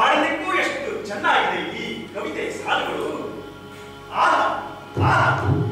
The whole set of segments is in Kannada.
ಹಾಡಲಿಕ್ಕೂ ಎಷ್ಟು ಚೆನ್ನಾಗಿದೆ ಈ ಕವಿತೆ ಸಾಲುಗಳು. ಆಹಾ ಆಹಾ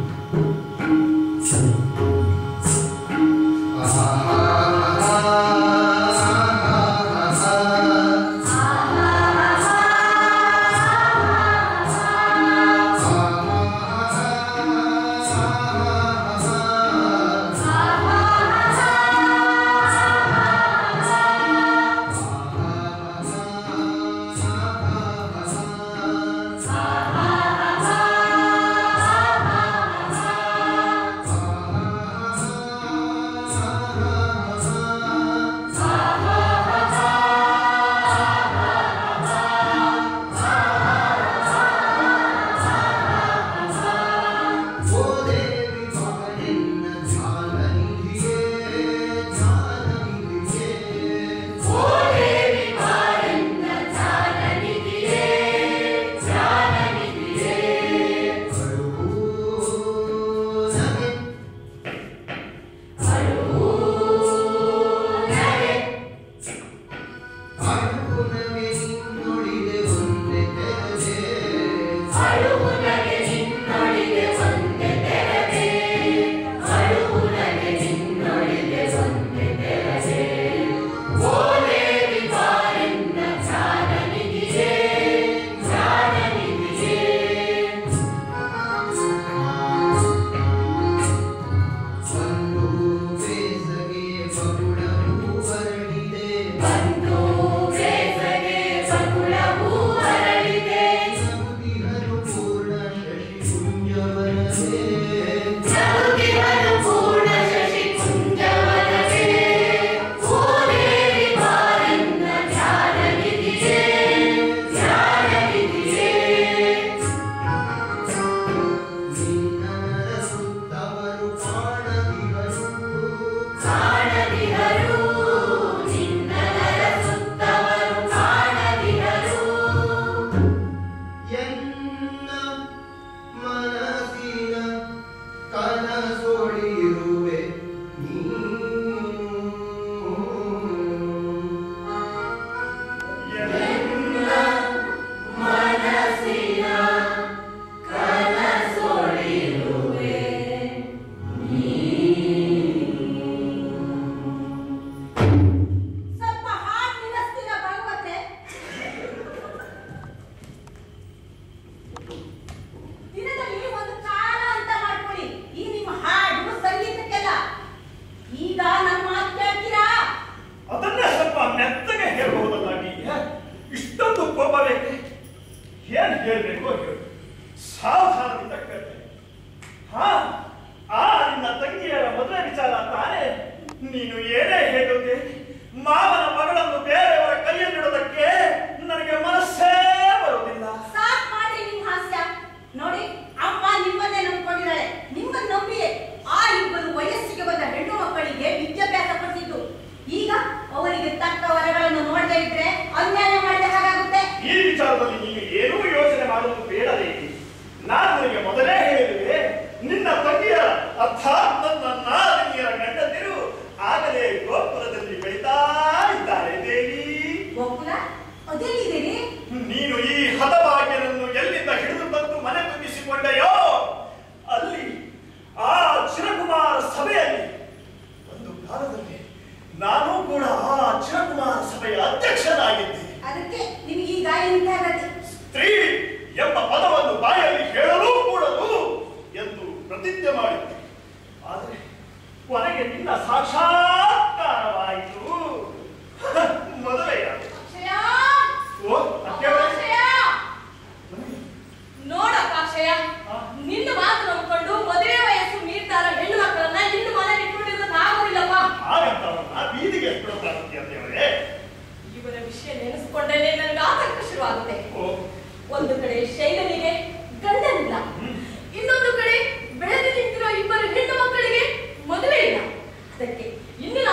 ಒಂದು ಕಡೆ ಶೈಲನಿಗೆ ಗಂಡನಿಲ್ಲ, ಇನ್ನೊಂದು ಕಡೆ ಬೆಳೆದು ನಿಂತಿರುವ ಇಬ್ಬರು ಹೆಣ್ಣು ಮಕ್ಕಳಿಗೆ ಮದುವೆ ಇಲ್ಲ. ಅದಕ್ಕೆ ಇಂದಿನ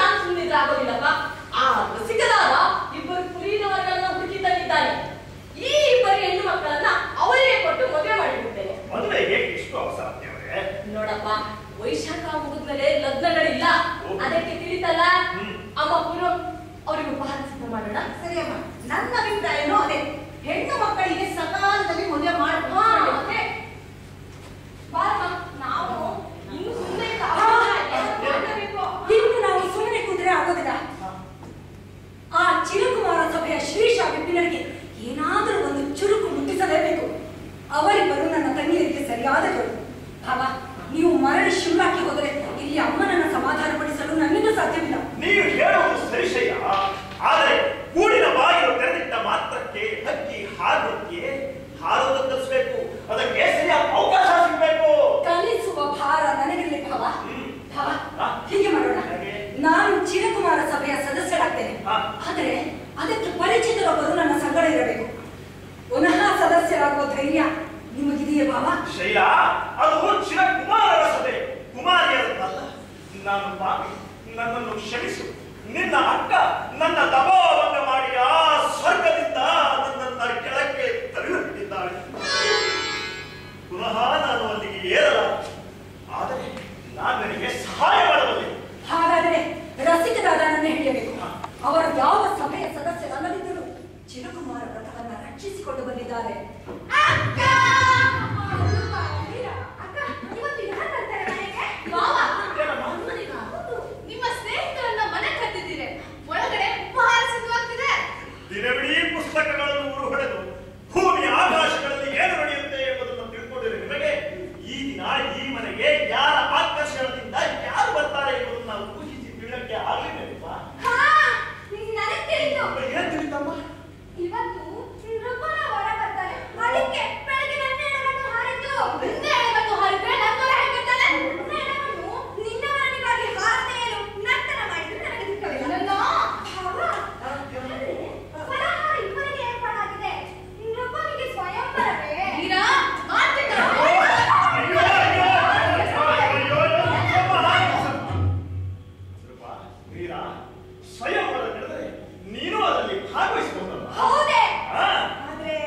ಅವರನ್ನ ರಕ್ಷಿಸಿಕೊಂಡು ಬಂದಿದ್ದಾರೆ. ನಿಮ್ಮ ಸ್ನೇಹಿತರನ್ನ ಮನೆ ಕರೆದಿದ್ದೀರಿ, ಒಳಗಡೆ ಉಪಹಾರ ಸಿದ್ಧವಾಗ್ತಿದೆ. ದಿನವಿಡೀ ಪುಸ್ತಕಗಳನ್ನು ಉರು ಹೊಡೆದು ಭೂಮಿ ಆಕಾಶಗಳಲ್ಲಿ ಏನು ನಡೆಯುತ್ತೆ ಎಂಬುದನ್ನು ತಿಳ್ಕೊಂಡಿರೋ ನಿಮಗೆ ಈ ದಿನ ಈ ಮನೆಗೆ ಯಾರ ಆಕರ್ಷಣದಿಂದ ಯಾರು ಬರ್ತಾರೆ ಎಂಬುದನ್ನು ನಾವು ಊಹಿಸಿ ತಿಳಿಯಕ್ಕೆ ಆಗಲಿಲ್ಲವಾ? ಏನ್ ತಿಳಿತಮ್ಮ? ಇವತ್ತು ನೃಪನ ಹೊರ ಬರ್ತಾರೆ, ಅದಕ್ಕೆ ಬೆಳಗ್ಗೆ ನನ್ನ ಎಡಗಣ್ಣು ಹಾರಿತು. ನಿನ್ನ ಎಡಗಣ್ಣು ಹಾರಿದ್ರೆ ನನ್ನ ಹೇಗಿರ್ತಾನೆ? ನನ್ನ ಎಡಗಣ್ಣು ನಿನ್ನ ಮರಣಿಗಾಗಿ ಹಾರದೆ ಏನು ನರ್ತನ ಮಾಡಿದ್ರೆ ನನಗೆ ದಿಕ್ಕವಿಲ್ಲ. ಫಲಹಾರ ಇಬ್ಬರಿಗೆ ಏರ್ಪಾಡಾಗಿದೆ. ನೃಪನಿಗೆ ಸ್ವಯಂವರವೇ ಸ್ವಯಂವರ ನಡೆದರೆ ನೀನು ಅದರಲ್ಲಿ ಭಾಗವಹಿಸಬಹುದಲ್ಲ? ಹೌದೇ? ಆದ್ರೆ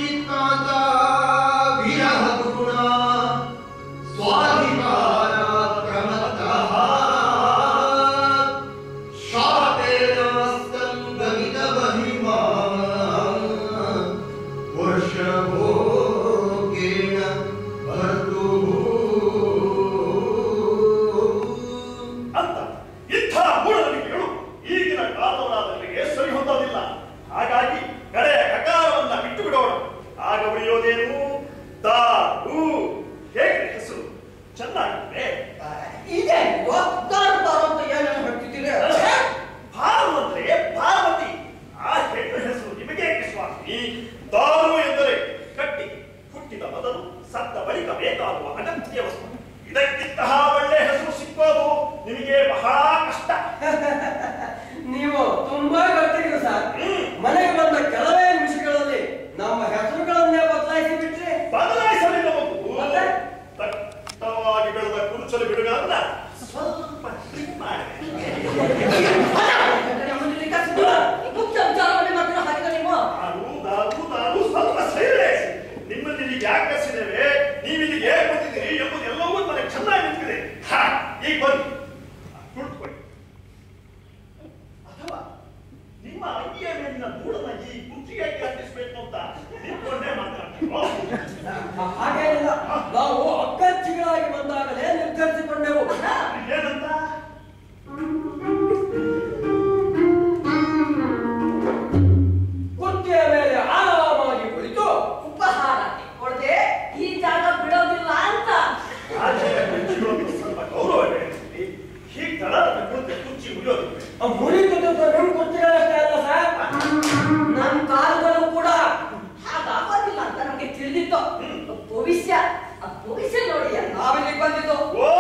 ವಿರಹ ಗುಣ ಸ್ವಾಧಿಕಾರ ಕುಡಿಯೋದೇನು? ದಾರು. ಹೇಗೆ ಹೆಸರು? ಚೆನ್ನಾಗಿದೆ. ಇದೆ ದಾರು ದಾರು ಅಂತ ಏನೇನು ಹೇಳ್ತಿದ್ದೀರಿ? ಭಾರು ಅಂದ್ರೆ ಪಾರ್ವತಿ. ಆ ಹೆಣ್ಣು ಹೆಸರು ನಿಮಗೆ ಸ್ವಾಮಿ. ದಾರು ಎಂದರೆ ಕಟ್ಟಿ ಹುಟ್ಟಿದ ಮೊದಲು ಸತ್ತ ಬಳಿಕ ಬೇಕಾಗುವ ಅಗತ್ಯ ವಸ್ತು. ಇದಕ್ಕಿಂತಹ ಒಳ್ಳೆ ಹೆಸರು ಸಿಕ್ಕೋದು ನಿಮಗೆ ಬಹಳ ಕಷ್ಟ. ನೀವು ತುಂಬಾ ಗೊತ್ತಿದ್ರು ಸರ್. ಮನೆಗೆ ಬಂದ ಕೆಲವೇ ನಿಮಿಷಗಳಲ್ಲಿ ನಮ್ಮ ಹೆಸರುಗಳನ್ನೇ ಬದಲಾಯಿಸಿ ಬಿಟ್ರೆ. ಬದಲಾಯಿಸಲಿಲ್ಲ ದಟ್ಟವಾಗಿ ಬೆಳೆದ ಕುರುಚಲು ಬಿಡುಗಲ್ಲ ಸ್ವಲ್ಪ ಟ್ರಿಮ್ ಮಾಡಿ. ಮುಖ್ಯ ವಿಚಾರವಾಗಿ ಮಾತ್ರ ಹಾಕಿದ ನೀವು. ನಾನು ಸ್ವಲ್ಪ ಸೈಲೆನ್ಸ್. ನಿಮ್ಮಲ್ಲಿ ಇಲ್ಲಿ ಯಾಕೆ ಕಸಿದ್ದೇವೆ, ನೀವು ಇಲ್ಲಿಗೆ ಹೇಗೆ ಬಂದಿದ್ದೀರಿ ಎಂಬುದೆಲ್ಲವೂ ನನಗೆ ಚೆನ್ನಾಗಿ ನಿಂತಿದೆ. ಈಗ ಬನ್ನಿ ಕುಳಿತುಕೊಳ್ಳಿ. ಅಥವಾ ನಿಮ್ಮ ಅಂಗಿಯ ಮೇಲಿನ ಧೂಳನ್ನ ಈ ಕುರ್ಚಿಗೆ ಅಂಟಿಸಬೇಕು ಅಂತ ನಿಂತ್ಕೊಂಡೇ ಮಾತಾಡ್ತೀವೋ? ಹಾಗೇನಿಲ್ಲ, ನಾವು ಅಕ್ಕಚ್ಚಿಗಳಾಗಿ ಬಂದಾಗಲೇ ನಿರ್ಧರಿಸಿಕೊಂಡೆವು. ಏನಂತ? ಕುರ್ಚಿಯ ಮೇಲೆ ಆರಾಮಾಗಿ ಕುಳಿತು ಉಪಹಾರ ಕೊಡದೆ ಈ ಜಾಗ ಬಿಡೋದಿಲ್ಲ ಅಂತ. ಸ್ವಲ್ಪ ಗೌರವವೇ. ಹೀಗೆ ತಳದ ಕುರ್ಚಿ ಮುಗಿಯೋದಿಲ್ಲ. ಮುರಿದುದು ನಿಮ್ಮ ಕುರ್ಚಿಗಳಷ್ಟೇ ಅಲ್ಲ ಸರ್, ನನ್ನ ಕಾಲುಗಳು ಕೂಡ ಹಾಗಾಗೋದಿಲ್ಲ ಅಂತ ನಮಗೆ ತಿಳಿದಿತ್ತು. ಭವಿಷ್ಯ ನೋಡಿ ನಾವಿಲ್ಲಿ ಬಂದಿದ್ದು.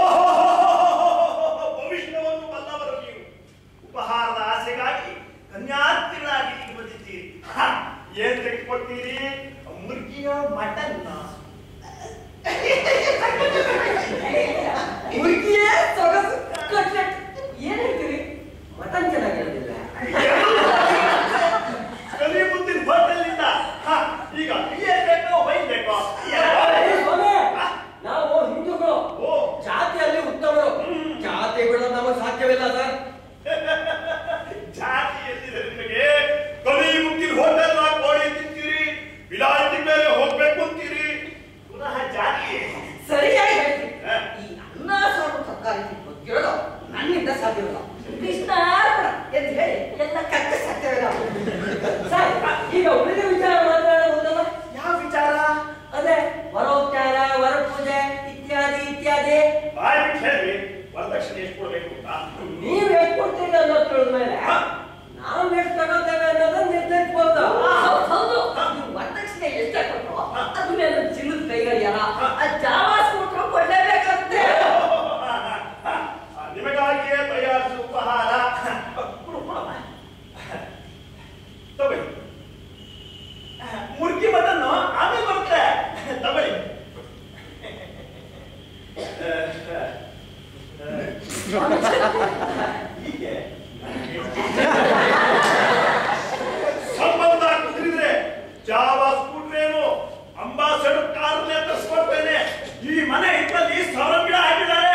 ಭವಿಷ್ಯವನ್ನು ಬಲ್ಲವರು ನೀವು. ಉಪಹಾರದ ಆಸೆಗಾಗಿ ಕನ್ಯಾರ್ಥಿಗಳಾಗಿ ಇಲ್ಲಿ ಬಂದಿದ್ದೀರಿ. ಏನ್ ತೆಗೆದುಕೊಳ್ತೀರಿ? ಮುರ್ಗಿಯ ಮಟನ್. ಮುರ್ಗಿಯೇ ಸೊಗಸು ಕಟ್ಲೆಟ್. ಏನ್ ಹೇಳ್ತೀರಿ? ಮಟನ್ ಚೆನ್ನಾಗಿರೋದಿಲ್ಲ. ಕಲಿ ಮುಂದಿನ ಹೋಟೆಲ್ನಿಂದ ಈಗ ಬಿಯರ್ ಬೇಕೋ ವೈನ್ ಬೇಕೋ? ನಾವು ಹಿಂದೂಗಳು, ಜಾತಿಯಲ್ಲಿ ಉತ್ತಮರು. ಜಾತಿ ಬಿಡೋದು ನಮಗೆ ಸಾಧ್ಯವಿಲ್ಲ ಸರ್. ಜಾತಿ ಎಲ್ಲಿದೆ ನಿಮಗೆ? ಕಲಿ ಮುಂದಿನ ಹೋಟೆಲ್ ಕೋಳಿ ತಿಂತೀರಿ, ವಿಲಾಯತಿ ಮೇಲೆ ಹೋಗ್ಬೇಕು ಅಂತೀರಿ, ಪುನಃ ಜಾತಿ. ಸರಿಯಾಗಿ ಹೇಳ್ತೀವಿ. ಈ ಅನ್ನ ಸಾರು ತರಕಾರಿ ತಿನ್ನೋದು ನನ್ನಿಂದ ಸಾಧ್ಯವಿಲ್ಲ. ಕೃಷ್ಣಾರ್ಪಣ ಎಂದು ಹೇಳಿ ಎಲ್ಲ ಕಷ್ಟ ಸಾಧ್ಯವಿಲ್ಲ ಸರ್. ಈಗ ಉಳಿದ ವಿಚಾರ ಮಾತಾಡಬಹುದಲ್ಲ? ಯಾವ ವಿಚಾರ? ಅದೇ ವರೋಪಚಾರ, ವರಪೂಜೆ ಇತ್ಯಾದಿ ಇತ್ಯಾದಿ. ಬಾಯಿ ಬಿಟ್ಟು ಹೇಳಿ, ವರದಕ್ಷಿಣೆ ಎಷ್ಟು ಕೊಡ್ಬೇಕು ಅಂತ? ನೀವ್ ಎಷ್ಟು ಕೊಡ್ತೀರಿ ಅನ್ನೋದು ತಿಳಿದ ಮೇಲೆ ನಾವು ಎಷ್ಟು ತಗೋತೇವೆ ಅನ್ನೋದನ್ನ ನಿರ್ಧರಿಸಬಹುದು. ಹೌದು, ನೀವು ವರದಕ್ಷಿಣೆ ಎಷ್ಟು ಕೊಟ್ಟರು ಅದ್ರ ಮೇಲೆ ಚಿನ್ನದ ಕೈಗಡಿಯಾರ ಜಾವಾಸ್ ಕೊಟ್ಟರು ಕೊಡ್ಲೇಬೇಕಂತೆ. ನಿಮಗಾಗಿಯೇ ತಯಾರಿಸುವ ಉಪಹಾರ ತಗೊಳ್ಳಿ. ಮುರ್ಗಿ ಮಟನ್ ಆಮೇಲೆ ಬರುತ್ತೆ, ತಗೊಳ್ಳಿ. ಹೀಗೆ ಸಂಬಂಧ ಕುದುರಿದ್ರೆ ಜಾವಾ ಸ್ಕೂಟ್ರೇನು ಅಂಬಾಸಡರ್ ಕಾರ್ನೇ ತರಿಸ್ಕೊಡ್ತೇನೆ. ಈ ಮನೆ ಇದ್ದಲ್ಲಿ ಸಾವಿರ ಗಿಡ ಹಾಕಿದ್ದಾರೆ.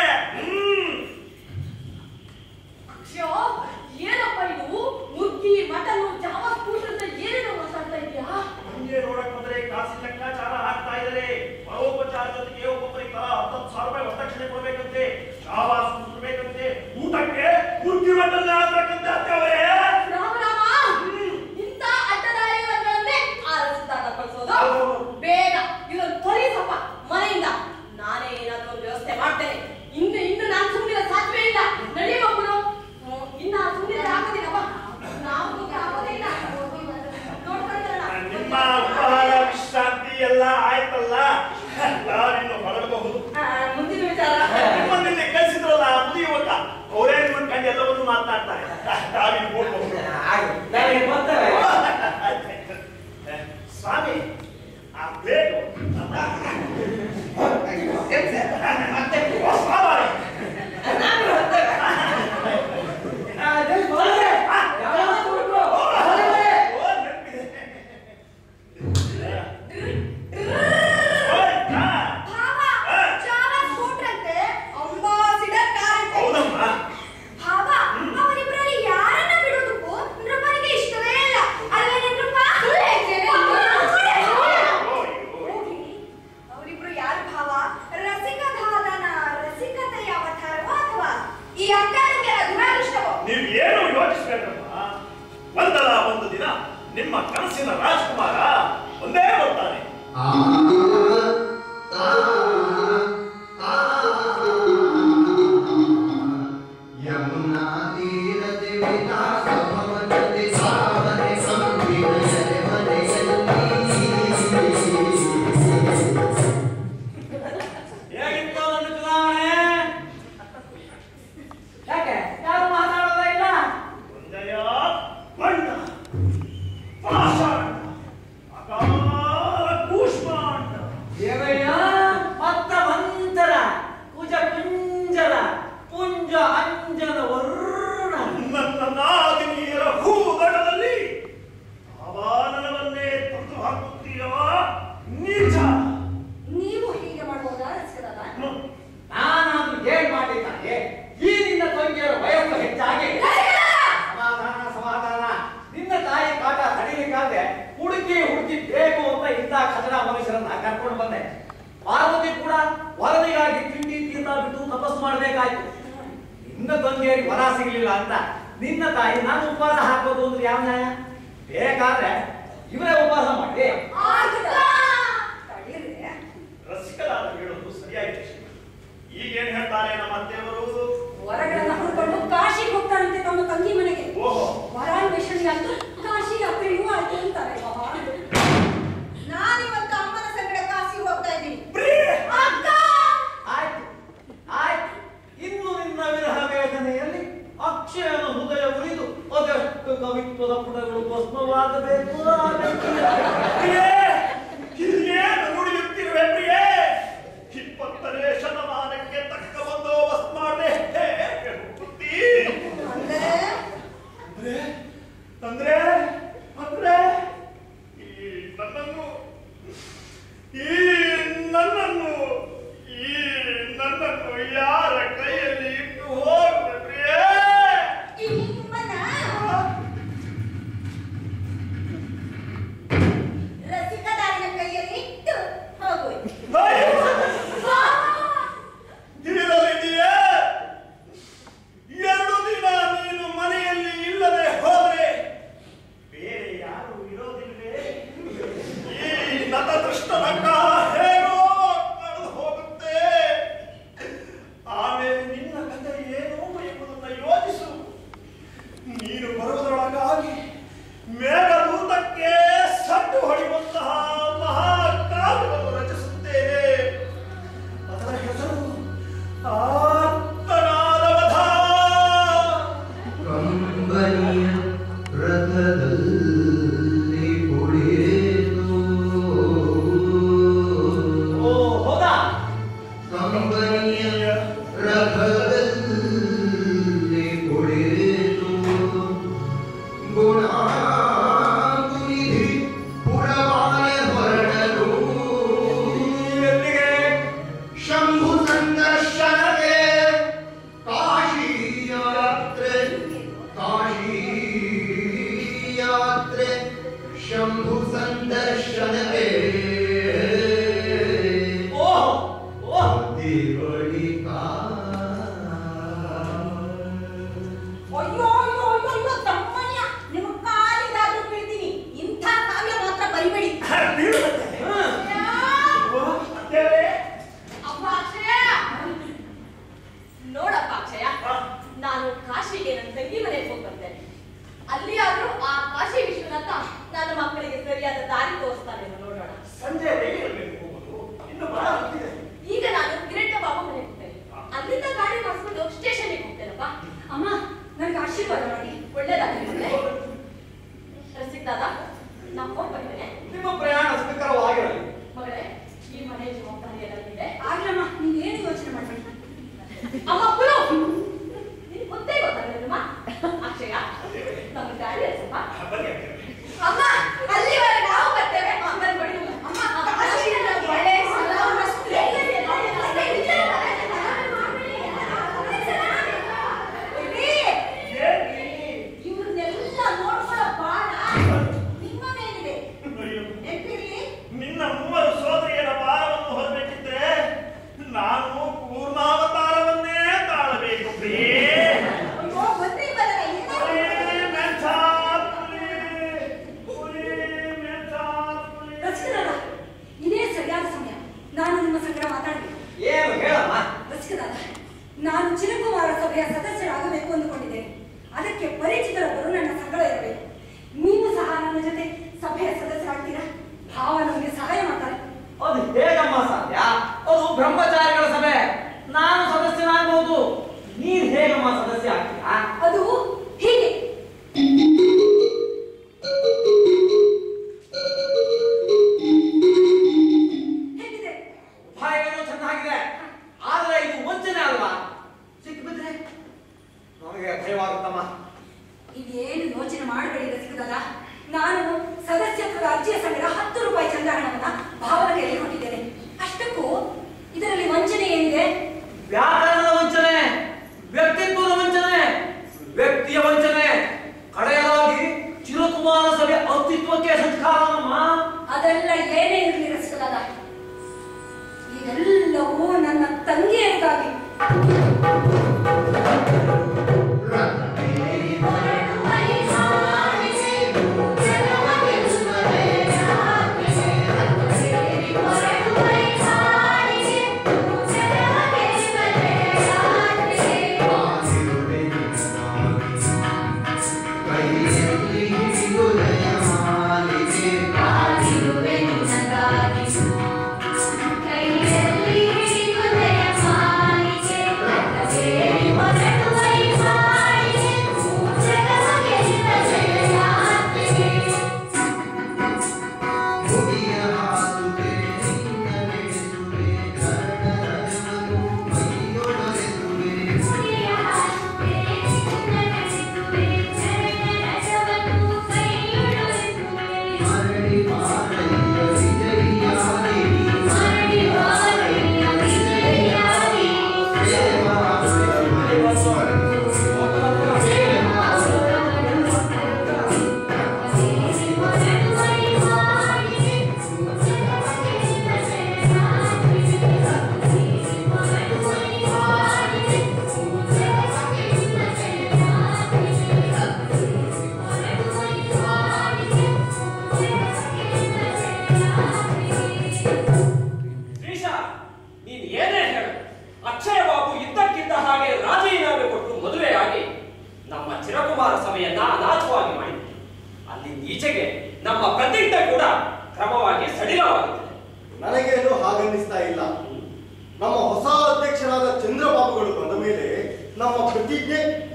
ಏನಪ್ಪ ಇದು? ಮುದ್ದಿ ಮಟನ್ ಜಾವ ಸ್ಕೂಟರ್ ಅಂತ ಏನೇನೋ ಮಾತಾಡ್ತಾ ಇದೀಯಾ? ಹಂಗೆ ನೋಡಕ್ ಬಂದ್ರೆ ಕಾಸಿನ ಲೆಕ್ಕಾಚಾರ ಹಾಕ್ತಾ ಇದ್ದಾರೆ. ಪರೋಪಚಾರ ಜೊತೆಗೆ ಒಬ್ಬೊಬ್ಬರಿಗೆ 10,000 ರೂಪಾಯಿ ವರದಕ್ಷಿಣೆ ಕೊಡ್ಬೇಕಂತೆ, ಜಾವಾ ಸ್ಕೂಟರ್ ಬೇಕಂತೆ, ಊಟಕ್ಕೆ ಮುರ್ಗಿ ಮಟನ್ ಹಾಕ್ಬೇಕಂತೆ. ಅತ್ತವರೇ ರಾಮ ರಾಮ, ಇಂಥ ಅಡ್ಡದಾರಿಗಳನ್ನೇ ಆರಿಸ್ತಾರ ಕಳ್ಸೋದು ಬೇಡ. ಇದೊಂದು ತೊಲೀಸಪ್ಪ ಮನೆಯಿಂದ. ನಾನೇ ಏನಾದ್ರೂ ಒಂದು ವ್ಯವಸ್ಥೆ ಮಾಡ್ತೇನೆ. ಇನ್ನು ನಾನು ಸುಮ್ಮನೆ ಸಾಧ್ಯವೇ ಇಲ್ಲ. ನಡೆಯುವಪ್ಪನು ಇನ್ನ ಸುಮ್ಮನೆ ಆಗೋದಿಲ್ಲಪ್ಪ. ನಾವು ಆಗೋದಿಲ್ಲ. ನಿಮ್ಮ ಉಪಹಾರ ವಿಶ್ರಾಂತಿ ಎಲ್ಲ ಆಯ್ತಲ್ಲ, ನಾವಿನ್ನು ಹೊರಡಬಹುದು. ಮುಂದಿನ ವಿಚಾರ ನಿಮ್ಮನ್ನಿಲ್ಲಿ ಕಳಿಸಿದ್ರಲ್ಲ ಮುದಿಯುವಕ, ಅವರೇ ನಿಮ್ಮ ಕಂಡು ಎಲ್ಲವನ್ನೂ ಮಾತನಾಡ್ತಾರೆ. ನಾವಿನ್ನು ಹೋಗ್ಬಹುದು. ಸ್ವಾಮಿ, ಆ ಪ್ಲೇಟು ಯಾರನ್ನ ಬಿಡೋದಕ್ಕೂ ನೃಪನಿಗೆ ಇಷ್ಟವೇ ಇಲ್ಲ. ಅಲ್ವೇನೆ ನೃಪ? ಸಿಗ್ಲಿಲ್ಲ ಅಂತ ನಿನ್ನ ತಾಯಿ ನಾನು ಉಪವಾಸ ಹಾಕೋದು ಅಂದ್ರೆ ಯಾವ ನ್ಯಾಯ? ಬೇಕಾದ್ರೆ ಇವರೇ ಉಪವಾಸ ಮಾಡಿ. ರಸಿಕರಾದ ಹೇಳೋದು ಸರಿಯಾಗಿ. ಈಗೇನ್ ಹೇಳ್ತಾರೆ ನಮ್ಮ ಅತ್ತೆಯವರು? ಹೊರಗಡೆ ಹುಡ್ಕೊಂಡು ಕಾಶಿಗೆ ಹೋಗ್ತಾರಂತೆ ತಮ್ಮ ತಂಗಿ ಮನೆಗೆ. ಓಹೋ, ವರಾನ್ವೇಷಣೆ ಅಂತೂ ಕಾಶಿ ಯಾತ್ರೆಯೂ ಆಯ್ತು ಅಂತಾರೆ. ನಾನಿವತ್ತು ಅಮ್ಮನ ಸಂಗಡ ಕಾಶಿಗೆ ಹೋಗ್ತಾ ಇದ್ದೀನಿ. ಅಕ್ಕ! ಆಯ್ತು ಆಯ್ತು, ಇನ್ನು ನಿನ್ನ ವಿರಹ ವೇದನೆಯಲ್ಲಿ ಅಕ್ಷಯನ ಹೃದಯ ಉರಿದು ಅದೆಷ್ಟು ಕವಿತ್ವದ ಪುಟಗಳು ಭಸ್ಮವಾಗಬೇಕು. ಹಿರಿಯೇನು ನುಡಿಯುತ್ತಿರುವೆ ಪ್ರಿಯೇ? 20ನೇ ಶತಮಾನಕ್ಕೆ ತಕ್ಕ ಬಂದೋಬಸ್ತ್ ಮಾಡದೆ ಬುದ್ಧಿ ಅಂದ್ರೆ ಅಂದ್ರೆ ನನ್ನನ್ನು ಯಾರ ಕೈಯಲ್ಲಿ ಇಟ್ಟು ಹೋಗುವೆ ಪ್ರಿಯೇ? ರಸಿಕದಾರನ ಕೈಯಲ್ಲಿ ಇಟ್ಟು ಹೋಗುವೆ. ತಿಳಿದಲಿದೆಯೇ? 2 ದಿನ ನೀನು ಮನೆಯಲ್ಲಿ ಇಲ್ಲದೆ ಹೋದ್ರೆ ಬೇರೆ ಯಾರು ಇರೋದಿಲ್ವೇ? ಈ ನತದೃಷ್ಟನ ಕಾಲ ಹೇಗೋ ಕಳೆದು ಹೋಗುತ್ತೆ. ಆಮೇಲೆ ನಿನ್ನ ಕಥೆ ಏನು ಎಂಬುದನ್ನ ಯೋಚಿಸು. ನೀನು ಬರುವುದರೊಳಗಾಗಿ ಮೇಘದೂತಕ್ಕೆ ಸಡ್ಡು ಹೊಡೆಯುವಂತಹ ಮಹಾಕಾವ್ಯವನ್ನು ರಚಿಸುತ್ತೇನೆ. ಅದರ ಹೆಸರು ಆರ್ತನಾದ ವಧ. ಕಂಬನಿಯ ರಥದಲ್ಲಿ ಕುಳಿತು ಹೌದಾ? ಕಂಬನಿಯ ರಥದಲ್ಲಿ ಕುಳಿತು ಗುಣಾಗುನಿಧಿ ಪುರವಾಲೆ ಹೊರಡಲು ಎಲ್ಲಿಗೆ? ಶಂಭು ಸಂದರ್ಶನಕ್ಕೆ ಕಾಶಿ ಯಾತ್ರೆ ಶಂಭು ಸಂದರ್ಶನಕ್ಕೆ ಅಯ್ಯೋ ಅಯ್ಯೋ ಅಯ್ಯೋ ತಮ್ಮಯ್ಯ, ನಿಮ್ಮ ಕಾಲಿಗಾದ್ರೂ ಬೀಳ್ತೀನಿ. ಇಂಥ ಕಾವ್ಯ ಮಾತ್ರ ಬರಿಬೇಡಿ. ಅಪ್ಪ ಅಕ್ಷಯ, ನೋಡಪ್ಪ ಅಕ್ಷಯ, ನಾನು ಕಾಶಿಗೆ ನನ್ನ ತಂಗಿ ಮನೆಗೆ ಹೋಗಿ ಬರ್ತೇನೆ. ಅಲ್ಲಿ ಆದ್ರೂ ಆ ಕಾಶಿ ವಿಶ್ವನಾಥ ನನ್ನ ಮಕ್ಕಳಿಗೆ ಸರಿಯಾದ ದಾರಿ ತೋರಿಸ್ತಾನೆ, ನೋಡೋಣ. ಸಂಜೆ ಹೋಗುದು ಇನ್ನು ಬಹಳ ಹೊತ್ತಿದೆ. ಈಗ ನಾನು ಕಿರಣ್ಯ ಬಾಬು ಮನೆಗೆ ಹೋಗ್ತೇನೆ. ಅಲ್ಲಿಂದ ಗಾಡಿ ಮಾಡಿಸ್ಕೊಂಡು ಸ್ಟೇಷನ್ಗೆ ಹೋಗ್ತೇನಪ್ಪ. ಅಮ್ಮ, ನನಗೆ ಆಶೀರ್ವಾದ ಮಾಡಿ. ಒಳ್ಳೇದಾಗ್ತದೆ. ರಸಿಕ್ದಾದ, ನಾವು ಹೋಗಿ ಬರ್ತೇನೆ. ನಿಮ್ಮ ಪ್ರಯಾಣ ಸುಖಕರವಾಗಿರಲಿ. ಮಗಳೇ, ಈ ಮನೆ ಜವಾಬ್ದಾರಿ ಎಲ್ಲ ಇದೆ. ಆಗ್ಲಮ್ಮ, ನೀವೇನು ಯೋಚನೆ ಮಾಡಬೇಡಿ. ಅಮ್ಮ ಪುರು, ನಿನ್ ಗೊತ್ತೇ ಗೊತ್ತಾಗಲಿಲ್ಲಮ್ಮ. ಅಕ್ಷಯ, ನಮ್ಮ ಗಾಡಿ ಸ್ವಲ್ಪ ಬನ್ನಿ. ಅಮ್ಮ, ಅಲ್ಲಿವರೆಗೆ ನಾವು ಬರ್ತೇವೆ. ಬಂದ್ಬಿಡಿ. ಅಮ್ಮ, ಕಾಶಿಯಿಂದ ಬಳೆ, ಸರ, ವಸ್ತ್ರ ಇವ್ರನ್ನೆಲ್ಲ ನೋಡ್ಕೊಳ್ಳೋ ಬಾಳ ನಿಮ್ಮ ಮೇಲಿದೆ. ನೆನಪಿರ್ಲಿ. ನಿನ್ನ 3 ಸೋದರಿಯರ ಭಾರವನ್ನು ಹೊರಬೇಕಿದ್ರೆ ನಾನು ಪೂರ್ಣಾವತಾರವನ್ನೇ ತಾಳಬೇಕು ಪ್ರಿಯೇ. ಅಯ್ಯೋ, ಬನ್ನಿ ಬರಲ್ಲ. ರಸಿಕದಾದ, ಇದೇ ಸರಿಯಾದ ಸಮಯ. ನಾನು ನಿಮ್ಮ ಸಂಗಡ ಮಾತಾಡಬೇಕು. ಏನು ಹೇಳಮ್ಮ? ರಸಿಕದಾದ, ನಾನು ಚಿರಕುಮಾರ ಸಭೆಯ ಸದಸ್ಯರಾಗಬೇಕು ಅಂದುಕೊಂಡಿದ್ದೇನೆ. ಅದಕ್ಕೆ ಪರಿಚಿತರೊಬ್ಬರು ನನ್ನ ಸಂಗಡ ಇರಬೇಕು. ನೀವು ಸಹ ನನ್ನ ಜೊತೆ ಸಭೆಯ ಸದಸ್ಯರಾಗ್ತೀರಾ? ಭಾವ ನಮಗೆ ಸಹಾಯ ಮಾಡ್ತಾರೆ. ಅದು ಹೇಗಮ್ಮ ಸಾಧ್ಯ? ಅದು ಬ್ರಹ್ಮಚಾರಿಗಳ ಸಭೆ. ನಾನು ಸದಸ್ಯನಾಗಬಹುದು, ನೀನ್ ಹೇಗಮ್ಮ ಸದಸ್ಯ ಆಗ್ತೀಯಾ? ಅದು ಹೀಗೆ. ಹೇಗಿದೆ? ಉಪಾಯವೇನೋ ಚೆನ್ನಾಗಿದೆ, ಆದ್ರೆ ಇದು ವಂಚನೆ ಅಲ್ವಾ? ಸಿಕ್ಕಿಬಿದ್ರೆ ನಮಗೆ ಭಯವಾಗುತ್ತಮ್ಮ. ಇದೇನು ಯೋಚನೆ ಮಾಡಬೇಡಿ ರಸಿಕದಾದ. ನಾನು ಸದಸ್ಯತ್ವದ ಅರ್ಜಿಯ ಸಂಗಡ 10 ರೂಪಾಯಿ ಚಂದಾಹಣವನ್ನು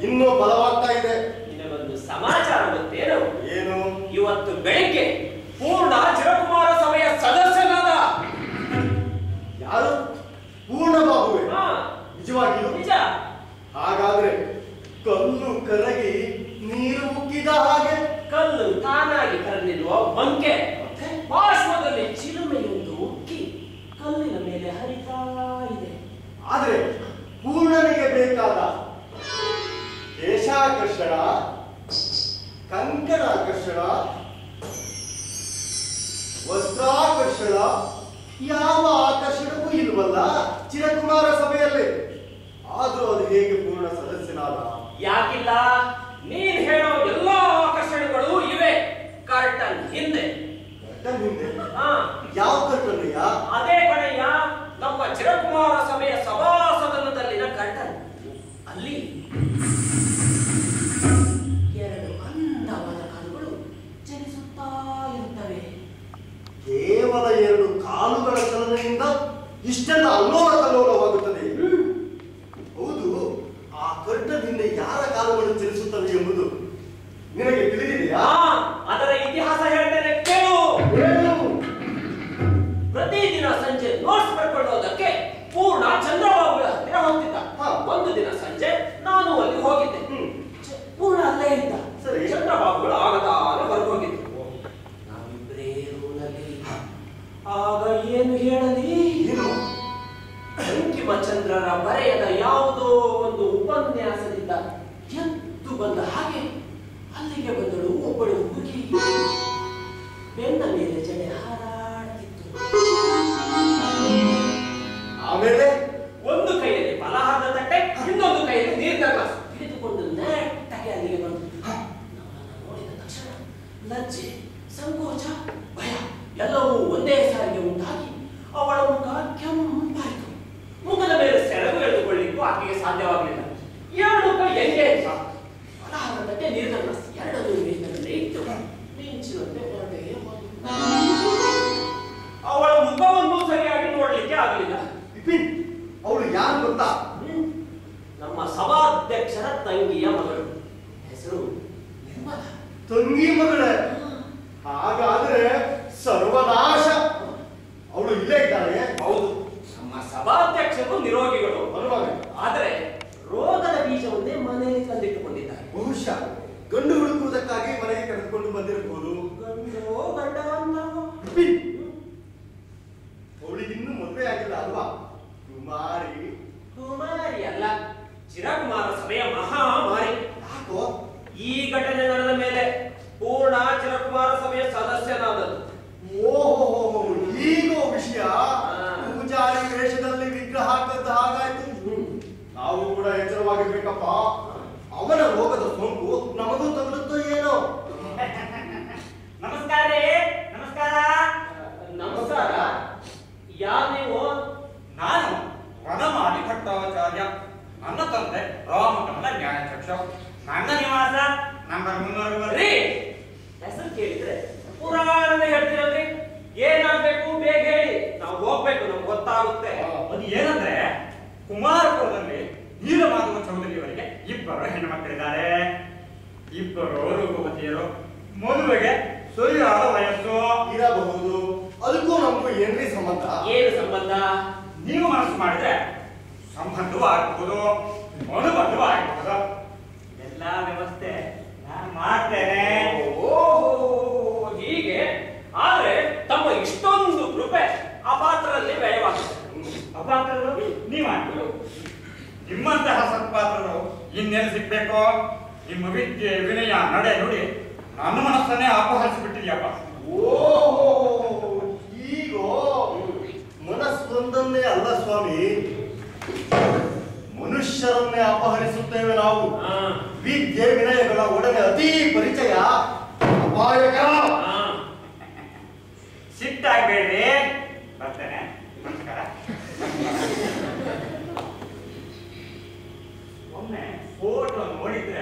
ಇನ್ನೂ ಬಲವಾಗ್ತಾ ಇದೆ. ನಿನಗೊಂದು ಸಮಾಚಾರ ಗೊತ್ತೇನು? ಏನು? ಇವತ್ತು ಬೆಳಿಗ್ಗೆ ಪೂರ್ಣ ಚಿರಕುಮಾರ ಸಭೆಯ ಸದಸ್ಯನಾದ. ಯಾರು? ಪೂರ್ಣ ಬಾಬುವೆ? ನಿಜವಾಗಿಯೂ? ನಿಜ. ಹಾಗಾದ್ರೆ ಕಲ್ಲು ಕರಗಿ ನೀರು ಉಕ್ಕಿದ ಹಾಗೆ. ಕಲ್ಲು ತಾನಾಗಿ ಕರಗಿರುವ ಮಂಕೆ ಬಾಷ್ಪದಲ್ಲಿ ಚಿಲುಮೆಯೊಂದು ಉಕ್ಕಿ ಕಲ್ಲಿನ ಮೇಲೆ ಹರಿತಾ ಇದೆ. ಆದ್ರೆ ಪೂರ್ಣನಿಗೆ ಬೇಕಾದ ಕೇಶಾಕರ್ಷಣ, ಕಂಕಣಾಕರ್ಷಣ, ವಸ್ತ್ರಾಕರ್ಷಣ ಯಾವ ಆಕರ್ಷಣವೂ ಇಲ್ವಲ್ಲ ಚಿರಕುಮಾರ ಸಭೆಯಲ್ಲಿ. ಆದ್ರೂ ಅದು ಹೇಗೆ ಪೂರ್ಣ ಸದಸ್ಯನಾದ? ಯಾಕಿಲ್ಲ? ನೀನ್ ಹೇಳೋ ಎಲ್ಲಾ ಆಕರ್ಷಣೆಗಳು ಇವೆ ಕರ್ಟನ್ ಹಿಂದೆ. ಕರ್ಟನ್ ಹಿಂದೆ? ಹಾ, ಯಾವ ಕರ್ಟನ್ಯ? ಅದೇ ಕಣಯ್ಯ, ನಮ್ಮ ಚಿರಕುಮಾರ ಸಭೆಯ ಸಭಾ ಸದನದಲ್ಲಿನ ಕರ್ಟನ್. ಅಲ್ಲಿ ಎರಡು ಅಂದವಾದ ಕಾಲುಗಳು ಚಲಿಸುತ್ತಾ ಇರುತ್ತವೆ. ಕೇವಲ ಎರಡು ಕಾಲುಗಳ ಚಲನೆಯಿಂದ ಇಷ್ಟೆಲ್ಲ ಅಲ್ಲೋಲ ಕಲ್ಲೋಲವಾಗುತ್ತದೆ. ಹೌದು, ಆ ಕರ್ಟನ್ ಹಿಂದೆ ಯಾರ ಕಾಲುಗಳು ಚಲಿಸುತ್ತವೆ ಎಂಬುದು ನಿನಗೆ ತಿಳಿದಿದೆಯಾ? ಅದರ ಇತಿಹಾಸ ಹೇಳ್ತೇನೆ ಕೇಳು. ಪ್ರತಿದಿನ ಸಂಜೆ ನೋಟ್ಸ್ ಬರ್ಕೊಳ್ಳೋದಕ್ಕೆ ಪೂರ್ಣ ಚಂದ್ರಬಾಬುಗಳ ಹತ್ತಿರ ಹೋಗ್ತಿದ್ದ. ಒಂದು ದಿನ ಸಂಜೆ ನಾನು ಅಲ್ಲಿ ಹೋಗಿದ್ದೆ. ಪೂರ್ಣ ಅಲ್ಲೇ ಇದ್ದ. ಸರಿ. ಚಂದ್ರಬಾಬುಗಳು ಆಗದಾನೆ ಹೊರಗೋಗಿದ್ರು. ನಾವಿಬ್ಬರೇ ರೂಮಲ್ಲಿ. ಆಗ ಏನು ಹೇಳಲಿ? ಬಂಕಿಮಚಂದ್ರರ ಬರೆಯದ ಯಾವುದೋ ಒಂದು ಉಪನ್ಯಾಸದಿಂದ ಎದ್ದು ಬಂದ ಹಾಗೆ ಅಲ್ಲಿಗೆ ಬಂದಳು ಒಬ್ಬಳು ಹುಡುಗಿ. ಬೆನ್ನ ಮೇಲೆ ಜಡೆ ಹಾರಾಡ್ತಿತ್ತು. ಆಮೇಲೆ ಒಂದು ಕೈಯಲ್ಲಿ ಫಲಹಾರದ ತಟ್ಟೆ, ಇನ್ನೊಂದು ಕೈಯಲ್ಲಿ ನೀರಿನ ಗ್ಲಾಸ್ ಹಿಡಿದುಕೊಂಡು ನೆಟ್ಟಗೆ ಅಲ್ಲಿಗೆ ಬಂದು ನಮ್ಮನ್ನು ನೋಡಿದ ತಕ್ಷಣ ಲಜ್ಜೆ, ಸಂಕೋಚ, ಭಯ ಎಲ್ಲವೂ ಒಂದೇ ಸಾರಿಗೆ ಉಂಟಾಗಿ ಅವಳ ಮುಖ ಕೆಂಪಾಯಿತು. ಮುಖದ ಮೇಲೆ ಸೆರಗು ಎಳೆದುಕೊಳ್ಳಿಕ್ಕೂ ಆಕೆಗೆ ಸಾಧ್ಯವಾಗಲಿಲ್ಲ. ಎರಡು ಕೈ ಹೆಂಗೆ ಫಲಹಾರದ ತಟ್ಟೆ, ನೀರಿನ ಗ್ಲಾಸ್ ಎರಡನ್ನೂ ನೀರಿನಲ್ಲಿ ಇಟ್ಟು ಮಿಂಚಿನಂತೆ ಹೊರಟೇ ಹೋದ. ಅವಳ ಮುಖವನ್ನು ಸರಿಯಾಗಿ ನೋಡ್ಲಿಕ್ಕೆ ಆಗಲಿಲ್ಲ. ಅವಳು ಯಾರು ಗೊತ್ತಾ? ನಮ್ಮ ಸಭಾಧ್ಯಕ್ಷರ ತಂಗಿಯ ಮಗಳು. ಹೆಸರು ನಿರ್ಮಲ. ತಂಗಿ ಮಗಳೇ? ಹಾಗಾದ್ರೆ ಸರ್ವನಾಶ. ಅವಳು ಇಲ್ಲೇ ಇದ್ದಾಳೆ? ಹೌದು, ನಮ್ಮ ಸಭಾಧ್ಯಕ್ಷರು ನಿರೋಗಿಗಳು. ಆದರೆ ರೋಗದ ಬೀಜವನ್ನೇ ಮನೆಯಲ್ಲಿ ತಂದಿಟ್ಟುಕೊಂಡಿದ್ದಾರೆ. ಬಹುಶಃ ಗಂಡು ಹುಡುಕುವುದಕ್ಕಾಗಿ ಮನೆಗೆ ಕರೆದುಕೊಂಡು ಬಂದಿರಬಹುದು. ಗಂಡೋ ಗಂಡ ಅನ್ನೋ ಅವಳಿಗಿನ್ನೂ ಮದುವೆ ಆಗಿಲ್ಲ ಅಲ್ವಾ? ಕುಮಾರಿ. ಕುಮಾರಿ ಅಲ್ಲ, ಚಿರಕುಮಾರ ಸಭೆಯ ಮಹಾಮಾರಿ. ಯಾಕೋ? ಈ ಘಟನೆ ನಡೆದ ಮೇಲೆ ಪೂರ್ಣ ಚಿರಕುಮಾರ ಸಭೆಯ ಸದಸ್ಯನಾದದ್ದು. ಓಹೋ, ಹೀಗೋ ವಿಷಯ. ಪೂಜಾರಿ ವೇಷದಲ್ಲಿ ವಿಗ್ರಹ ಹಾಕದ್ದ ಹಾಗಾಯ್ತು. ನಾವು ಕೂಡ ಎಚ್ಚರವಾಗಿರ್ಬೇಕಪ್ಪ. ಅವನ ರೋಗದ ಸೋಂಕು ನಮಗೂ ತಗುಲುತ್ತೋ ಏನೋ. ನಮಸ್ಕಾರ ರೀ. ನಮಸ್ಕಾರ. ನಮಸ್ಕಾರ. ಯಾರು ನೀವು? ನಾನು ವನಮಾಲಿ ಭಟ್ಟಾಚಾರ್ಯ. ನನ್ನ ತಂದೆ ರಾಮಕಮಲ ನ್ಯಾಯಚಕ್ಷ. ನನ್ನ ನಿವಾಸ ನಂಬರ್ 300. ಹೆಸರು ಕೇಳಿದ್ರೆ ಪುರಾಣನೇ ಹೇಳ್ತೀರಲ್ರಿ. ಏನಾಗ್ಬೇಕು ಬೇಗ ಹೇಳಿ, ನಾವು ಹೋಗ್ಬೇಕು, ನಮ್ಗೆ ಗೊತ್ತಾಗುತ್ತೆ. ಅದು ಏನಂದ್ರೆ, ಕುಮಾರಪುರದಲ್ಲಿ ನೀಲಮಾಧವ ಚೌಧರಿಯವರಿಗೆ ಇಬ್ಬರು ಹೆಣ್ಣು ಮಕ್ಕಳಿದ್ದಾರೆ. ಇಬ್ಬರು ರೂಪವತಿಯರು. ಮದುವೆಗೆ ಸರಿಯಾದ ವಯಸ್ಸು ಇರಬಹುದು. ಅದಕ್ಕೂ ನಮಗೂ ಏನ್ರಿ ಸಂಬಂಧ? ಏನು ಸಂಬಂಧ? ನೀವು ಮನಸ್ಸು ಮಾಡಿದ್ರೆ ಸಂಬಂಧವೂ ಆಗಬಹುದು, ಅನುಬಂಧವೂ ಆಗಬಹುದು. ಎಲ್ಲ ವ್ಯವಸ್ಥೆ ನಾನು ಮಾಡ್ತೇನೆ. ಓಹೋ, ಹೀಗೆ ಆದ್ರೆ ತಮ್ಮ ಇಷ್ಟೊಂದು ಕೃಪೆ ಅಪಾತ್ರದಲ್ಲಿ ವ್ಯಯವಾಗ್ತದೆ. ಅಪಾತ್ರರು ನೀವಾಗ್ಬೋದು. ನಿಮ್ಮಂತಹ ಸತ್ಪಾತ್ರರು ಇನ್ನೆಲ್ಲಿ ಸಿಗ್ಬೇಕು? ನಿಮ್ಮ ವಿದ್ಯೆ, ವಿನಯ, ನಡೆ ನುಡಿ ನನ್ನ ಮನಸ್ಸನ್ನೇ ಅಪಹರಿಸಿಬಿಟ್ಟಿದ್ಯಪ್ಪ. ಓಹೋ, ಹೀಗೋ? ಮನಸ್ಸೊಂದನ್ನೇ ಅಲ್ಲ ಸ್ವಾಮಿ, ಮನುಷ್ಯರನ್ನೇ ಅಪಹರಿಸುತ್ತೇವೆ ನಾವು. ವಿದ್ಯೆ ವಿನಯಗಳ ಒಡನೆ ಅತಿ ಪರಿಚಯ ಅಪಾಯಕರ. ಸಿಟ್ಟಾಗಬೇಡ್ರಿ, ಬರ್ತೇನೆ. ನಮಸ್ಕಾರ. ಒಮ್ಮೆ ಫೋಟೋ ನೋಡಿದ್ರೆ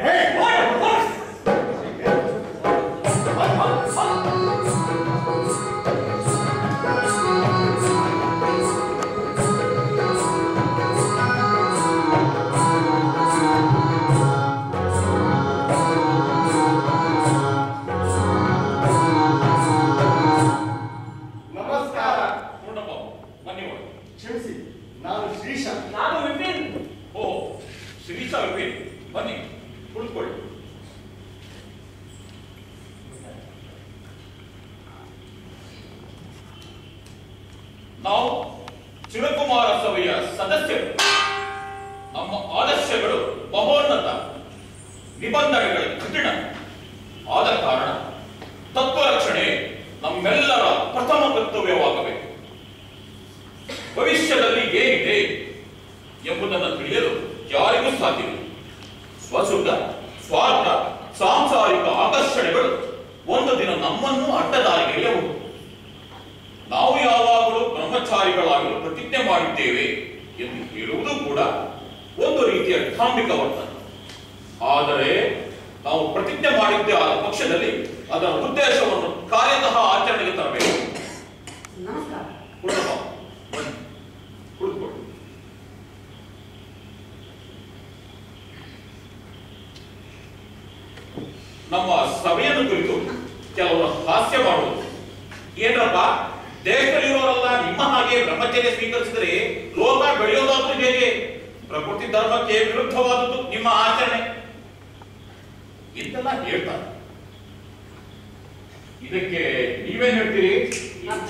ಬನ್ನಿ ಒಳಗೆ. ಕ್ಷಮಿಸಿ, ನಾನು ಶ್ರೀಶ. ನಾನು ವಿಪಿನ್. ಓ, ಶ್ರೀಶಾ ವಿಪಿನ್, ಬನ್ನಿ ಕುಳಿತುಕೊಳ್ಳಿ. ನಾವು ಚಿರಕುಮಾರ ಸಭೆಯ ಸದಸ್ಯರು. ನಮ್ಮ ಆದರ್ಶಗಳು ಮಹೋನ್ನತ, ನಿಬಂಧನೆಗಳು ಕಠಿಣ. ಆದ ಕಾರಣ ತತ್ವರಕ್ಷಣೆ ನಮ್ಮೆಲ್ಲರ ಪ್ರಥಮ ಕರ್ತವ್ಯವಾಗಬೇಕು. ಭವಿಷ್ಯದಲ್ಲಿ ಏನಿದೆ ಎಂಬುದನ್ನು ತಿಳಿಯಲು ಯಾರಿಗೂ ಸಾಧ್ಯವಿಲ್ಲ. ಸ್ವಸುಖ, ಸ್ವಾರ್ಥ, ಸಾಂಸಾರಿಕ ಆಕರ್ಷಣೆಗಳು ಒಂದು ದಿನ ನಮ್ಮನ್ನು ಅಡ್ಡದಾರಿಗೆಳೆಯಬಹುದು. ನಾವು ಯಾವಾಗಲೂ ಬ್ರಹ್ಮಚಾರಿಗಳಾಗಲು ಪ್ರತಿಜ್ಞೆ ಮಾಡಿದ್ದೇವೆ ಎಂದು ಹೇಳುವುದು ಕೂಡ ಒಂದು ರೀತಿಯ ಧಾರ್ಮಿಕ ವರ್ತನೆ. ಆದರೆ ನಾವು ಪ್ರತಿಜ್ಞೆ ಮಾಡಿದ್ದೇ ಆದ ಪಕ್ಷದಲ್ಲಿ ಅದರ ಉದ್ದೇಶವನ್ನು ಕಾರ್ಯತಃ ಆಚರಣೆಗೆ ತರಬೇಕು. ನಮಸ್ಕಾರ. ಕುಳಿತುಕೊಳ್ಳಿ. ನಮ್ಮ ಸಭೆಯನ್ನು ಕುರಿತು ಕೆಲವರು ಹಾಸ್ಯ ಮಾಡುವುದು. ಏನ್ರಪ್ಪ, ದೇಶದಲ್ಲಿರೋರೆಲ್ಲ ನಿಮ್ಮ ಹಾಗೆ ಬ್ರಹ್ಮಚರ್ಯ ಸ್ವೀಕರಿಸಿದರೆ ಲೋಕ ಬೆಳೆಯೋದಾದ್ರೂ ಹೇಗೆ? ಪ್ರಕೃತಿ ಧರ್ಮಕ್ಕೆ ವಿರುದ್ಧವಾದದ್ದು ನಿಮ್ಮ ಆಚರಣೆ ಇಂತೆಲ್ಲ ಹೇಳ್ತಾರೆ. ಇದಕ್ಕೆ ನೀವೇನ್ ಹೇಳ್ತೀರಿ? ಅರ್ಥ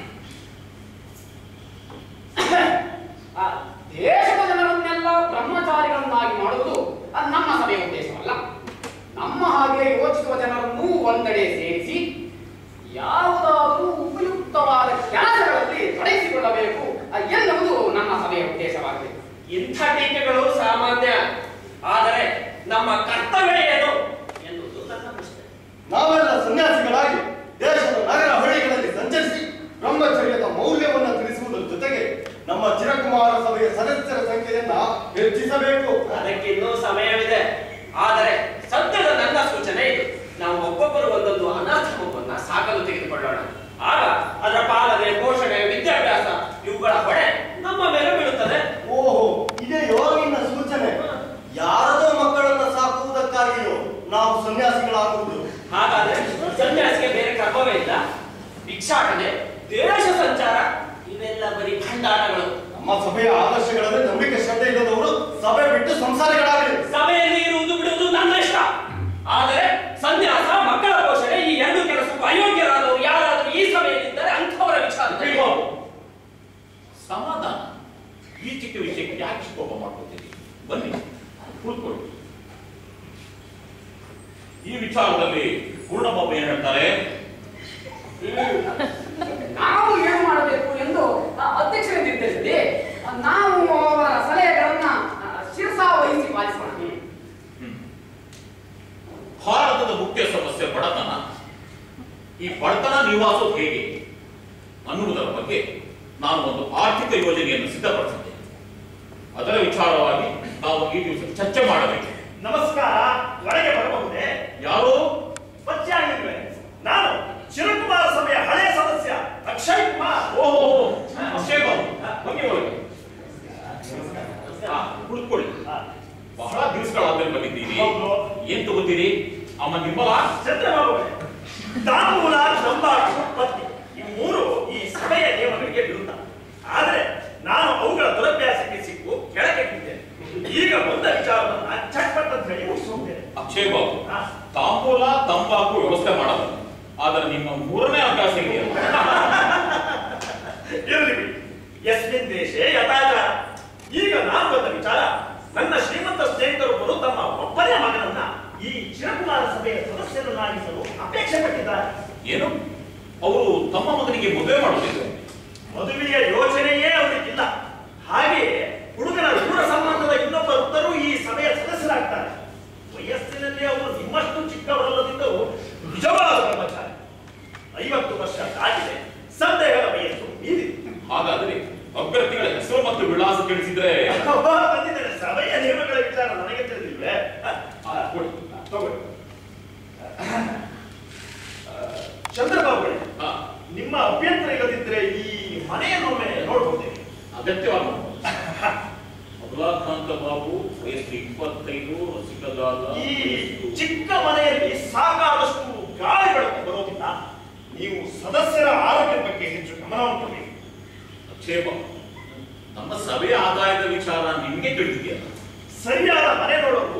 ದೇಶದ ಜನರನ್ನೆಲ್ಲ ಬ್ರಹ್ಮಚಾರಿಗಳನ್ನಾಗಿ ಮಾಡುವುದು ನಮ್ಮ ಸಭೆಯ ಉದ್ದೇಶವಲ್ಲ. ನಮ್ಮ ಹಾಗೆ ಯೋಚಿಸುವ ಜನರನ್ನು ಒಂದೆಡೆ ಸೇರಿಸಿ ಯಾವುದಾದರೂ ಉಪಯುಕ್ತವಾದ ಕೆಲಸಗಳಲ್ಲಿ ತೊಡಗಿಸಿಕೊಳ್ಳಬೇಕು ಎನ್ನುವುದು ನಮ್ಮ ಸಭೆಯ ಉದ್ದೇಶವಾಗಿದೆ. ಇಂಥ ಟೀಕೆಗಳು ಸಾಮಾನ್ಯ, ಆದರೆ ನಮ್ಮ ಕರ್ತವ್ಯ ಏನು ಎನ್ನುವುದು ನನ್ನ ಪ್ರಶ್ನೆ. ನಾವೆಲ್ಲ ಸನ್ಯಾಸಿಗಳಾಗಿ ದೇಶದ ನಗರ ಹಳ್ಳಿಗಳಲ್ಲಿ ಸಂಚರಿಸಿ ಬ್ರಹ್ಮಚರ್ಯದ ಮೌಲ್ಯವನ್ನು ತಿಳಿಸುವುದರ ಜೊತೆಗೆ ನಮ್ಮ ಚಿರಕುಮಾರ ಸಭೆಯ ಸದಸ್ಯರ ಸಂಖ್ಯೆಯನ್ನ ಹೆಚ್ಚಿಸಬೇಕು. ಅದಕ್ಕೆ ಇನ್ನೂ ಸಮಯವಿದೆ. ಆದರೆ ಸದ್ಯದ ನನ್ನ ಸೂಚನೆ ಇದು: ನಾವು ಒಬ್ಬೊಬ್ಬರು ಒಂದೊಂದು ಅನಾಥ ಮಗುವನ್ನ ಸಾಕಲು ತೆಗೆದುಕೊಳ್ಳೋಣ. ಆಗ ಅದರ ಪಾಲನೆ, ಪೋಷಣೆ, ವಿದ್ಯಾಭ್ಯಾಸ ಇವುಗಳ ಹೊಣೆ ನಮ್ಮ ಮೇಲೆ ಬೀಳುತ್ತದೆ. ಓಹೋ, ಇದೇ ಯೋಗಿನ ಸೂಚನೆ. ಯಾರದೋ ಮಕ್ಕಳನ್ನ ಸಾಕುವುದಕ್ಕಾಗಿಯೋ ನಾವು ಸನ್ಯಾಸಿಗಳಾಗುವುದು. ಹಾಗಾದ್ರೆ ಸನ್ಯಾಸಿಗೆ ಬೇರೆ ಕರ್ಮವೇ ಇಲ್ಲ. ಭಿಕ್ಷಾಟನೆ, ದೇಶ ಸಂಚಾರ ಇವೆಲ್ಲ ಬರೀ ಭಂಡಾರಗಳು. ನಮ್ಮ ಸಭೆಯ ಆದರ್ಶಗಳಲ್ಲಿ ನಂಬಿಕೆ ಶ್ರದ್ಧೆ ಇಲ್ಲದವರು ಸಭೆ ಬಿಟ್ಟು ಸಂಸಾರಿಗಳಾಗಲಿ. ಸಭೆಯಲ್ಲಿ ಇರುವುದು ಬಿಡುವುದು ನನ್ನ ಇಷ್ಟ. ಆದರೆ ಸನ್ಯಾಸ, ಮಕ್ಕಳ ಪೋಷಣೆ ಈ ಎರಡು ಕೆಲಸಕ್ಕೂ ಅಯೋಗ್ಯರಾದವರು ಯಾರಾದರೂ ಈ ಸಭೆಯಲ್ಲಿದ್ದರೆ ಅಂಥವರ ವಿಚಾರ. ಸಮಾಧಾನ. ಈ ಚಿಕ್ಕ ವಿಷಯಕ್ಕೆ ಯಾಕೆ ಕೋಪ ಮಾಡ್ಕೊತೀರಿ? ಬನ್ನಿ ಕೂತ್ಕೊಳ್ಳಿ. ಈ ವಿಚಾರದಲ್ಲಿ ಪೂರ್ಣಬಾಬು ಏನ್ ಹೇಳ್ತಾರೆ? ನಾವು ಏನು ಮಾಡಬೇಕು ಎಂದು ಅಧ್ಯಕ್ಷರೇ ನಿರ್ಧರಿಸಿದೆ. ನಾವು ಅವರ ಸಲಹೆಗಳನ್ನ ಶಿರಸಾವಹಿಸಿ ಪಾಲಿಸೋಣ. ಭಾರತದ ಮುಖ್ಯ ಸಮಸ್ಯೆ ಬಡತನ. ಈ ಬಡತನ ನಿವಾಸೋದು ಹೇಗೆ ಅನ್ನುವುದರ ಬಗ್ಗೆ ನಾನು ಒಂದು ಆರ್ಥಿಕ ಯೋಜನೆಯನ್ನು ಸಿದ್ಧಪಡಿಸಿದ್ದೇನೆ. ಅದರ ವಿಚಾರವಾಗಿ ನಾವು ಈ ದಿವಸ ಚರ್ಚೆ ಮಾಡಬೇಕು. ನಮಸ್ಕಾರ, ಒಳಗೆ ಬರಬಹುದೇ? ಯಾರು? ಬಚ್ಚಾಗಿಲ್ವೇ? ನಾನು ಚಿರಕುಮಾರ ಸಭೆಯ ಹಳೆಯ ಸದಸ್ಯ ಅಕ್ಷಯ್ ಕುಮಾರ್. ಓಹೋ, ಅಕ್ಷಯ್ ಬಾಬು, ಬನ್ನಿ ಒಳಗೆ. ಕುಳಿತುಕೊಳ್ಳಿ. ಬಹಳ ದಿವಸಗಳಾದ್ಮೇಲೆ ಬಂದಿದ್ದೀರಿ. ಹೌದು. ಏನ್ ತಗೋತೀರಿ? ಅಮ್ಮ ನಿರ್ಮಲ, ಚಂದ್ರಬಾಬು, ತಾಂಬೂಲ, ತಂಬಾಕು, ಪತ್ತಿ ಈ ಮೂರು ಈ ಸಭೆಯ ನಿಯಮಗಳಿಗೆ ವಿರುದ್ಧ. ಆದರೆ ನಾನು ಅವುಗಳ ದುರಭ್ಯಾಸಕ್ಕೆ ಸಿಕ್ಕು ಕೆಳಗೆಟ್ಟಿದ್ದೇನೆ. ಈಗ ಬಂದ ವಿಚಾರವನ್ನ ಚಟ್ಪಟ್ ಅಂತ ಹೇಳಿ ಮುಗಿಸುತ್ತೇನೆ. ಅಕ್ಷಯ್ ಬಾಬು, ತಾಂಬೂಲ, ತಂಬಾಕು ವ್ಯವಸ್ಥೆ ಮಾಡಬಹುದು. ಆದರೆ ನಿಮ್ಮ ಮೂರನೇ ಅಭ್ಯಾಸ ಇದೆಯಲ್ಲ. ಇರಲಿ ಬಿಡಿ, ಯಸ್ಮಿನ್ ದೇಶೇ ಯಥಾಚಾರ. ಈಗ ನಾನು ಬಂದ ವಿಚಾರ, ನನ್ನ ಶ್ರೀಮಂತ ಸ್ನೇಹಿತರೊಬ್ಬರು ತಮ್ಮ ಒಬ್ಬನೇ ಮಗನನ್ನ ಈ ಚಿರಕುಮಾರ ಸಭೆಯ ಸದಸ್ಯರನ್ನಾಗಿಸಲು ಅಪೇಕ್ಷೆ ಪಟ್ಟಿದ್ದಾರೆ. ಏನು? ಅವರು ತಮ್ಮ ಮಗನಿಗೆ ಮದುವೆ ಮಾಡುತ್ತಿದ್ದಾರೆ? ಮದುವೆಯ ಯೋಚನೆಯೇ ಅವರಿಗಿಲ್ಲ. ಹಾಗೆಯೇ ಹುಡುಗನ ದೂರ ಸಂಬಂಧದ ಇನ್ನೊಬ್ಬ ವೃತ್ತರು ಈ ಸಭೆಯ ಸದಸ್ಯರಾಗ್ತಾರೆ. ವಯಸ್ಸಿನಲ್ಲಿ ಅವರು ನಿಮ್ಮಷ್ಟು ಚಿಕ್ಕವರಲ್ಲದಿದ್ದರೂ ನಿಜವಾದ ಬ್ರಹ್ಮಚಾರಿ. 50 ವರ್ಷ ದಾಟಿದೆ, ಸಂದೇಹದ ವಯಸ್ಸು ಮೀರಿದೆ. ಹಾಗಾದರೆ ಅಭ್ಯರ್ಥಿಗಳ ಹೆಸರು ಮತ್ತು ವಿಳಾಸ ತಿಳಿಸಿದ್ರೆ? ಬಂದಿದ್ದೇನೆ. ಸಭೆಯ ನಿಯಮಗಳ ವಿಚಾರ ನನಗೆ ತಿಳಿದಿಲ್ವೇ? ತಗೊಳ್ಳಿ. ಚಂದ್ರಬಾಬು, ನಿಮ್ಮ ಅಭ್ಯಂತರ ಇಲ್ಲದಿದ್ರೆ ಈ ಮನೆಯನ್ನೊಮ್ಮೆ ನೋಡಬಹುದೇ? ಅಗತ್ಯವಾಗಿ ಅಬಲಾಕಾಂತ ಬಾಬು, ವಯಸ್ಸು 25, ರಸಿಕದಾದ. ಈ ಚಿಕ್ಕ ಮನೆಯಲ್ಲಿ ಸಾಕಾದಷ್ಟು ಗಾಳಿ ಬೆಳಕು ಬರೋದಿಲ್ಲ. ನೀವು ಸದಸ್ಯರ ಆರೋಗ್ಯದ ಬಗ್ಗೆ ಹೆಚ್ಚು ಗಮನವನ್ನು ಕೊಡಬೇಕು. ಕ್ಷೇಮ, ನಮ್ಮ ಸಭೆಯ ಆದಾಯದ ವಿಚಾರ ನಿಮಗೆ ತಿಳಿದಿದೆಯಲ್ಲ? ಸರಿಯಾದ ಮನೆ ನೋಡೋದು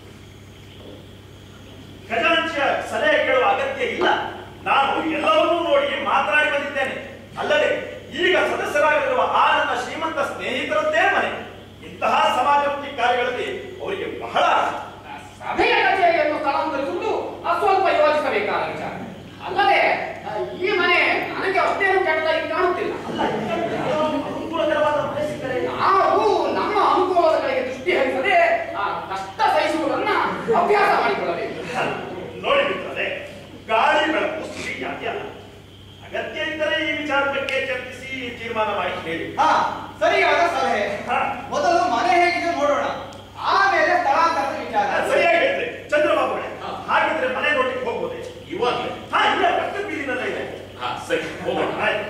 ಖಜಾಂಚಿಯ ಸಲಹೆ ಕೇಳುವ ಅಗತ್ಯ ಇಲ್ಲ. ನಾನು ಎಲ್ಲವನ್ನೂ ನೋಡಿ ಮಾತನಾಡಿ ಬಂದಿದ್ದೇನೆ. ಅಲ್ಲದೆ ಈಗ ಸದಸ್ಯರಾಗಿರುವ ಆ ನನ್ನ ಶ್ರೀಮಂತ ಸ್ನೇಹಿತರದ್ದೇ ಮನೆ. ಇಂತಹ ಸಮಾಜಮುಖಿ ಕಾರ್ಯಗಳಲ್ಲಿ ಅವರಿಗೆ ಬಹಳ ಸಭೆಯ ಕಚೇರಿಯನ್ನು ಸ್ಥಳಾಂತರಿಸುವುದು ಅಸ್ವಲ್ಪ ಯೋಚಿಸಬೇಕಾದ ವಿಚಾರ. ಅಲ್ಲದೆ ಈ ಮನೆ ನನಗೆ ಅಷ್ಟೇನು ಕೆಟ್ಟದಾಗಿ ಕಾಣುತ್ತಿಲ್ಲ. ಅನುಕೂಲಕರವಾದ ಮನೆ ಸಿಕ್ಕರೆ ನಾವು ನಮ್ಮ ಅನುಕೂಲದ ಕಡೆಗೆ ದೃಷ್ಟಿ ಹರಿಸದೆ ಆ ಕಷ್ಟ ಸಹಿಸುವುದನ್ನ ಅಭ್ಯಾಸ ಮಾಡಿಕೊಳ್ಳಬೇಕು. ನೋಡಿ ಬಿಟ್ಟರೆ ಗಾಳಿ ಬೆಳಕು ಯಾಕೆ ಅಗತ್ಯ ಇದ್ದರೆ ಈ ವಿಚಾರ ಬಗ್ಗೆ ಚರ್ಚಿಸಿ ತೀರ್ಮಾನ ಮಾಡಿ ಹೇಳಿ. ಸರಿಯಾದ ಸಲಹೆ. ಮೊದಲು ಮನೆ ಹೇಗಿದೆ ನೋಡೋಣ, ಆಮೇಲೆ ಸ್ಥಳಾಂತರದ ವಿಚಾರ. ಸರಿಯಾಗಿ ಹೇಳಿದ್ರೆ ಚಂದ್ರಬಾಬುಗಳೇ, ಹಾಗಿದ್ರೆ ಮನೆ ನೋಡ್ಲಿಕ್ಕೆ ಹೋಗ್ಬೋದೇ? ಇವಾಗಲೇ? ಇಲ್ಲ, ಪಕ್ಕ ಬೀದಿನಲ್ಲ ಇದೆ. ಸರಿ, ಹೋಗೋಣ.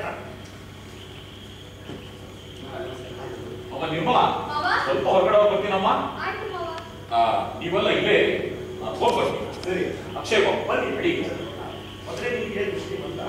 ಅಮ್ಮ ನಿರ್ಮಲ, ಸ್ವಲ್ಪ ಹೊರಗಡೆ ಹೋಗ್ಬರ್ತೀನಮ್ಮ. ನೀವೆಲ್ಲ ಇಲ್ಲೇ ಹೋಗ್ಬರ್ತೀನಿ. ಸರಿ, ಅಕ್ಷಯ್ ಬಾಬು ಬನ್ನಿ ರೆಡಿ. ಮೊದಲೇ ನಿಮಗೆ ದೃಷ್ಟಿ ಬಂತ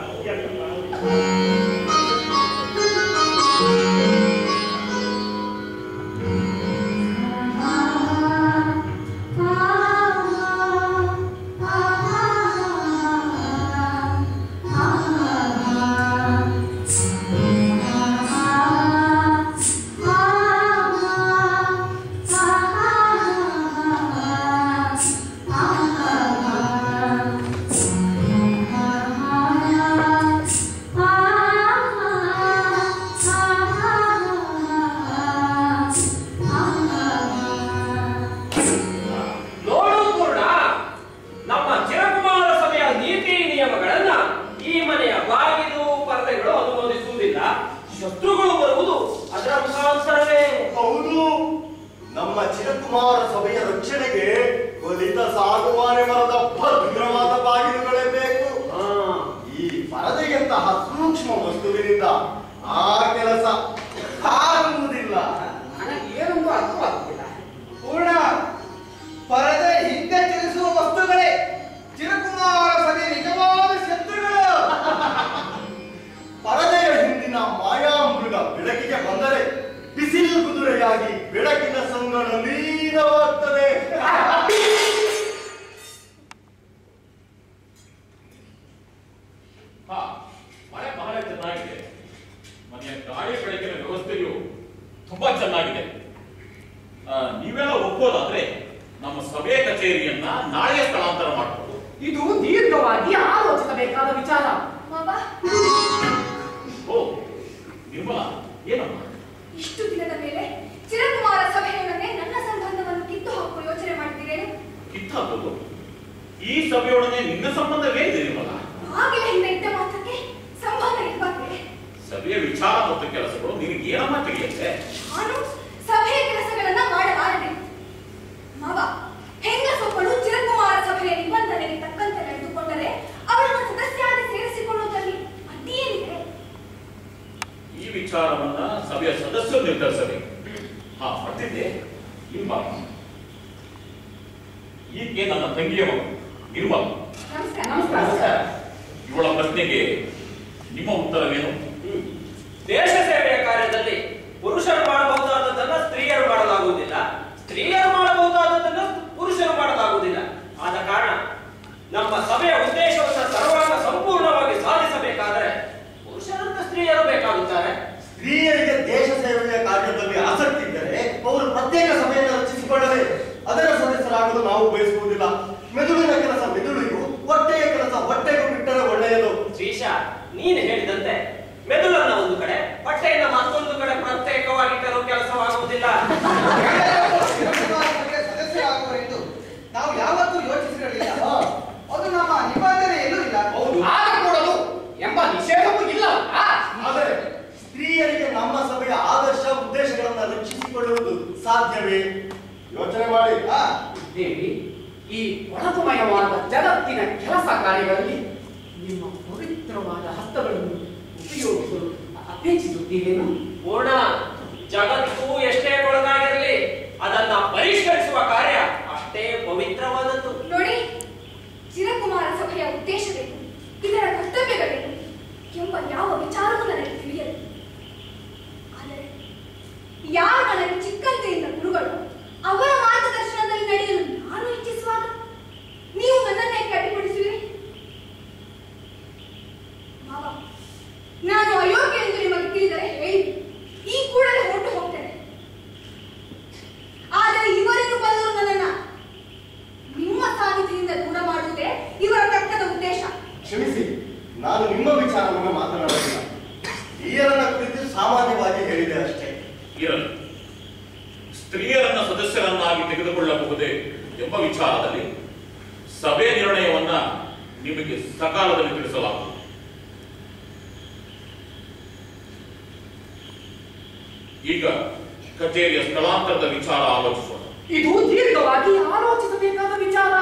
ಶತ್ರುಗಳು ಬರುವುದು ಅದರ ಮುಖಾಂತರವೇ. ಹೌದು, ನಮ್ಮ ಚಿರಕುಮಾರ ಸಭೆಯ ರಕ್ಷಣೆಗೆ ಒಲಿತ ಸಾಗುವಾನೆ ಮರದ ಭದ್ರವಾದ ಬಾಗಿಲುಗಳೇ ಬೇಕು. ಈ ಪರದೆಯಂತಹ ಸೂಕ್ಷ್ಮ ವಸ್ತುವಿನಿಂದ ಆ ಕೆಲಸ ಆಗುವುದಿಲ್ಲ. ನನಗೆ ಏನೊಂದು ಅರ್ಥವಾಗುತ್ತಿಲ್ಲ. ಪೂರ್ಣ, ಪರದೆ ಹಿಂದೆ ಚಲಿಸುವ ವಸ್ತುಗಳೇ ಚಿರಕುಮಾರ ಸಭೆಯ ನಿಜವಾದ ಶತ್ರುಗಳು. ಪರದೆಯ ಹಿಂದಿನ ಮಾಯಾಮೃಗ ಬೆಳಕಿಗೆ ಬಂದರೆ ಬಿಸಿಲು ಕುದುರೆಯಾಗಿ ಬೆಳಕಿನ ಸಂಗಡ ಲೀನವಾಗ್ತದೆ. ಮನೆ ಬಹಳ ಚೆನ್ನಾಗಿದೆ. ಮನೆಯ ಗಾಳಿ ಬೆಳಕಿನ ವ್ಯವಸ್ಥೆಯು ತುಂಬಾ ಚೆನ್ನಾಗಿದೆ. ನೀವೆಲ್ಲ ಒಪ್ಪೋದಾದ್ರೆ ನಮ್ಮ ಸಭೆ ಕಚೇರಿಯನ್ನ ನಾಳೆ ಸ್ಥಳಾಂತರ ಮಾಡಬಹುದು. ಇದು ದೀರ್ಘವಾಗಿ ಆಲೋಚಿಸಬೇಕಾದ ವಿಚಾರ. ಓ ನಿರ್ಮಲಾ, ಏನಮ್ಮ? ಇಷ್ಟು ದಿನದ ಮೇಲೆ ಚಿರಕುಮಾರ ಸಭೆಯೊಡನೆ ನನ್ನ ಸಂಬಂಧವನ್ನು ಕಿತ್ತು ಹಾಕುವ ಯೋಚನೆ ಮಾಡಿದ್ದೀರೇನು? ಕಿತ್ತಾಕೋದು? ಈ ಸಭೆಯೊಡನೆ ನಿನ್ನ ಸಂಬಂಧವೇನಿದೆ ನಿರ್ಮಲಾ? ಆಗಲೇ ಹಿಂದೆ ಇದ್ದ ಮಾತ್ರಕ್ಕೆ ಸಂಬಂಧ ಇರಬಾರ್ದೆ. ಸಭೆಯ ವಿಚಾರ ಮತ್ತು ಕೆಲಸಗಳು ನಿನಗೆ ಏನಮ್ಮ ತಿಳಿಯುತ್ತೆ? ನಾನು ಸಭೆಯ ಕೆಲಸಗಳನ್ನ ಮಾಡಲಾರದೆ. ಮಾವ, ಹೆಂಗಸೊಬ್ಬಳು ಚಿರಕುಮಾರ ಸಭೆಯ ನಿಬಂಧನೆಗೆ ತಕ್ಕಂತೆ ನಡೆದುಕೊಂಡರೆ ಅವರನ್ನು ಸದಸ್ಯಾಗಿ ಸೇರಿಸಿಕೊಳ್ಳುವುದರಲ್ಲಿ ಅಡ್ಡಿಯೇನಿದೆ? ಈ ವಿಚಾರವನ್ನ ಸಭೆಯ ಸದಸ್ಯರು ನಿರ್ಧರಿಸಬೇಕು. ಬರ್ತಿದ್ದೆ ಇಲ್ವಾ? ಈಕೆ ನನ್ನ ತಂಗಿಯ ಮಗಳು ನಿರ್ಮಲ. ನಮಸ್ಕಾರ. ಇವಳ ಪ್ರಶ್ನೆಗೆ ನಿಮ್ಮ ಉತ್ತರವೇನು? ದೇಶ ಸೇವೆಯ ಕಾರ್ಯದಲ್ಲಿ ಪುರುಷರು ಮಾಡಬಹುದಾದದನ್ನ ಸ್ತ್ರೀಯರು ಮಾಡಲಾಗುವುದಿಲ್ಲ, ಸ್ತ್ರೀಯರು ಮಾಡಬಹುದಾದದನ್ನ ಪುರುಷರು ಮಾಡಲಾಗುವುದಿಲ್ಲ. ಆದ ಕಾರಣ ನಮ್ಮ ಸಭೆಯ ಉದ್ದೇಶವನ್ನು ಸರ್ವಾಂಗ ಸಂಪೂರ್ಣವಾಗಿ ಸಾಧಿಸಬೇಕಾದರೆ ಪುರುಷರಂತ ಸ್ತ್ರೀಯರು ಬೇಕಾಗುತ್ತಾರೆ. ಸ್ತ್ರೀಯರಿಗೆ ದೇಶ ಸೇವೆಯ ಕಾರ್ಯದಲ್ಲಿ ಆಸಕ್ತಿ ಇದ್ದರೆ ಅವರು ಪ್ರತ್ಯೇಕ ಸಭೆಯನ್ನು ರಚಿಸಿಕೊಳ್ಳಬೇಕು. ಅದರ ಸದಸ್ಯರಾಗಲು ನಾವು ಬಯಸುವುದಿಲ್ಲ. ಮೆದುಳಿನ ಕೆಲಸ ಮೆದುಳಿಗೂ, ಹೊಟ್ಟೆಯ ಕೆಲಸ ಹೊಟ್ಟೆಗೂ ಬಿಟ್ಟರೆ ಒಳ್ಳೆಯದು. ಶ್ರೀಶ, ನೀನು ಹೇಳಿದಂತೆ ಮೆದುಳನ್ನ ಒಂದು ಕಡೆ, ಹೊಟ್ಟೆಯಿಂದ ಮತ್ತೊಂದು ಕಡೆ ಪ್ರತ್ಯೇಕವಾಗಿ ಕೆಲವು ಕೆಲಸವಾಗುವುದಿಲ್ಲ. ಸದಸ್ಯರಾಗುವರೆಂದು ನಾವು ಯಾವತ್ತೂ ಯೋಚಿಸಿರಲಿಲ್ಲ. ಅದು ನಮ್ಮ ನಿಬಂಧನೆಯಲ್ಲೂ ಇಲ್ಲ. ಆಗಕೂಡದು ಎಂಬ ನಿಷೇಧವೂ ಇಲ್ಲ. ಆದರೆ ಸ್ತ್ರೀಯರಿಗೆ ನಮ್ಮ ಸಭೆಯ ಆದರ್ಶ ಉದ್ದೇಶಗಳನ್ನು ರಕ್ಷಿಸಿಕೊಳ್ಳುವುದು ಸಾಧ್ಯವೇ? ಯೋಚನೆ ಮಾಡಿ. ದೇವಿ, ಈ ಒಳಗುಮಯವಾದ ಜಗತ್ತಿನ ಕೆಲಸ ಕಾರ್ಯಗಳಲ್ಲಿ ನಿಮ್ಮ ಪವಿತ್ರವಾದ ಹಸ್ತಗಳನ್ನು ಉಪಯೋಗಿಸಲು ಅಪೇಕ್ಷಿಸುತ್ತೀರೇನು? ಪೂರ್ಣ, ಜಗತ್ತು ಎಷ್ಟೇ ಒಳಗಾಗಿರಲಿ ಅದನ್ನ ಪರಿಷ್ಕರಿಸುವ ಕಾರ್ಯ ಅಷ್ಟೇ ಪವಿತ್ರವಾದದ್ದು. ನೋಡಿ, ಚಿರಕುಮಾರ ಸಭೆಯ ಉದ್ದೇಶವೇನು, ಇದರ ಕರ್ತವ್ಯಗಳೇನು ಎಂಬ ಯಾವ ವಿಚಾರವೂ ನನಗೆ ತಿಳಿಯದು. ಆದರೆ ಯಾರು ನನಗೆ ಚಿಕ್ಕಂತೆಯಿಂದ ಗುರುಗಳು ಅವರ ಮಾರ್ಗದರ್ಶನದಲ್ಲಿ ನಡೆಯಲು ನಾನು ಇಚ್ಛಿಸುವಾಗ ನೀವು ನನ್ನನ್ನೇ ಕಟ್ಟಿಬಿಡಿಸುವಿರಿ. ಮಾವ, ನಾನು ಅಯೋಗ್ಯ ಎಂದು ನಿಮಗೆ ತಿಳಿದರೆ ಹೇಳಿ, ಈ ಕೂಡಲೇ ಹೊರಟು ಹೋಗ್ತೇನೆ. ಆದರೆ ಇವರಿಗೂ ಬಂದರು ನನ್ನನ್ನ ನಿಮ್ಮ ಸಾನ್ನಿಧ್ಯದಿಂದ ದೂರ ಮಾಡುವುದೇ ಇವರ ಕಟ್ಟದ ಉದ್ದೇಶ. ಕ್ಷಮಿಸಿ, ನಾನು ನಿಮ್ಮ ವಿಚಾರವನ್ನು ಮಾತನಾಡಲಿಲ್ಲ. ಹಿರಿಯರನ್ನ ಕುರಿತು ಸಾಮಾನ್ಯವಾಗಿ ಹೇಳಿದೆ ಅಷ್ಟೇ. ಇರಲಿ, ಸ್ತ್ರೀಯರನ್ನ ಸದಸ್ಯರನ್ನಾಗಿ ತೆಗೆದುಕೊಳ್ಳಬಹುದೇ ಎಂಬ ವಿಚಾರದಲ್ಲಿ ಸಭೆ ನಿರ್ಣಯವನ್ನ ನಿಮಗೆ ಸಕಾಲದಲ್ಲಿ ತಿಳಿಸಲಾಗುವುದು. ಈಗ ಕಚೇರಿಯ ಸ್ಥಳಾಂತರದ ವಿಚಾರ ಆಲೋಚಿಸೋಣ. ಇದು ದೀರ್ಘವಾಗಿ ಆಲೋಚಿಸಬೇಕಾದ ವಿಚಾರ.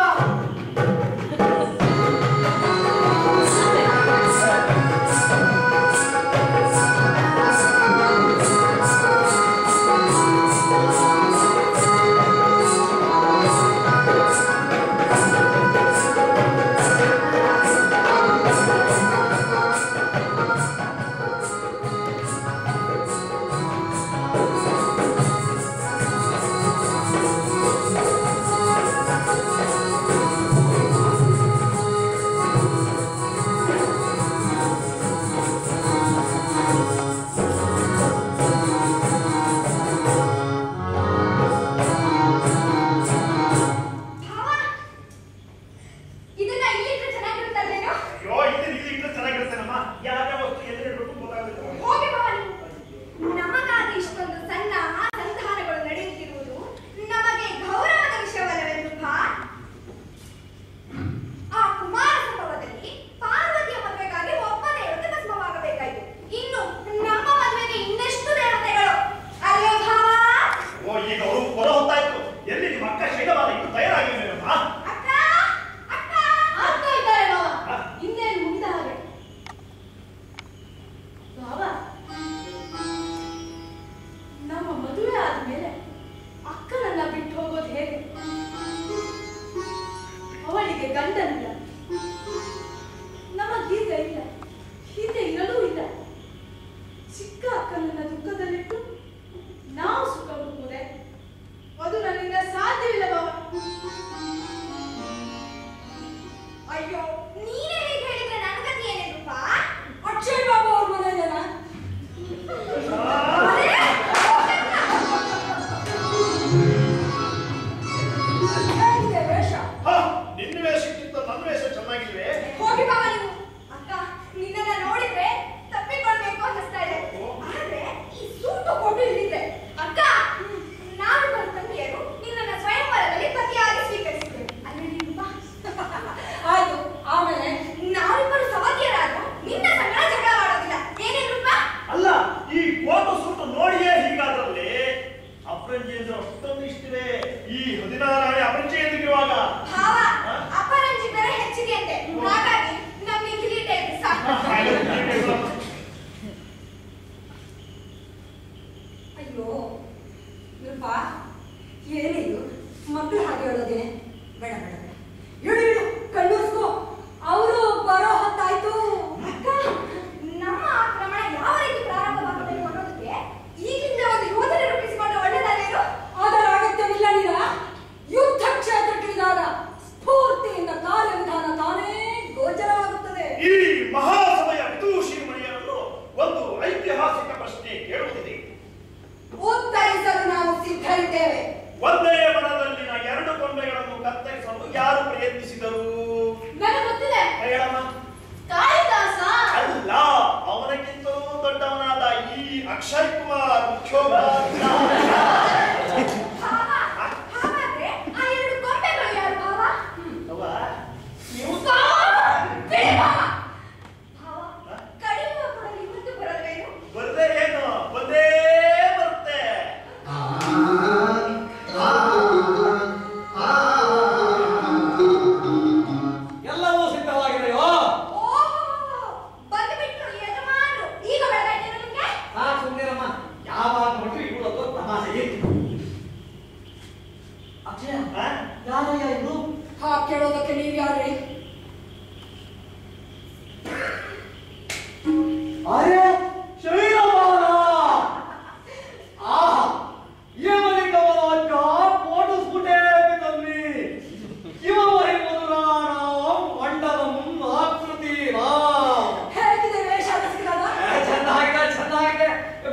ಯಾವಾಗ ನೋಡ್ರಿ ಇವಳೊಂದು ತಮಾಷೆ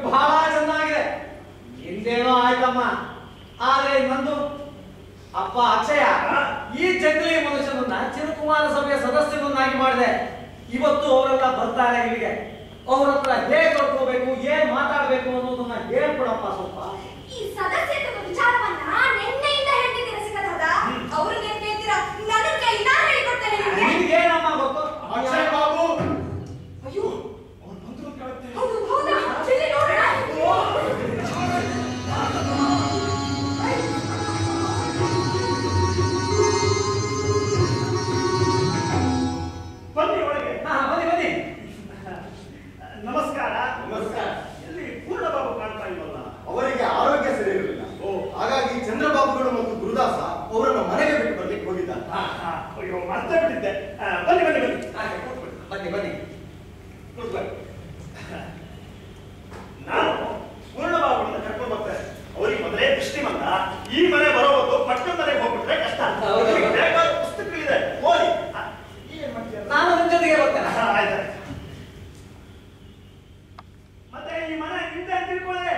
ಬಹಳ ಚೆನ್ನಾಗಿದೆ. ಹಿಂದೇನೋ ಆಯ್ತಮ್ಮ, ಆದ್ರೆ ನಂದು ಅಪ್ಪ ಅಕ್ಷಯ ಈ ಜಂಗಲಿ ಮನುಷ್ಯನನ್ನ ಚಿರಕುಮಾರ ಸಭೆಯ ಸದಸ್ಯನನ್ನಾಗಿ ಮಾಡಿದೆ. ಇವತ್ತು ಅವರೆಲ್ಲ ಬರ್ತಾರೆ ಇಲ್ಲಿಗೆ. ಅವ್ರ ಹತ್ರ ಹೇಗೆ ಕರ್ಕೋಬೇಕು, ಏನ್ ಮಾತಾಡ್ಬೇಕು ಅನ್ನೋದನ್ನ ಹೇಳ್ಕೊಡಪ್ಪ ಸ್ವಲ್ಪ. ಈ ಸದಸ್ಯತ್ವದ ವಿಚಾರವನ್ನ ನಿನ್ನೆಯಿಂದ ಹೇಳ್ತಿದ್ದೀರಾ ಸಿಕ್ಕದಾದ. ಅವ್ರಿಗೆ ಏನ್ ಕೇಳ್ತೀರಾ? ನನ್ನ ಕೈ ನಾನು ಹೇಳಿಕೊಡ್ತೇನೆ ನಿಮ್ಗೆ. ನಿಮ್ಗೇನಮ್ಮ ಗೊತ್ತು? ಅಕ್ಷಯ್ ಬಾಬು, ಅಯ್ಯೋ, ಅವ್ರು ಬಂದ್ರು ಕೇಳುತ್ತೆ. ಹೌದು ಹೌದಾ? ಇಲ್ಲಿ ನೋಡೋಣ. ಬನ್ನಿ ಒಳಗೆ. ಬನ್ನಿ ಬನ್ನಿ. ನಮಸ್ಕಾರ. ನಮಸ್ಕಾರ. ಎಲ್ಲಿ ಪೂರ್ಣಬಾಬು ಕಾಣ್ತಾ ಇಲ್ವಲ್ಲ? ಅವರಿಗೆ ಆರೋಗ್ಯ ಸರಿ ಇರಲಿಲ್ಲ. ಹಾಗಾಗಿ ಚಂದ್ರಬಾಬುಗಳು ಮತ್ತು ಗುರುದಾಸ ಅವರನ್ನು ಮನೆಗೆ ಬಿಟ್ಟು ಬರ್ಲಿಕ್ಕೆ ಹೋಗಿದ್ದಾರೆ. ಅಯ್ಯೋ ಮರ್ತೇ ಬಿಟ್ಟಿದ್ದೆ. ಬನ್ನಿ ಬನ್ನಿ ಬನ್ನಿ. ಬನ್ನಿ ಬನ್ನಿ. ಕೂತ್ಕೊಳ್ಳಿ. ನಾನು ಪೂರ್ಣಬಾಬುಗಳನ್ನ ಕರ್ಕೊಂಡು ಬರ್ತೇನೆ. ಅವರಿಗೆ ಮೊದಲೇ ದೃಷ್ಟಿಮಂತ. ಈ ಮನೆ ಬರೋದು ಪಟ್ಟಣದ ಮನೆಗೆ ಹೋಗ್ಬಿಟ್ರೆ ಕಷ್ಟ. ಹೌದು. ನಿಮಗೆ ಬೇಕಾದ ಪುಸ್ತಕಗಳಿದೆ, ಓದಿ. ಏನ್ ಮಾಡ್ತೀರ? ನಾನು ನಿಮ್ ಜೊತೆಗೆ ಬರ್ತೇನೆ. ಆಯ್ತು. ಮತ್ತೆ ಈ ಮನೆ ನಿಂದೆ ಅಂತ ತಿಳ್ಕೊಳ್ಳಿ.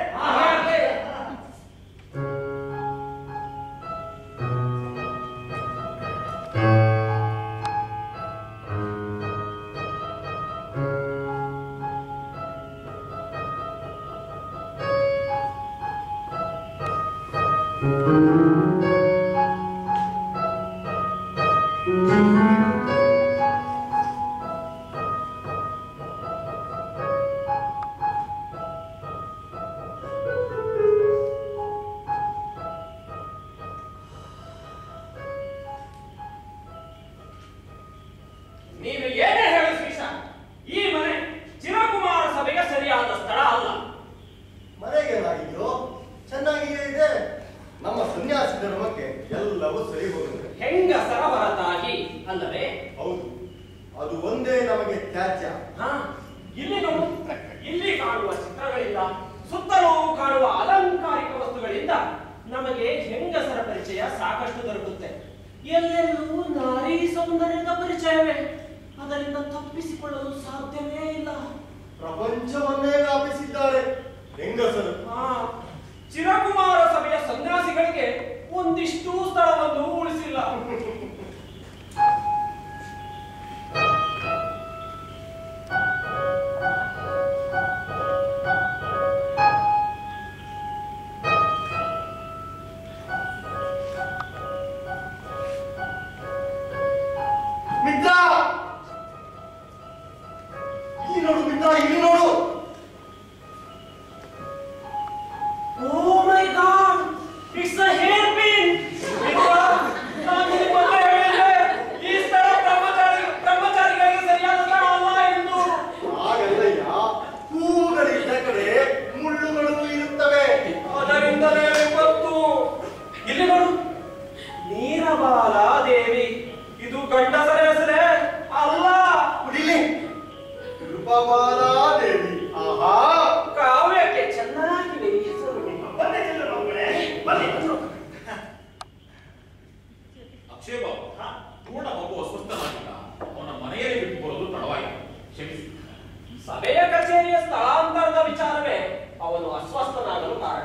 ನೀನು ಏನೇ ಹೇಳು ಶ್ರೀಶ, ಈ ಮನೆ ಚಿರಕುಮಾರ ಸಭೆಗೆ ಸರಿಯಾದ ಸ್ಥಳ ಅಲ್ಲ. ಮನೆಗೇನಾಗಿದೆಯೋ ಚೆನ್ನಾಗಿಯೇ ಇದೆ. ನಮ್ಮ ಸನ್ಯಾಸಿ ಧರ್ಮಕ್ಕೆ ಎಲ್ಲವೂ ಸರಿ ಹೋಗುತ್ತೆ. ಹೆಂಗಸರ ಹೊರತಾಗಿ ಅಲ್ಲವೇ? ಹೌದು, ಅದು ಒಂದೇ ನಮಗೆ ತ್ಯಾಜ್ಯ. ಇಲ್ಲಿ ನೋಡು, ಇಲ್ಲಿ ಕಾಣುವ ಚಿತ್ರಗಳಿಂದ, ಸುತ್ತಲೂ ಕಾಣುವ ಅಲಂಕಾರಿಕ ವಸ್ತುಗಳಿಂದ ನಮಗೆ ಹೆಂಗಸರ ಪರಿಚಯ ಸಾಕಷ್ಟು ದೊರಕುತ್ತೆ. ಎಲ್ಲೆಲ್ಲೂ ನಾರಿ ಸೌಂದರ್ಯದ ಪರಿಚಯವೇ. ಅದರಿಂದ ತಪ್ಪಿಸಿಕೊಳ್ಳಲು ಸಾಧ್ಯವೇ ಇಲ್ಲ. ಪ್ರಪಂಚವನ್ನೇ ವ್ಯಾಪಿಸಿದ್ದಾರೆ ಹೆಂಗಸರು. ಚಿರಕುಮಾರ ಸಭೆಯ ಸನ್ಯಾಸಿಗಳಿಗೆ ಒಂದಿಷ್ಟು ಸ್ಥಳವನ್ನು ಉಳಿಸಿಲ್ಲ. ಮಿತ್ರ, ಇಲ್ಲಿ ನೋಡು ಮಿತ್ರ, ಇಲ್ಲಿ ನೋಡು. Oh my God! It's a hairpin! ನಾನು ನಿಮಗೆ ಮೊದಲೇ ಹೇಳಿದ್ದೆ, ಈ ಸ್ಥಳ ಬ್ರಹ್ಮಚಾರಿಗಳಿಗೆ ಸರಿಯಾದ ಸ್ಥಳ ಅಲ್ಲ ಎಂದು. ಹಾಗಲ್ಲಯ್ಯ, ಹೂವುಗಳಿದ್ದ ಕಡೆ ಮುಳ್ಳುಗಳು ಇರುತ್ತವೆ. ಅದರಿಂದಲೇ ಗೊತ್ತು. ಇಲ್ಲಿ ನೋಡು, ನೀರಬಾಲ ದೇವಿ. ಇದು ಗಂಡಸರ ಹೆಸರೇ ಅಲ್ಲ. ಕುಡಿಲಿ, ಕೃಪಾಬಾಲಾದೇವಿ. ಆಹಾ, ಕಾವ್ಯಕ್ಕೆ ಚೆನ್ನಾಗಿದೆ ಈ ಹೆಸರು. ಬನ್ನಿ ಚಂದ್ರಬಾಬುಗಳೇ, ಬನ್ನಿ. ಅಕ್ಷಯ್ ಬಾಬು, ಪೂರ್ಣಬಾಬು ಅಸ್ವಸ್ಥನಾಗಿದ್ದ. ಅವನ ಮನೆಯಲ್ಲಿ ಬಿಟ್ಟು ಬರೋದು ತಡವಾಯಿತು, ಕ್ಷಮಿಸಿ. ಸಭೆಯ ಕಚೇರಿಯ ಸ್ಥಳಾಂತರದ ವಿಚಾರವೇ ಅವನು ಅಸ್ವಸ್ಥನಾಗಲು ಕಾರಣ.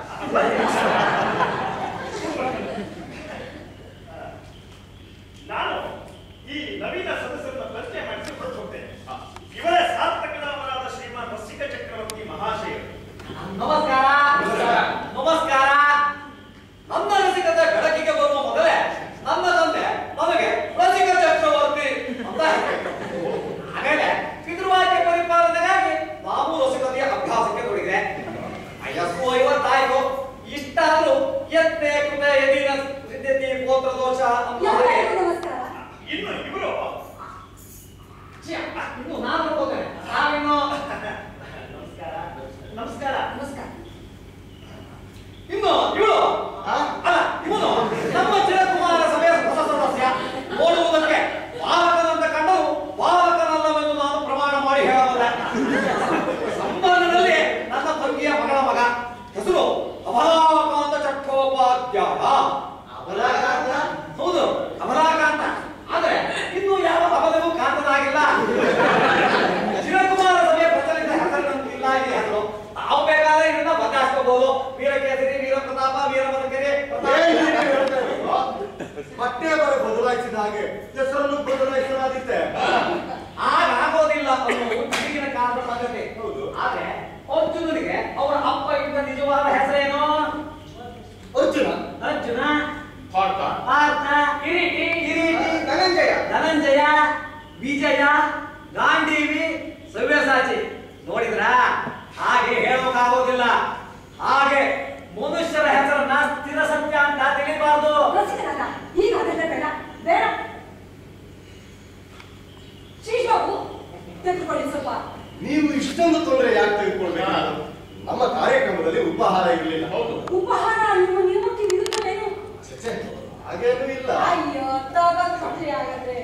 ನಾನು ಈ ನವೀನ ಸದಸ್ಯರನ್ನ ಪರಿಚಯ ಮಾಡಿಸಿಕೊಂಡು ಹೋಗ್ತೇನೆ. ಇವರೇ ಸಾರ್ಥಕನಾಮರಾದ ಶ್ರೀಮಾನ್ ರಸಿಕ ಚಕ್ರವರ್ತಿ ಮಹಾಶಯರು. ನಮಸ್ಕಾರ. ನಮಸ್ಕಾರ. ನನ್ನ ರಸಿಕತೆ ಬೆಳಕಿಗೆ ಬರುವ ಮೊದಲೇ ನನ್ನ ತಂದೆ ನನಗೆ ರಸಿಕ ಚಕ್ರವರ್ತಿ ಅಂತ ಹೇಳ್ತಿದ್ರು. ಆಮೇಲೆ ಪಿತೃವಾಕ್ಯ ಪರಿಪಾಲನೆಗಾಗಿ ನಾವು ರಸಿಕತೆಯ ಅಭ್ಯಾಸಕ್ಕೆ ತೊಡಗಿದೆ. ವಯಸ್ಸು 50 ಆಯ್ತು. ಇಷ್ಟಾದ್ರೂ ಯತ್ನೆ ಕೃತೆ ಯದಿನ ಸಿದ್ಧತೆ ಗೋತ್ರ ದೋಷ ಎಲ್ಲರಿಗೂ ನಮಸ್ಕಾರ. ಇನ್ನು ಇವರು ಇನ್ನು ನಾನು ಹೋಗ್ತೇನೆ. ನಾವಿನ್ನು ನಮಸ್ಕಾರ ನಮಸ್ಕಾರ ನಮಸ್ಕಾರ. ಇನ್ನು ಇವಳು ಅಲ್ಲ, ಇವನು ನಮ್ಮ ಚಿರಕುಮಾರ ಸಭೆಯ ಹೊಸ ಸದಸ್ಯ. ನೋಡುವುದಕ್ಕೆ ಬಾಲಕನಂತ ಕಂಡರೂ ಬಾಲಕನಲ್ಲವೆಂದು ನಾನು ಪ್ರಮಾಣ ಮಾಡಿ ಹೇಳಬಲ್ಲೆ. ಸಂಬಂಧದಲ್ಲಿ ನನ್ನ ತಂಗಿಯ ಮಗಳ ಮಗ. ಹೆಸರು ಅಬಲಾಕಾಂತ ಚಟ್ಟೋಪಾಧ್ಯಾಯ. ಅಬಲಾಕಾಂತ? ಹೌದು, ಅಬಲಾಕಾಂತ. ಆದ್ರೆ ಇನ್ನು ಯಾವ ಅಬಲವೂ ಕಾಂತನಾಗಿಲ್ಲ. ಚಿರಕುಮಾರ ಸಭೆಯ ಪ್ರಚಲಿತ ಹೆಸರಿನಂತಿಲ್ಲ ಈ ಹೆಸರು. ತಾವು ಬೇಕಾದ್ರೆ ಹಾಗೆ ಹೆಸರನ್ನು ಬದಲಾಯಿಸಲಾದಿತ್ತೆ. ಆಗೋದಿಲ್ಲ ಅನ್ನೋದು ಈಗಿನ ಕಾಲದ ಪದ್ಧತಿ. ಹೌದು. ಆದ್ರೆ ಅರ್ಜುನನಿಗೆ ಅವರ ಅಪ್ಪ ಇದ್ದ ನಿಜವಾದ ಹೆಸರೇನು? ಅರ್ಜುನ, ಅರ್ಜುನ, ಪಾರ್ಥ, ಪಾರ್ಥ, ಕಿರೀಟಿ, ಧನಂಜಯ, ಧನಂಜಯ, ವಿಜಯ, ಗಾಂಡೀವಿ, ಸವ್ಯಸಾಚಿ. ನೋಡಿದ್ರ? ಹಾಗೆ ಹೇಳೋಕ್ಕಾಗೋದಿಲ್ಲ. ಹಾಗೆ ಮನುಷ್ಯರ ಹೆಸರನ್ನ ಸ್ಥಿರ ಸತ್ಯ ಅಂತ ತಿಳಿಬಾರ್ದು. ರಸಿಕನಾದ ಈಗ ಅದೆಲ್ಲ ಬೇಡ ಬೇಡ. ಶ್ರೀಶಾಬು ತೆಗೆದುಕೊಳ್ಳಿ ಸ್ವಲ್ಪ. ನೀವು ಇಷ್ಟೊಂದು ತೊಂದರೆ ಯಾಕೆ ತೆಗೆದುಕೊಳ್ಬೇಕು? ನಮ್ಮ ಕಾರ್ಯಕ್ರಮದಲ್ಲಿ ಉಪಹಾರ ಇರಲಿಲ್ಲ. ಹೌದು. ಉಪಹಾರ ನಿಮ್ಮ ನಿಯಮಕ್ಕೆ ವಿರುದ್ಧವೇನು? ಹಾಗೇನೂ ಇಲ್ಲ. ಅಯ್ಯೋ ತಗೊಂಡ್ ಕೊಟ್ರಿ ಹಾಗಾದ್ರೆ.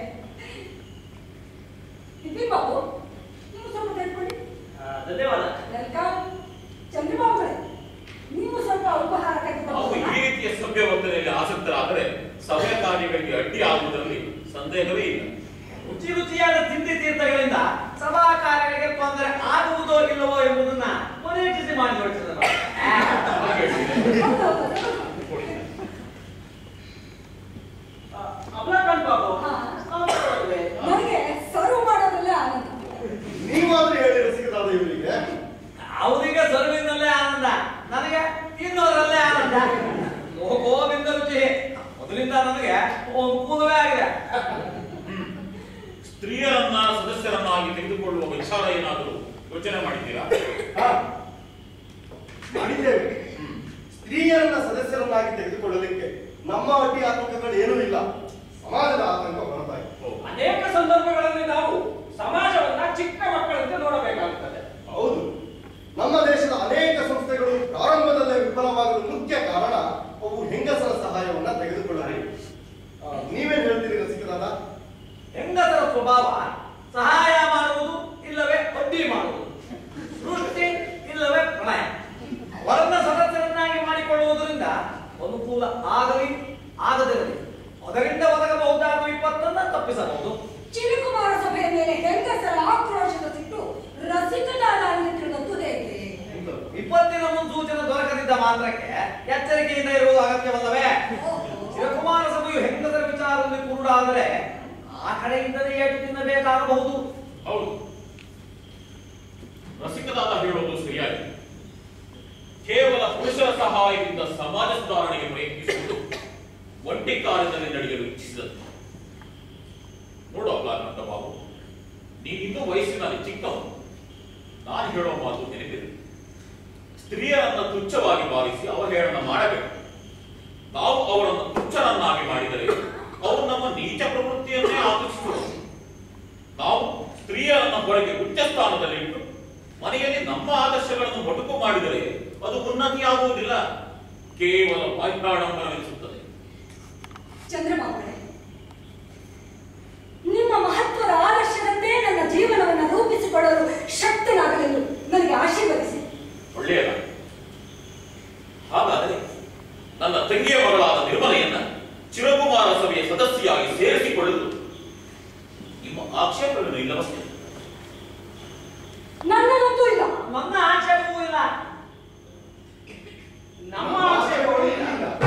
ಬಿಪಿನ್ ಬಾಬು ನೀವು ಸ್ವಲ್ಪ ತೆಗೆದುಕೊಳ್ಳಿ. ಧನ್ಯವಾದ. ವೆಲ್ಕಮ್. ಚಂದ್ರಬಾಬುಗಳೇ ನೀವು ಸ್ವಲ್ಪ ಉಪಹಾರ ನಾವು ತೆಗೆದುಕೊಳ್ಳಿ. ಈ ರೀತಿಯ ಸಭ್ಯ ವರ್ತನೆಯಲ್ಲಿ ಆಸಕ್ತರಾದರೆ ಸಭೆ ಕಾರ್ಯಗಳಿಗೆ ಅಡ್ಡಿ ಆಗುವುದರಲ್ಲಿ ಸಂದೇಹವೇ ಇಲ್ಲ. ರುಚಿ ರುಚಿಯಾದ ತಿಂಡಿ ತೀರ್ಥಗಳಿಂದ ಸಭಾ ಕಾರ್ಯಗಳಿಗೆ ತೊಂದರೆ ಆಗುವುದೋ ಇಲ್ಲವೋ ಎಂಬುದನ್ನ ಪರೀಕ್ಷಿಸಿ ಮಾಡಿ ನೋಡಿಸಿದರು. ಅಬ್ಲಾಕಾಂತ್ ಬಾಬು ಹಾ. ನಮಸ್ಕಾರವೇ. ನನಗೆ ಸರ್ವ್ ಮಾಡೋದ್ರಲ್ಲೇ ಆನಂದ. ನೀವಾದ್ರೂ ಹೇಳಿ ರಸಿಕರಾದ ಇವರಿಗೆ. ಅವರಿಗೆ ಸರ್ವಿನಲ್ಲೇ ಆನಂದ, ನನಗೆ ತಿನ್ನೋದ್ರಲ್ಲೇ ಆನಂದ. ಗೋವಿಂದ ರುಚಿ ಮೊದಲಿಂದ ನನಗೆ ಅನುಕೂಲವೇ ಆಗಿದೆ. ಸ್ತ್ರೀಯರನ್ನ ಸದಸ್ಯರನ್ನಾಗಿ ತೆಗೆದುಕೊಳ್ಳುವ ವಿಚಾರ ಏನಾದರೂ ಯೋಚನೆ ಮಾಡಿದ್ದೀರಾ? ಮಾಡಿದ್ದೇವೆ. ಸ್ತ್ರೀಯರನ್ನ ಸದಸ್ಯರನ್ನಾಗಿ ತೆಗೆದುಕೊಳ್ಳಲಿಕ್ಕೆ ನಮ್ಮ ಅಡ್ಡಿ ಆತಂಕಗಳು ಏನೂ ಇಲ್ಲ. ಸಮಾಜದ ಆತಂಕ ಹೊರತಾಗಿ. ಅನೇಕ ಸಂದರ್ಭಗಳಲ್ಲಿ ನಾವು ಸಮಾಜವನ್ನ ಚಿಕ್ಕ ಮಕ್ಕಳಂತೆ ನೋಡಬೇಕಾಗುತ್ತದೆ. ಹೌದು, ನಮ್ಮ ದೇಶದ ಅನೇಕ ಸಂಸ್ಥೆಗಳು ಪ್ರಾರಂಭದಲ್ಲೇ ವಿಫಲವಾಗಲು ಮುಖ್ಯ ಕಾರಣ ಅವು ಹೆಂಗಸರ ಸಹಾಯವನ್ನ ತೆಗೆದುಕೊಳ್ಳಬೇಕು. ನೀವೇನ್ ಹೇಳ್ತೀರಿ ರಸಿಕರಾದ? ಹೆಂಗಸರ ಸ್ವಭಾವ ಸಹಾಯ ಮಾಡುವುದು ಇಲ್ಲವೇ ಅಡ್ಡಿ ಮಾಡುವುದು, ಸೃಷ್ಟಿ ಇಲ್ಲವೇ ಪ್ರಣಯ. ಅವರನ್ನ ಸದಸ್ಯರನ್ನಾಗಿ ಮಾಡಿಕೊಳ್ಳುವುದರಿಂದ ಅನುಕೂಲ ಆಗಲಿ ಆಗದಿರಲಿ ಅದರಿಂದ ಒದಗಬಹುದಾದ ವಿಪತ್ತನ್ನ ತಪ್ಪಿಸಬಹುದು. ಚಿರುಕುಮಾರ ಸಭೆಯ ಮೇಲೆ ಹೆಂಗಸರ ಆಕ್ರೋಶದ ಸಿಟ್ಟು ರಸಿಕನಾಗಿ ತಿಳಿದಂತುದೇ ಇದೆ. ವಿಪತ್ತಿನ ಮುನ್ಸೂಚನೆ ದೊರಕದಿದ್ದ ಮಾತ್ರಕ್ಕೆ ಎಚ್ಚರಿಕೆಯಿಂದ ಇರುವುದು ಅಗತ್ಯವಲ್ಲವೇ? ಚಿರಕುಮಾರ ಸಭೆಯು ಹೆಂಗಸರ ವಿಚಾರದಲ್ಲಿ ಕುರುಡಾದರೆ ಆ ಕಡೆಯಿಂದಲೇ ಏಟು ತಿನ್ನಬೇಕಾಗಬಹುದು. ಹೌದು, ರಸಿಕದಾದ ಹೇಳೋದು ಸರಿಯಾಗಿ. ಕೇವಲ ಪುರುಷರ ಸಹಾಯದಿಂದ ಸಮಾಜ ಸುಧಾರಣೆಗೆ ಪ್ರಯತ್ನಿಸುವುದು ಒಂಟಿ ಕಾರ್ಯದಲ್ಲಿ ನಡೆಯಲು ಇಚ್ಛಿಸಿದಂತೆ. ನೋಡು ಅಬ್ಲಾಕಾಂತ ಬಾಬು, ನೀನಿನ್ನೂ ವಯಸ್ಸಿನಲ್ಲಿ ಚಿಕ್ಕವನು. ನಾನು ಹೇಳೋ ಮಾತು ನೆನಪಿದೆ. ಸ್ತ್ರೀಯರನ್ನ ತುಚ್ಛವಾಗಿ ಭಾವಿಸಿ ಅವಹೇಳನ ಮಾಡಬೇಕು. ನಾವು ಅವರನ್ನು ತುಚ್ಛರನ್ನಾಗಿ ಮಾಡಿದರೆ ಅವರು ನಮ್ಮ ನೀಚ ಪ್ರವೃತ್ತಿಯನ್ನೇ ಆಕರ್ಷಿಸುವರು. ನಾವು ಸ್ತ್ರೀಯರನ್ನ ಹೊರಗೆ ಉಚ್ಚ ಸ್ಥಾನದಲ್ಲಿಟ್ಟು ಮನೆಯಲ್ಲಿ ನಮ್ಮ ಆದರ್ಶಗಳನ್ನು ಮೊಟಕು ಮಾಡಿದರೆ ಅದು ಉನ್ನತಿಯಾಗುವುದಿಲ್ಲ, ಕೇವಲ ಬಾಹ್ಯಾಡಂಬರವೆನಿಸುತ್ತದೆ. ಚಂದ್ರಬಾಬುಗಳೇ, ನಿಮ್ಮ ಮಹತ್ವದ ಆದರ್ಶದಂತೆ ನನ್ನ ಜೀವನವನ್ನು ರೂಪಿಸಿಕೊಳ್ಳಲು ಶಕ್ತನಾಗಲೆಂದು ನನಗೆ ಆಶೀರ್ವದಿಸಿ. ಒಳ್ಳೆಯದ. ಹಾಗಾದರೆ ನನ್ನ ತಂಗಿಯ ಮಗಳಾದ ನಿರ್ಮಲೆಯನ್ನ ಚಿರಕುಮಾರ ಸಭೆಯ ಸದಸ್ಯೆಯಾಗಿ ಸೇರಿಸಿಕೊಳ್ಳಲು ನಿಮ್ಮ ಆಕ್ಷೇಪವನ್ನು ಇಲ್ಲವಷ್ಟೇ? ನನ್ನದಂತೂ ಇಲ್ಲ. ನನ್ನ ಆಕ್ಷೇಪವೂ ಇಲ್ಲ. ನಮ್ಮ ಆಕ್ಷೇಪಗಳು ಇಲ್ಲ.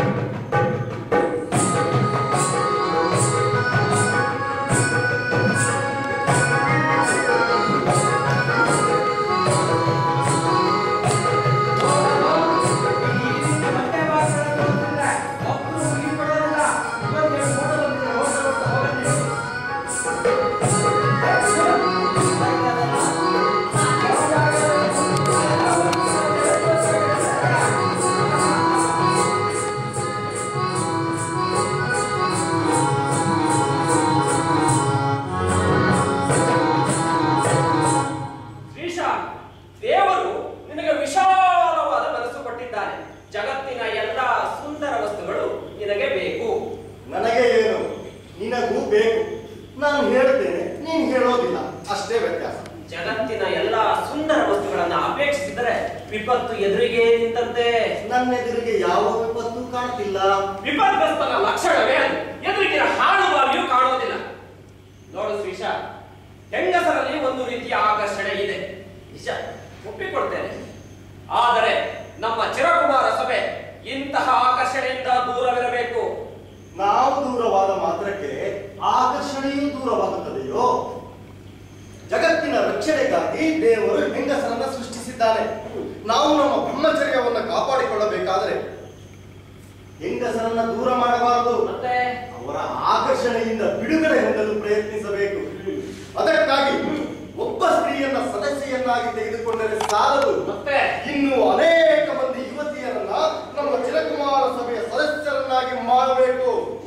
ದೇವರು ನಿನಗೆ ವಿಶಾಲವಾದ ಮನಸ್ಸು ಕೊಟ್ಟಿದ್ದಾನೆ. ಜಗತ್ತಿನ ಎಲ್ಲಾ ಸುಂದರ ವಸ್ತುಗಳು ನಿನಗೆ ಬೇಕು. ನನಗೆ ಏನು, ನಿನಗೂ ಬೇಕು. ನಾನು ಹೇಳ್ತೇನೆ, ನೀನು ಹೇಳೋದಿಲ್ಲ, ಅಷ್ಟೇ ವ್ಯತ್ಯಾಸ. ಜಗತ್ತಿನ ಎಲ್ಲಾ ಸುಂದರ ವಸ್ತುಗಳನ್ನ ಅಪೇಕ್ಷಿಸಿದರೆ ವಿಪತ್ತು ಎದುರಿಗೆ ನಿಂತಂತೆ. ನನ್ನೆದುರಿಗೆ ಯಾವ ವಿಪತ್ತು ಕಾಣ್ತಿಲ್ಲ. ವಿಪತ್ಗ್ರಸ್ತನ ಲಕ್ಷಣವೇ ಅದು. ಎದುರಿಗಿನ ಹಾಳುಗಾವಿಯೂ ಕಾಣೋದಿಲ್ಲ. ನೋಡು ಶ್ರೀಶ, ಹೆಂಗಸರಲ್ಲಿ ಒಂದು ರೀತಿಯ ಆಕರ್ಷಣೆ ಇದೆ, ನಿಜ, ಒಪ್ಪಿಕೊಳ್ತೇನೆ. ಆದರೆ ನಮ್ಮ ಚಿರಕುಮಾರ ಸಭೆ ಇಂತಹ ಆಕರ್ಷಣೆಯಿಂದ ದೂರವಿರಬೇಕು. ನಾವು ದೂರವಾದ ಮಾತ್ರಕ್ಕೆ ಆಕರ್ಷಣೆಯೂ ದೂರವಾಗುತ್ತದೆಯೋ? ಜಗತ್ತಿನ ರಕ್ಷಣೆಗಾಗಿ ದೇವರು ಹೆಂಗಸರನ್ನ ಸೃಷ್ಟಿಸಿದ್ದಾನೆ. ನಾವು ನಮ್ಮ ಬ್ರಹ್ಮಚರ್ಯವನ್ನು ಕಾಪಾಡಿಕೊಳ್ಳಬೇಕಾದರೆ ಹೆಂಗಸರನ್ನ ದೂರ ಮಾಡಬಾರದು. ಮತ್ತೆ ಅವರ ಆಕರ್ಷಣೆಯಿಂದ ಬಿಡುಗಡೆ ಹೊಂದಲು ಪ್ರಯತ್ನಿಸಬೇಕು. ಅದಕ್ಕಾಗಿ ಒಬ್ಬ ಸ್ತ್ರೀಯನ್ನ ಸದಸ್ಯೆಯನ್ನಾಗಿ ತೆಗೆದುಕೊಂಡರೆ ಸಾಲದು. ಮತ್ತೆ ಇನ್ನು ಅನೇಕ ಮಂದಿ ಯುವತಿಯರನ್ನ ನಮ್ಮ ಚಿರಕುಮಾರ ಸಭೆಯ ಸದಸ್ಯರನ್ನಾಗಿ ಮಾಡಬೇಕು.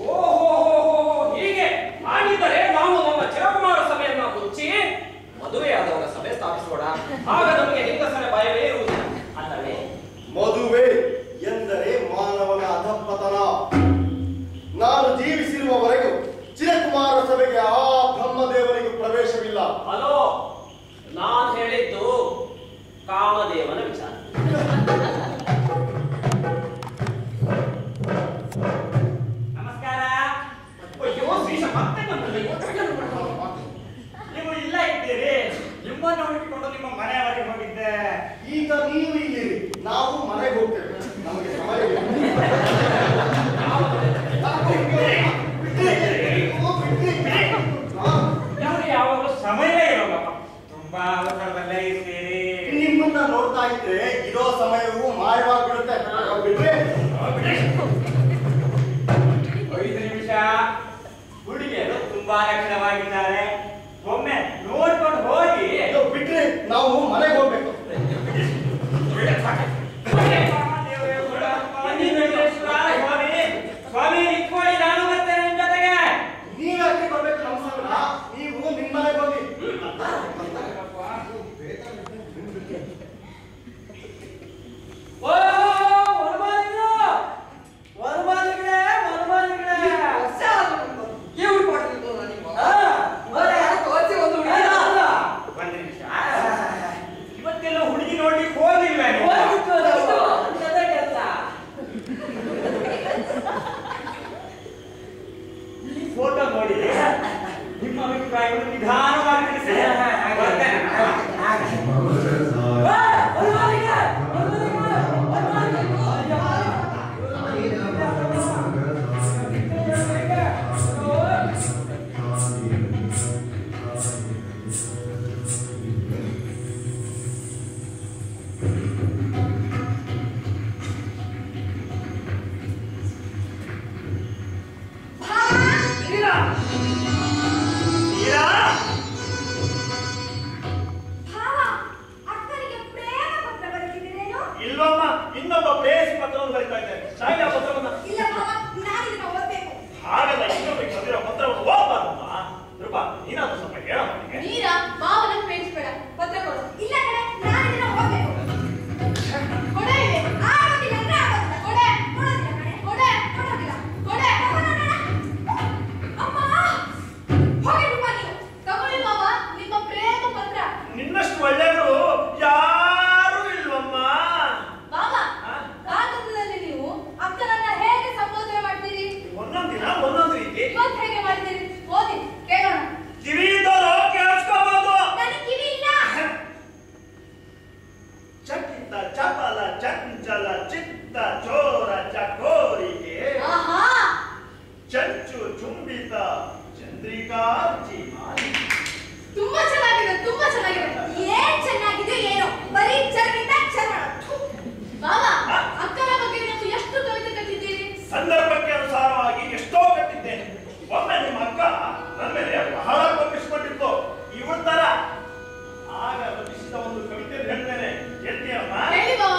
ಹೀಗೆ ಮಾಡಿದರೆ ನಾವು ನಮ್ಮ ಚಿರಕುಮಾರ ಸಭೆಯನ್ನ ಮುಚ್ಚಿ ಮದುವೆಯಾದವರ ಸಭೆ ಸ್ಥಾಪಿಸೋಣ. ಆಗ ನಮಗೆ ಹೆಂಗಸರ ಭಯವೇ ಇರುವುದಿಲ್ಲ ಅಲ್ಲವೇ? ಮದುವೆ ಎಂದರೆ ಮಾನವನ ಅಧಃಪತನ. ನಾನು ಜೀವಿಸಿರುವವರೆಗೂ ಚಿರಕುಮಾರ ಸಭೆಗೆ ಆ ಬ್ರಹ್ಮದೇವನಿಗೂ ಪ್ರವೇಶವಿಲ್ಲ. ಹಲೋ, ನಾನು ಹೇಳಿದ್ದು ಕಾಮದೇವನ ವಿಚಾರ. ನಮಸ್ಕಾರ. ಅಯ್ಯೋ ಶ್ರೀಶ, ಮತ್ತೆ ನೀವು ಇಲ್ಲ ಇದ್ದೀರಿ. ನಿಮ್ಮನ್ನು ಹುಡುಕಿಕೊಂಡು ನಿಮ್ಮ ಮನೆಯವರೆಗೆ ಹೋಗಿದ್ದೆ. ಈಗ ನೀವು ಇಲ್ಲಿರಿ, ನಾವು ಮನೆಗೆ ಹೋಗ್ತೇವೆ. ನಮಗೆ ಸಮಯವಿಲ್ಲ. ಯಾವಾಗಲೂ ಸಮಯವೇ ಇರೋಲ್ಲಪ್ಪ. ತುಂಬಾ ಅವಸರದಲ್ಲೇ ಇದ್ದೀರಿ. ನಿಮ್ಮನ್ನ ನೋಡ್ತಾ ಇದ್ರೆ ಇರೋ ಸಮಯವು ಮಾಯವಾಗ್ಬಿಡುತ್ತೆ. ಬಿಟ್ರೆ 5 ನಿಮಿಷ. ಹುಡುಗಿಯರು ತುಂಬಾ ಲಕ್ಷಣವಾಗಿದ್ದಾರೆ. ಒಮ್ಮೆ ನೋಡ್ಕೊಂಡು ಹೋಗಿ. ಬಿಟ್ರೆ ನಾವು ಮನೆಗೆ ಹೋಗ್ಬೇಕು. ಸ್ವಾಮಿ ನಿಂತ್ಕೊಳ್ಳಿ, ನಾನು ಬರ್ತೇನೆ ನಿಮ್ ಜೊತೆಗೆ. ನೀವ್ಯಾಕೆ ಬರ್ಬೇಕು ನಮ್ಮ ಸಂಗಡ? ನೀವು ನಿಮ್ಮ ಮನೆಗೆ ಹೋಗಿ. ಇವತ್ತೆಲ್ಲ ಹುಡುಗಿ ನೋಡ್ಲಿಕ್ಕೆ ಹೋಗಿಲ್ವೇ ನೀವು? ಈ ಫೋಟೋ ನೋಡಿ ನಿಮ್ಮ ಅಭಿಪ್ರಾಯವನ್ನು ನಿಧಾನವಾಗಿ ತಿಳಿಸಿ. ಇಲ್ವಮ್ಮ, ಇನ್ನೊಬ್ಬ ಪ್ರೇಯಸಿ ಪತ್ರವನ್ನು ಬರೀತಾ ಇದ್ದೇನೆ. ಸಾಯಿನ ಪತ್ರವನ್ನ ಹಾಗಲ್ಲ, ಇನ್ನೊಬ್ಬರಿಗೆ ಬಂದಿರೋ ಪತ್ರವನ್ನು ಓದಬಾರದಮ್ಮ. ರೂಪಾ, ನೀನಾದ್ರೂ ಸ್ವಲ್ಪ ಹೇಳ ಮಟ್ಟಿಗೆ. ನೀರಾ ಮಾವನ ಪ್ರೇಮಿಸ್ಬೇಡ, ಪತ್ರ ಕೊಡು. ಇಲ್ಲ ಕಡೆ ನಾನು ಇದನ್ನ ಓದ್ಬೇಕು. ಕೊಡೆ ಇವೆ. ಆಗೋದಿಲ್ಲ ಅಂದ್ರೆ ಆಗೋದಿಲ್ಲ. ಕೊಡೆ ಕೊಡೋದಿಲ್ಲ ಕಡೆ. ಕೊಡೆ ಕೊಡೋದಿಲ್ಲ. ಕೊಡೆ ಕೊಡೋಣ. ಅಮ್ಮ ಹೋಗಿ ರೂಪ, ನೀವು ತಗೊಳ್ಳಿ ಮಾವ ನಿಮ್ಮ ಪ್ರೇಮ ಪತ್ರ. ನಿನ್ನಷ್ಟು ಒಳ್ಳೆಯವರು ಯಾರು ಇಲ್ವಮ್ಮ. ಮಾವ, ಕಾಗದದಲ್ಲಿ ನೀವು ಅಕ್ಕನನ್ನ ಹೇಗೆ ಸಂಬೋಧನೆ ಮಾಡ್ತೀರಿ? ಒಂದೊಂದು ದಿನ ಒಂದೊಂದು ರೀತಿ. ಇವತ್ತು ಹೇಗೆ ಮಾಡ್ತೀರಿ? ಓದಿ ಕೇಳೋಣ. ಕಿವಿ ಇದ್ದವರು ಕೇಳಿಸ್ಕೋಬಹುದು. ನನಗೆ ಕಿವಿ ಇಲ್ಲ. ಚಕಿತ ಚಪಲ ಚಂಚಲ ಚಿತ್ತ ಚೋರ ಚಕೋರಿಗೆ ಆಹಾ, ಚಂಚು ಚುಂಬಿತ ಚಂದ್ರಿಕಾ ಚಿಮಾಲಿ. ತುಂಬಾ ಚೆನ್ನಾಗಿದೆ, ತುಂಬಾ ಚೆನ್ನಾಗಿದೆ. ಏನ್ ಚೆನ್ನಾಗಿದೆ ಏನೋ, ಬರೀ ಚರ್ಮಿತ ಚರ್ಮಣ. ಬಾಬಾ, ಅಕ್ಕನ ಬಗ್ಗೆ ನೀವು ಎಷ್ಟು ಕವಿತೆ ಕಟ್ಟಿದ್ದೀರಿ? ಸಂದರ್ಭಕ್ಕೆ ಅನುಸಾರವಾಗಿ ಎಷ್ಟೋ ಕಟ್ಟಿದ್ದೇನೆ. ಒಮ್ಮೆ ನಿಮ್ಮ ಅಕ್ಕ ನನ್ನ ಮೇಲೆ ಬಹಳ ಕೋಪಿಸಿಕೊಂಡಿತ್ತು. ಇವಳ ತರ ಆಗ ರಚಿಸಿದ ಒಂದು ಕವಿತೆ ಹೇಳ್ತೇನೆ, ಹೇಳ್ತೀಯಮ್ಮ? ಹೇಳಿ ಬಾಬಾ.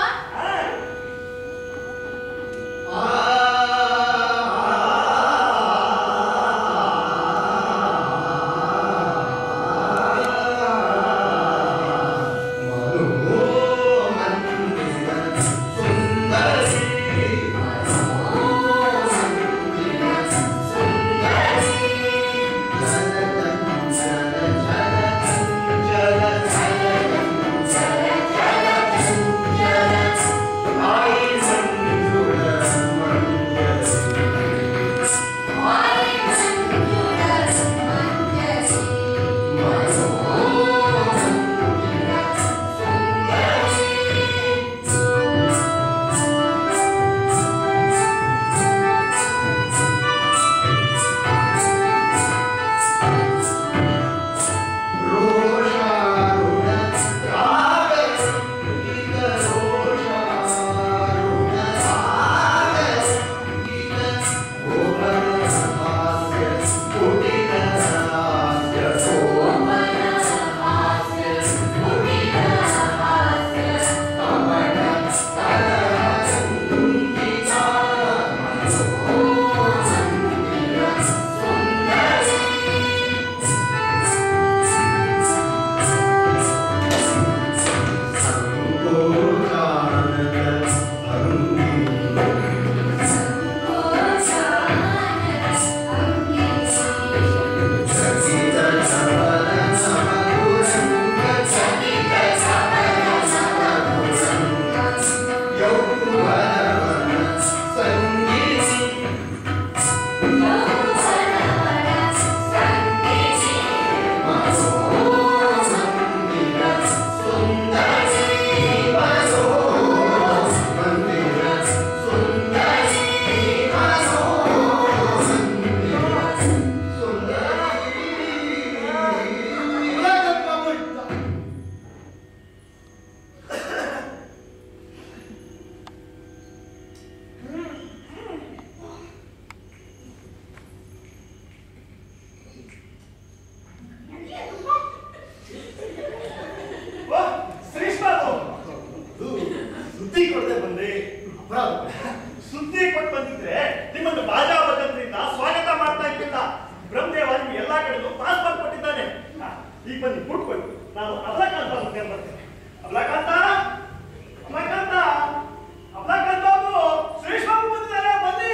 ಸುದ್ದಿ ಕೊಟ್ಟು ಬಂದಿದ್ರೆ ನಿಮ್ಮನ್ನು ಬಾಜಾ ಭಜಂತ್ರಿಂದ ಸ್ವಾಗತ ಮಾಡ್ತಾ ಇದ್ದಿಲ್ಲ. ಬ್ರಹ್ಮದೇವ ನಿಮ್ಗೆ ಎಲ್ಲಾ ಕಡೆಗೂ ಪಾಸ್ಪೋರ್ಟ್ ಕೊಟ್ಟಿದ್ದಾನೆ. ಈಗ ಬನ್ನಿ ಕೂತ್ಕೊಳ್ಳಿ, ನಾನು ಅಬ್ಲಕಾಂತ ಬರ್ತೇನೆ. ಅಬ್ಲಕಾಂತ ಅಬ್ಲಕಾಂತ ಅಬ್ಲಕಾಂತ ಬಾಬು, ಶ್ರೇಷ್ಠ ಬಾಬು ಬಂದಿದ್ದಾರೆ, ಬನ್ನಿ.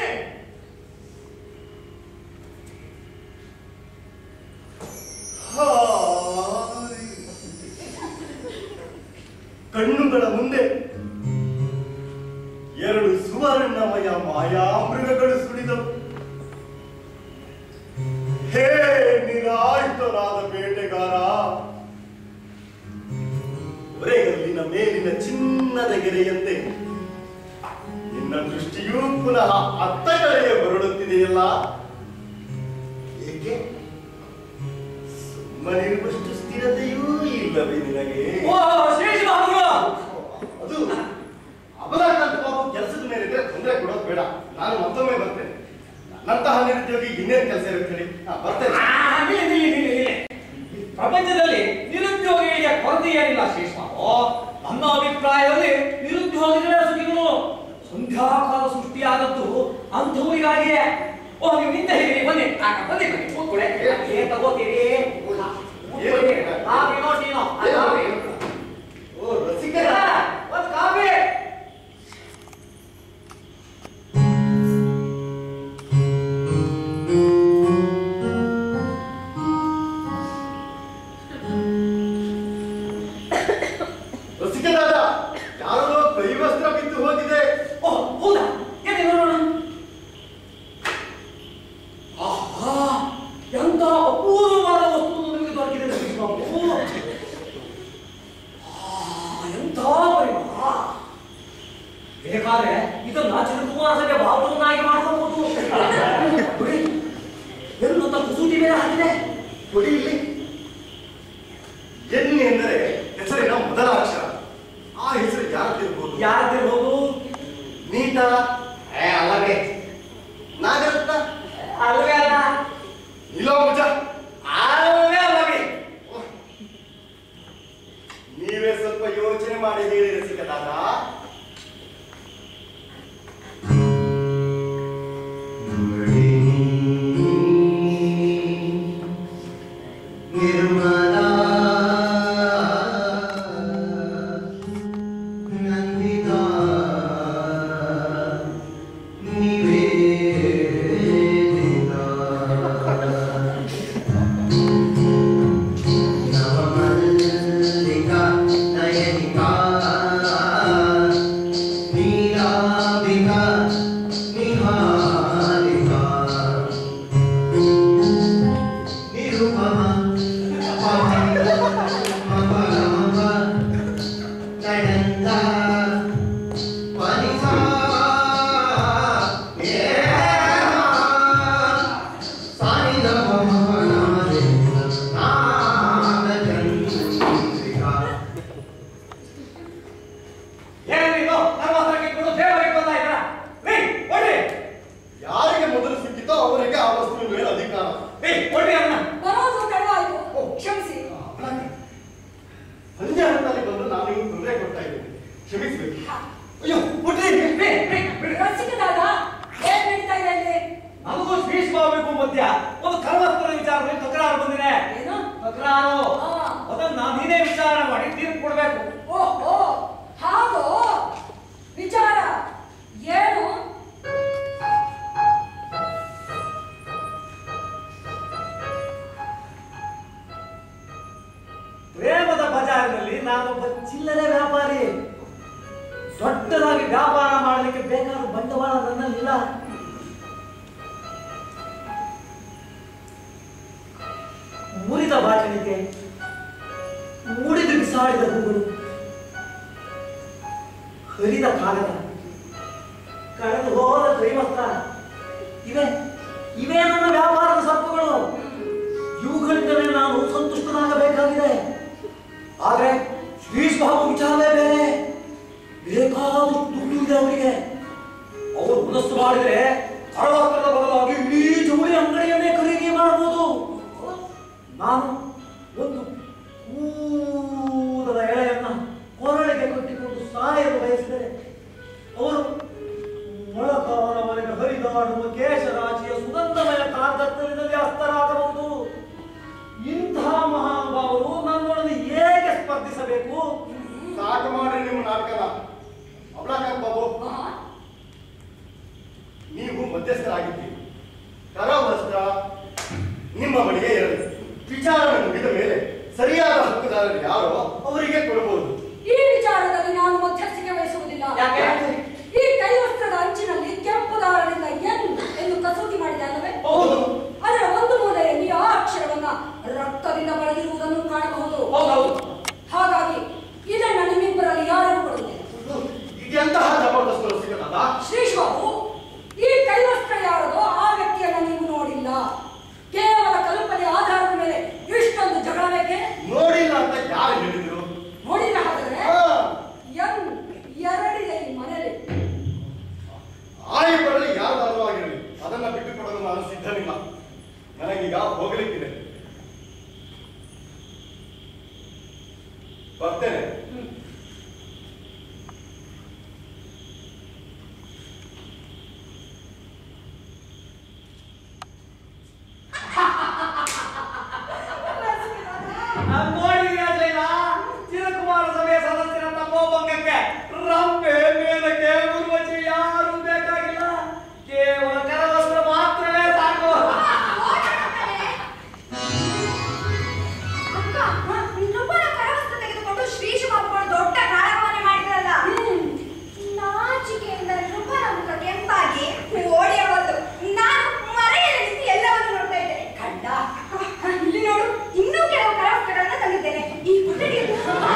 ಕಣ್ಣುಗಳ ಮುಂದೆ ಎರಡು ಸುವರ್ಣಮಯ ಮಾಯಾಮೃಗಗಳು ಸುಳಿದವು. ಹೇ ನಿರಾಯುಧರಾದ ಬೇಟೆಗಾರ, ಒರೆಗಲ್ಲಿನ ಮೇಲಿನ ಚಿನ್ನದ ಗೆರೆಯಂತೆ ನಿನ್ನ ದೃಷ್ಟಿಯೂ ಪುನಃ ಅತ್ತ ಕಡೆಗೆ ಹೊರಡುತ್ತಿದೆಯಲ್ಲ, ಏಕೆ? ಸುಮ್ಮನಿರುವಷ್ಟು ಸ್ಥಿರತೆಯೂ ಇಲ್ಲವೇ ನಿನಗೆ? ಅದು ಅಬಲಕಾಂತ ಬಾಬು ಕೆಲಸದ ಮೇಲೆ ಇದ್ರೆ ತೊಂದರೆ ಕೊಡೋದು ಬೇಡ. ನಾನು ಮತ್ತೊಮ್ಮೆ ಬರ್ತೇನೆ. ನನ್ನಂತಹ ನಿರುದ್ಯೋಗಿ ಇನ್ನೇನು ಕೆಲಸ ಇರುತ್ತೆ? ಬರ್ತೇನೆ. ಪ್ರಪಂಚದಲ್ಲಿ ನಿರುದ್ಯೋಗಿಗಳಿಗೆ ಕೊರತೆ ಏನಿಲ್ಲ ಶ್ರೀಷ್ಮಾವು. ನನ್ನ ಅಭಿಪ್ರಾಯದಲ್ಲಿ ನಿರುದ್ಯೋಗಿಗಳ ಸುದ್ದಿಗಳು ಸಂಧ್ಯಾಕಾಲ ಸೃಷ್ಟಿಯಾದದ್ದು ಅಂಥವರಿಗಾಗಿಯೇ. ಓ, ನೀವು ನಿಂತ ಹೇಳಿ, ಬನ್ನಿ ಬನ್ನಿ ಬನ್ನಿ ಕೂತ್ಕೊಳ್ಳಿ. ಏನ್ ತಗೋತೀರಿ? ಕಾಫಿ ನೋಡಿ. ಓ ರಸಿಕರ, ಒಂದು ಕಾಫಿ. ರಸಿಕರಾದ ಯಾರೋ ಕೈವಸ್ತ್ರ ಬಿದ್ದು ಹೋಗಿದೆ. ಓ ಹೌದಾ? ಏನೇ ನೋಡೋಣ. ಆಹಾ, ಎಂತ ಅಪೂರ್ವವಾದ ವಸ್ತು ನಿಮಗೆ ದೊರಕಿದೆ ಶ್ರೀಷ್ಮಾವು. ಎಂಥ ಪರಿಮಳ! ಬೇಕಾದ್ರೆ ಇದನ್ನ ಚಿರುಕುಮಾರ ಸಭೆ ಬಾವುಟವನ್ನಾಗಿ ಮಾಡ್ಕೊಬಹುದು. ಎಲ್ಲ ಕುಸೂಟಿ ಮೇಲೆ ಹಾಕಿದೆ. ಕೊಡಿ ಇಲ್ಲಿ. ಎನ್ನಿ ಎಂದರೆ ಹೆಸರಿನ ಮೊದಲ ಅಕ್ಷರ. ಆ ಹೆಸರು ಯಾರ್ದಿರ್ಬೋದು? ಯಾರ್ದಿರ್ಬೋದು? ನೀಟ ಅಲ್ಲವೇ? ನಾಗರತ್ನ ಅಲ್ವೇ ಅಲ್ಲ? ಇಲೋಮುಜ ಅಲ್ವೇ ಅಲ್ಲವೇ? ನೀವೇ ಸ್ವಲ್ಪ ಯೋಚನೆ ಮಾಡಿ ಹೇಳಿ ರಸಿಕನಾದ. ನಿರ್ಮಲಾ ನಂದಿತಾ ನಿವೇದಿತಾ ನವಮಲ್ಲಿಕಾ ನಯನಿಕಾ ನೀಲಾಂಬಿಕಾ ನಿಹಾರಿಕಾ ನಿರುಪಮ ಏನಿದು? ನಮ್ಮ ಹತ್ರಕ್ಕೆ ಕೊಡು, ದೇವರಿಗೆ ಬಂದಾಯ್ತಾ? ಕೊಡ್ರಿ. ಯಾರಿಗೆ ಮೊದಲು ಸಿಕ್ಕಿತೋ ಅವರಿಗೆ ಆ ವಸ್ತುವಿನ ಮೇಲೆ ಅಧಿಕಾರ. ಕೊಡ್ರಿ ಅನ್ನ. ಬರೋದು ತಡವಾಯ್ತು, ಕ್ಷಮಿಸಿ. ಸಂಜೆ ಹಂತದಲ್ಲಿ ಬಂದು ನಾನು ನಿಮ್ಗೆ ತೊಂದರೆ ಕೊಡ್ತಾ ಇದ್ದೀನಿ, ಕ್ಷಮಿಸ್ಬೇಕು. ಅಯ್ಯೋ ಕೊಡ್ರಿ. ಮಾಡಲಿಕ್ಕೆ ಬೇಕಾದ ಬಂಡವಾಳ ನನ್ನಲ್ಲಿಲ್ಲ. ಮುರಿದ ಬಾಟಲಿಗೆ ಮುಡಿದು ಬಿಸಾಡಿದ ಹೂಗಳು, ಹರಿದ ಕಾಗದ, ಕಳೆದು ಹೋದ ಕೈವಸ್ತ್ರ, ಇವೇ ನನ್ನ ವ್ಯಾಪಾರದ ಸರಕುಗಳು. ಇವುಗಳಿಂದಲೇ ನಾನು ಸಂತುಷ್ಟನಾಗಬೇಕಾಗಿದೆ. ಆದ್ರೆ ಶ್ರೀಶ್ ಬಾಬು ವಿಚಾರವೇ ಬೇರೆ. ಬೇಕಾದಷ್ಟು ದುಡ್ಡು ಇದೆ ಅವರಿಗೆ. ಅವರು ಮನಸ್ಸು ಮಾಡಿದ್ರೆ ಕರವಸ್ತ್ರದ ಬದಲಾಗಿ ಇಡೀ ಜವಳಿ ಅಂಗಡಿಯನ್ನೇ ಖರೀದಿ ಮಾಡಬಹುದು. ನಾನು ಒಂದು ಕೂದಲ ಎಳೆಯನ್ನ ಕೊರಳಿಗೆ ಕಟ್ಟಿಕೊಂಡು ಸಾಯಲು ಬಯಸಿದರೆ ಅವರು ಮೊಳಕಾಲವರೆಗೆ ಹರಿದಾಡುವ ಕೇಶರಾಶಿಯ ಸುಗಂಧಮಯ ಕಾಂತತ್ವದಲ್ಲಿ ಅಸ್ತರಾಗಬಹುದು. ಇಂತಹ ಮಹಾನುಭಾವರು ನನ್ನೊಡನೆ ಹೇಗೆ ಸ್ಪರ್ಧಿಸಬೇಕು? ಸಾಕು ಮಾಡ್ರಿ ನಿಮ್ಮ ನಾಟಕನ. ಅವಳಾಕ ಬಾಬು, ನೀವು ಮಧ್ಯಸ್ಥರಾಗಿದ್ದೀರಿ. ಕರವಸ್ತ್ರ ನಿಮ್ಮ ಬಳಿಗೆ ಇರಲಿ. ವಿಚಾರಣೆ ಮುಗಿದ ಮೇಲೆ ಸರಿಯಾದ ಹಕ್ಕುದಾರರು ಯಾರೋ ಅವರಿಗೆ ಕೊಡಬಹುದು. ಈ ವಿಚಾರದಲ್ಲಿ ನಾನು ಮಧ್ಯಸ್ಥಿಕೆ ವಹಿಸುವುದಿಲ್ಲ. ಈ ಕೈವಸ್ತ್ರದ ಅಂಚಿನಲ್ಲಿ ಕೆಂಪು ದಾರದಿಂದ ಎಂದು ಕಸೂತಿ ಮಾಡಿದೆ ಅಲ್ಲವೇ? ಅದರ ಒಂದು ಮೂಲೆಯಲ್ಲಿ ಆ ಅಕ್ಷರವನ್ನ ರಕ್ತದಿಂದ ಬರೆದಿರುವುದನ್ನು ಕಾಣಬಹುದು. ಹಾಗಾಗಿ ಇದನ್ನ ನಿಮ್ಮಿಬ್ಬರಲ್ಲಿ ಯಾರು ಕೊಡುವುದಿಲ್ಲ. ಇದೆಂತಹ ಜಬರ್ದಸ್ತ್ ಸಿಗಲ್ಲ. ಶ್ರೀಶ್ ಬಾಬು, ಈ ಕೈವಸ್ತ್ರ ಯಾರದೋ ಆ ವ್ಯಕ್ತಿಯನ್ನ ನೀವು ನೋಡಿಲ್ಲ. ಕೇವಲ ಕಲ್ಪನೆ ಆಧಾರದ ಮೇಲೆ ಇಷ್ಟೊಂದು ಜಗಳ ಬೇಕೆ? ನೋಡಿಲ್ಲ ಅಂತ ಯಾರು ಹೇಳಿದ್ರು? ನೋಡಿಲ್ಲ. ಹಾಗಾದ್ರೆ ಎರಡಿದೆ ಈ ಮನೆಯಲ್ಲಿ. ಆಯಿ ಬರಲಿ, ಯಾರು ಆಗಿರಲಿ, ಅದನ್ನ ಬಿಟ್ಟುಕೊಡಲು ನಾನು ಸಿದ್ಧನಿಲ್ಲ. ನನಗೀಗ ಹೋಗಲಿಕ್ಕಿದೆ. ಬರ್ತೇನೆ. ಚಿರಕುಮಾರ ಸಭೆಯ ಸದಸ್ಯರ ತಪೋಭಂಗಕ್ಕೆ ರಂಪೆ, ಮೇಲಕ್ಕೆ, ಗುರುವಚಿ ಯಾರು ಬೇಕಾಗಿಲ್ಲ. ಕೇವಲ ಕರವಸ್ತ್ರ ಮಾತ್ರವೇ ಸಾಕು. ಕರವಸ್ತ್ರ ತೆಗೆದುಕೊಂಡು ಶ್ರೀಶ್ ಬಾಬುಗಳು ದೊಡ್ಡ ನಾಟಕವನ್ನೇ ಮಾಡಿದ್ರಲ್ಲ. ನಾಚಿಕೆಯಿಂದ ನೃಪನ ಮುಖ ಕೆಂಪಾಗಿ ಓಡಿಯ ಬಂದು ನಾನು ಮರೆಯಲ್ಲಿ ನಿಂತು ಎಲ್ಲವನ್ನು ನೋಡ್ತಾ ಇದ್ದೇನೆ. ಕಂಡ ಇಲ್ಲಿ ನೋಡು, ಇನ್ನೂ ಕೆಲವು ಕರವಸ್ತ್ರಗಳನ್ನ ತಂದಿದ್ದೇನೆ. ಈ ಕೊಠಡಿಯಲ್ಲಿ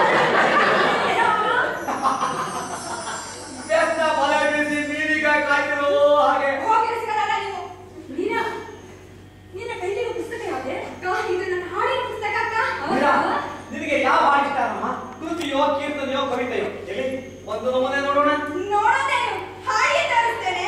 ವ್ಯಸ್ತ ಬಲೆ ಬೀಸಿ ಬೀದಿಗಾಗಿ ಕಾಯ್ತಿರೋ ಹಾಗೆ. ಹೋಗಿ ಸಿಗಲ್ಲ ನೀವು. ನಿನ್ನ ಕೈಲಿರುವ ಪುಸ್ತಕ ಯಾವ್ದೆ? ಇದು ನನ್ನ ಹಾಡಿನ ಪುಸ್ತಕ ಅಕ್ಕ. ನಿನಗೆ ಯಾವ ಹಾಡು ಇಷ್ಟ ಅಮ್ಮ? ಕೃತಿಯೋ, ಕೀರ್ತನೆಯೋ, ಕವಿತೆಯೋ? ಎಲ್ಲಿ ಒಂದು ನಮೂನೆ ನೋಡೋಣ. ನೋಡೋದೇ ಹಾಡಿಗೆ ತರಿಸ್ತೇನೆ.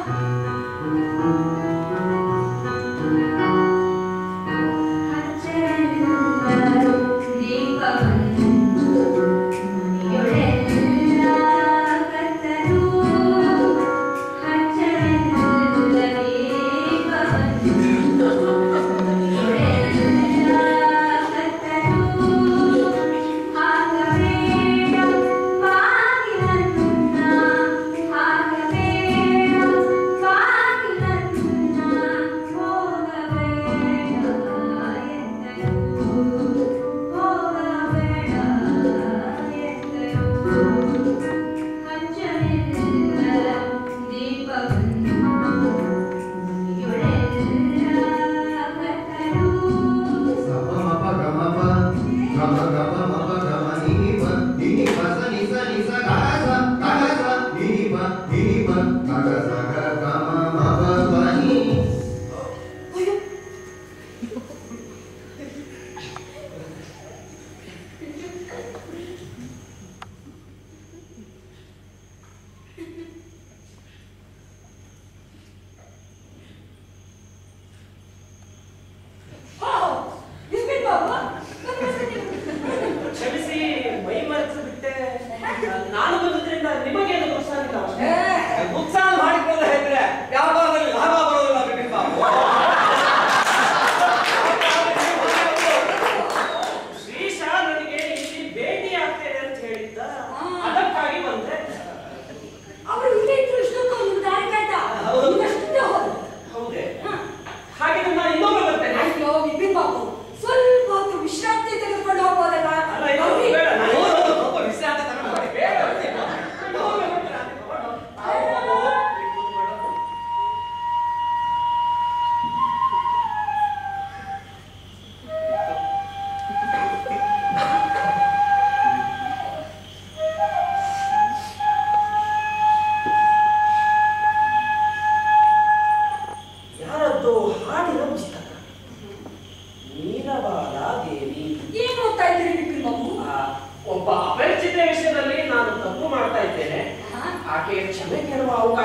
ಕ್ಷಮಿಸಿ, ಮೈ ಮರೆತು ಬಿಟ್ಟೆ. ನಾನು ಬಂದ್ರಿಂದ ನಿಮಗೇನು ನುಕ್ಸಾನಿಲ್ಲ. ಉತ್ಸಾಹ ಮಾಡಿಕೊಳ್ಳ ಹೇಳಿದ್ರೆ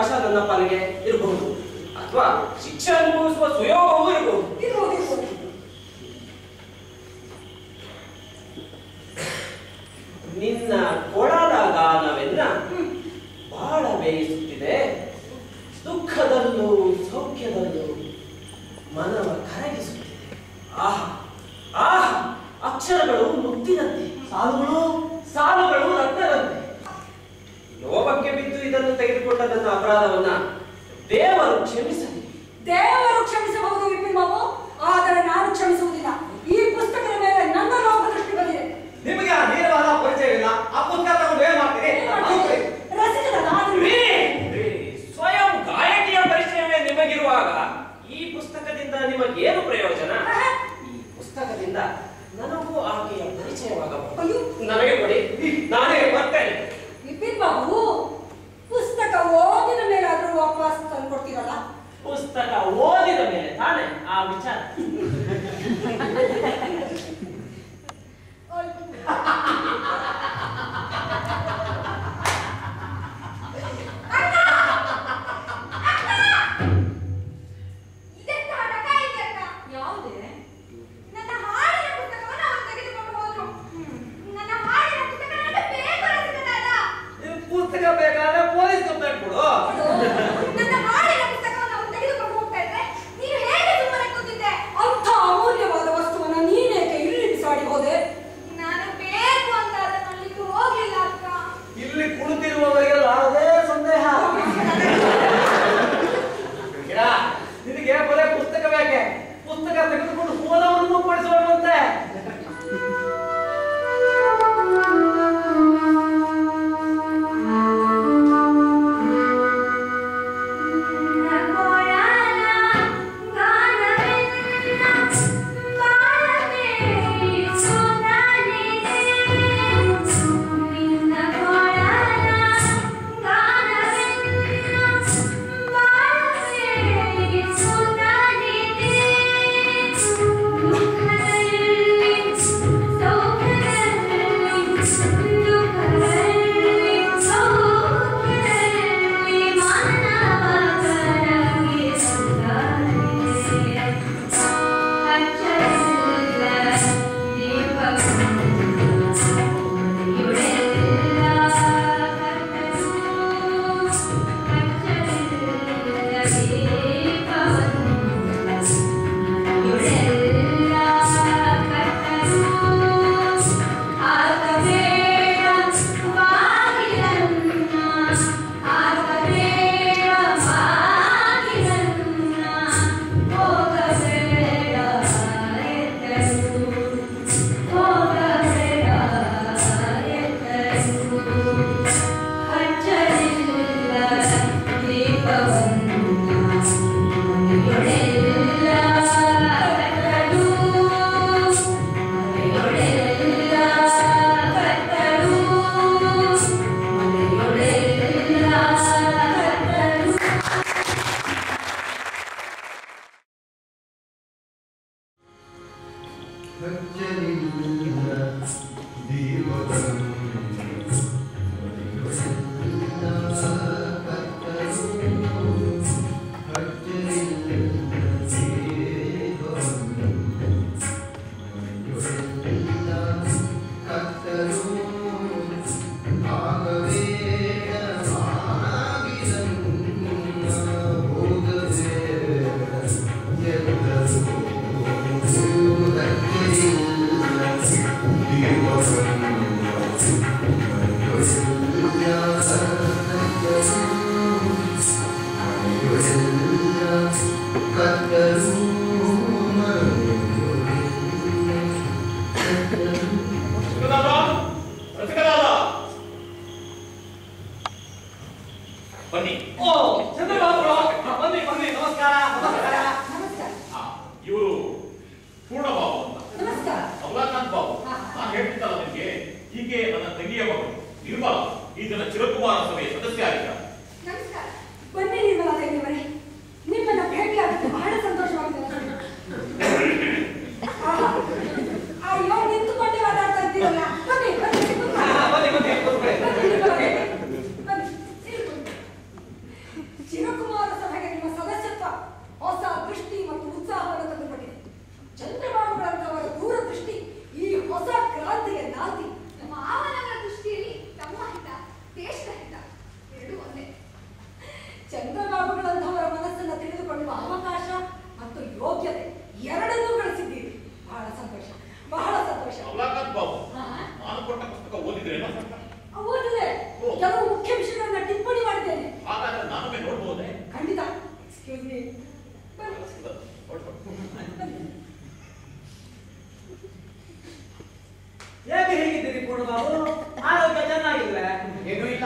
ನನ್ನ ಪಾಲಿಗೆ ಇರಬಹುದು, ಅಥವಾ ಶಿಕ್ಷೆ ಅನುಭವಿಸುವ ಸುಯೋಗವೂ ಇರಬಹುದು. ನಿನ್ನ ಕೊಳಲ ಗಾನವೆನ್ನ ಬಹಳ ಬೇಯಿಸುತ್ತಿದೆ, ದುಃಖದಲ್ಲೂ ಸೌಖ್ಯದಲ್ಲೂ ಮನವ ಕರಗಿಸುತ್ತಿದೆ. ಆಹಾ ಆಹಾ, ಅಕ್ಷರಗಳು ಮುತ್ತಿನಂತೆ, ಸಾಲುಗಳು ರತ್ನದಂತೆ. ಲೋಭಕ್ಕೆ ಬಿದ್ದು ಇದನ್ನು ತೆಗೆದುಕೊಂಡ ನನ್ನ ಅಪರಾಧವನ್ನ ದೇವರು ಕ್ಷಮಿಸಲಿ. ದೇವರು ಕ್ಷಮಿಸಬಹುದು ವಿಪಿನ್ ಬಾಬು, ಆದರೆ ನಾನು ಕ್ಷಮಿಸುವುದಿಲ್ಲ. ಈ ಪುಸ್ತಕದ ಮೇಲೆ ನನ್ನ ಲೋಕ ದೃಷ್ಟಿ ಬಂದಿದೆ. ನಿಮಗೆ ಆ ನೇರವಾದ ಪರಿಚಯವಿಲ್ಲ. ಆ ಪುಸ್ತಕ ತಗೊಂಡು ಏನ್ ಮಾಡ್ತೀರಿ? ಸ್ವಯಂ ಗಾಯಕಿಯ ಪರಿಚಯವೇ ನಿಮಗಿರುವಾಗ ಈ ಪುಸ್ತಕದಿಂದ ನಿಮಗೇನು ಪ್ರಯೋಜನ? ಈ ಪುಸ್ತಕದಿಂದ ನನಗೂ ಆಕೆಯ ಪರಿಚಯವಾಗಬಹುದು. ನನಗೆ ಕೊಡಿ, ನಾನೇ ಬರ್ತೇನೆ. ವಿಪಿನ್ ಬಾಬು, ಪುಸ್ತಕ ಓದಿದ ಮೇಲೆ ಆದ್ರೂ ವಾಪಸ್ ತಂದ್ಕೊಡ್ತೀರಲ್ಲ? ಪುಸ್ತಕ ಓದಿದ ಮೇಲೆ ತಾನೇ ಆ ವಿಚಾರ. ಪುಸ್ತಕ ಬೇಕಾದ್ರೆ ಪೊಲೀಸ್ ಕಂಪ್ಲೇಂಟ್ ಕೊಡು. ಅಂಥ ಅಮೂಲ್ಯವಾದ ವಸ್ತುವನ್ನ ನೀನೇಕೆ ಇಲ್ಲಿ ಬಿಸಾಡಿ ಹೋದೆ? ಇಲ್ಲಿ ಕುಳಿತಿರುವವರಿಗೆಲ್ಲ ಅದೇ ಸಂದೇಹ. ನಿನಗೆ ಬರೀ ಪುಸ್ತಕ ಬೇಕೆ? ಪುಸ್ತಕ ತೆಗೆದುಕೊಂಡು ಹೋದವರನ್ನು ಪಡಿಸುವಂತೆ. ಬನ್ನಿ. ಓ ಚಂದ್ರಬಾಬು, ಬನ್ನಿ ಬನ್ನಿ, ನಮಸ್ಕಾರ. ಇವರು ಪೂರ್ಣಬಾಬು ಅಂತ, ನಮಸ್ಕಾರ. ಅವಲಾಕಾಂತ್ ಬಾಬು. ನಾನು ಹೇಳ್ತಿದ್ದಲ್ಲ ನಿಮಗೆ, ಹೀಗೆ ನನ್ನ ತಂಗಿಯ ಮಗಳು ನಿರ್ಮಲಾ ಈ ದಿನ ಚಿರಕುಮಾರ ಸಭೆಯ ಸದಸ್ಯ ಆಗಿದ್ದಾರೆ. ನಮಸ್ಕಾರ. ಬನ್ನಿ ನಿರ್ಮಲಾ ತಂಗಿಯವರೇ, ನಿಮ್ಮನ್ನ ಭೇಟಿಯಾಗುತ್ತೆ ಬಹಳ ಸಂತೋಷವಾಗಿದೆ. ಅಯ್ಯೋ, ನಿಂತುಕೊಂಡೇ ಮಾತಾಡ್ತಾ ಇದ್ದೀರಲ್ಲ. ಬನ್ನಿ ಬನ್ನಿ ಬನ್ನಿ ಬನ್ನಿ, ಬನ್ನಿ ನಿರ್ಮಲಾ ತಂಗಿ. ಬನ್ನಿ, ಬಾಬುಗಳಂತವರ ಮನಸ್ಸನ್ನು ತಿಳಿದುಕೊಳ್ಳುವ ಅವಕಾಶ ಮತ್ತು ಯೋಗ್ಯತೆ ಎರಡನ್ನೂ ಗಳಿಸಿದ್ದೀರಿ. ಬಹಳ ಸಂತೋಷ, ಬಹಳ ಸಂತೋಷ. ಅವಲಾಕಾತ್ ಬಾಬು, ನಾನು ಕೊಟ್ಟ ಪುಸ್ತಕ ಓದಿದ್ರೇನೋ? ಓದಿದೆ. ಕೆಲವು ಮುಖ್ಯ ವಿಷಯಗಳನ್ನ ಟಿಪ್ಪಣಿ ಮಾಡಿದ್ದೇನೆ. ಹಾಗಾದ್ರೆ ನಾನೊಮ್ಮೆ ನೋಡ್ಬೋದೇ? ಖಂಡಿತ. Excuse me. ಹೇಗೆ ಹೇಗಿದ್ದೀರಿ ಪೂರ್ಣಬಾಬು? ಆರೋಗ್ಯ ಚೆನ್ನಾಗಿಲ್ವೇ? ಏನೂ ಇಲ್ಲ.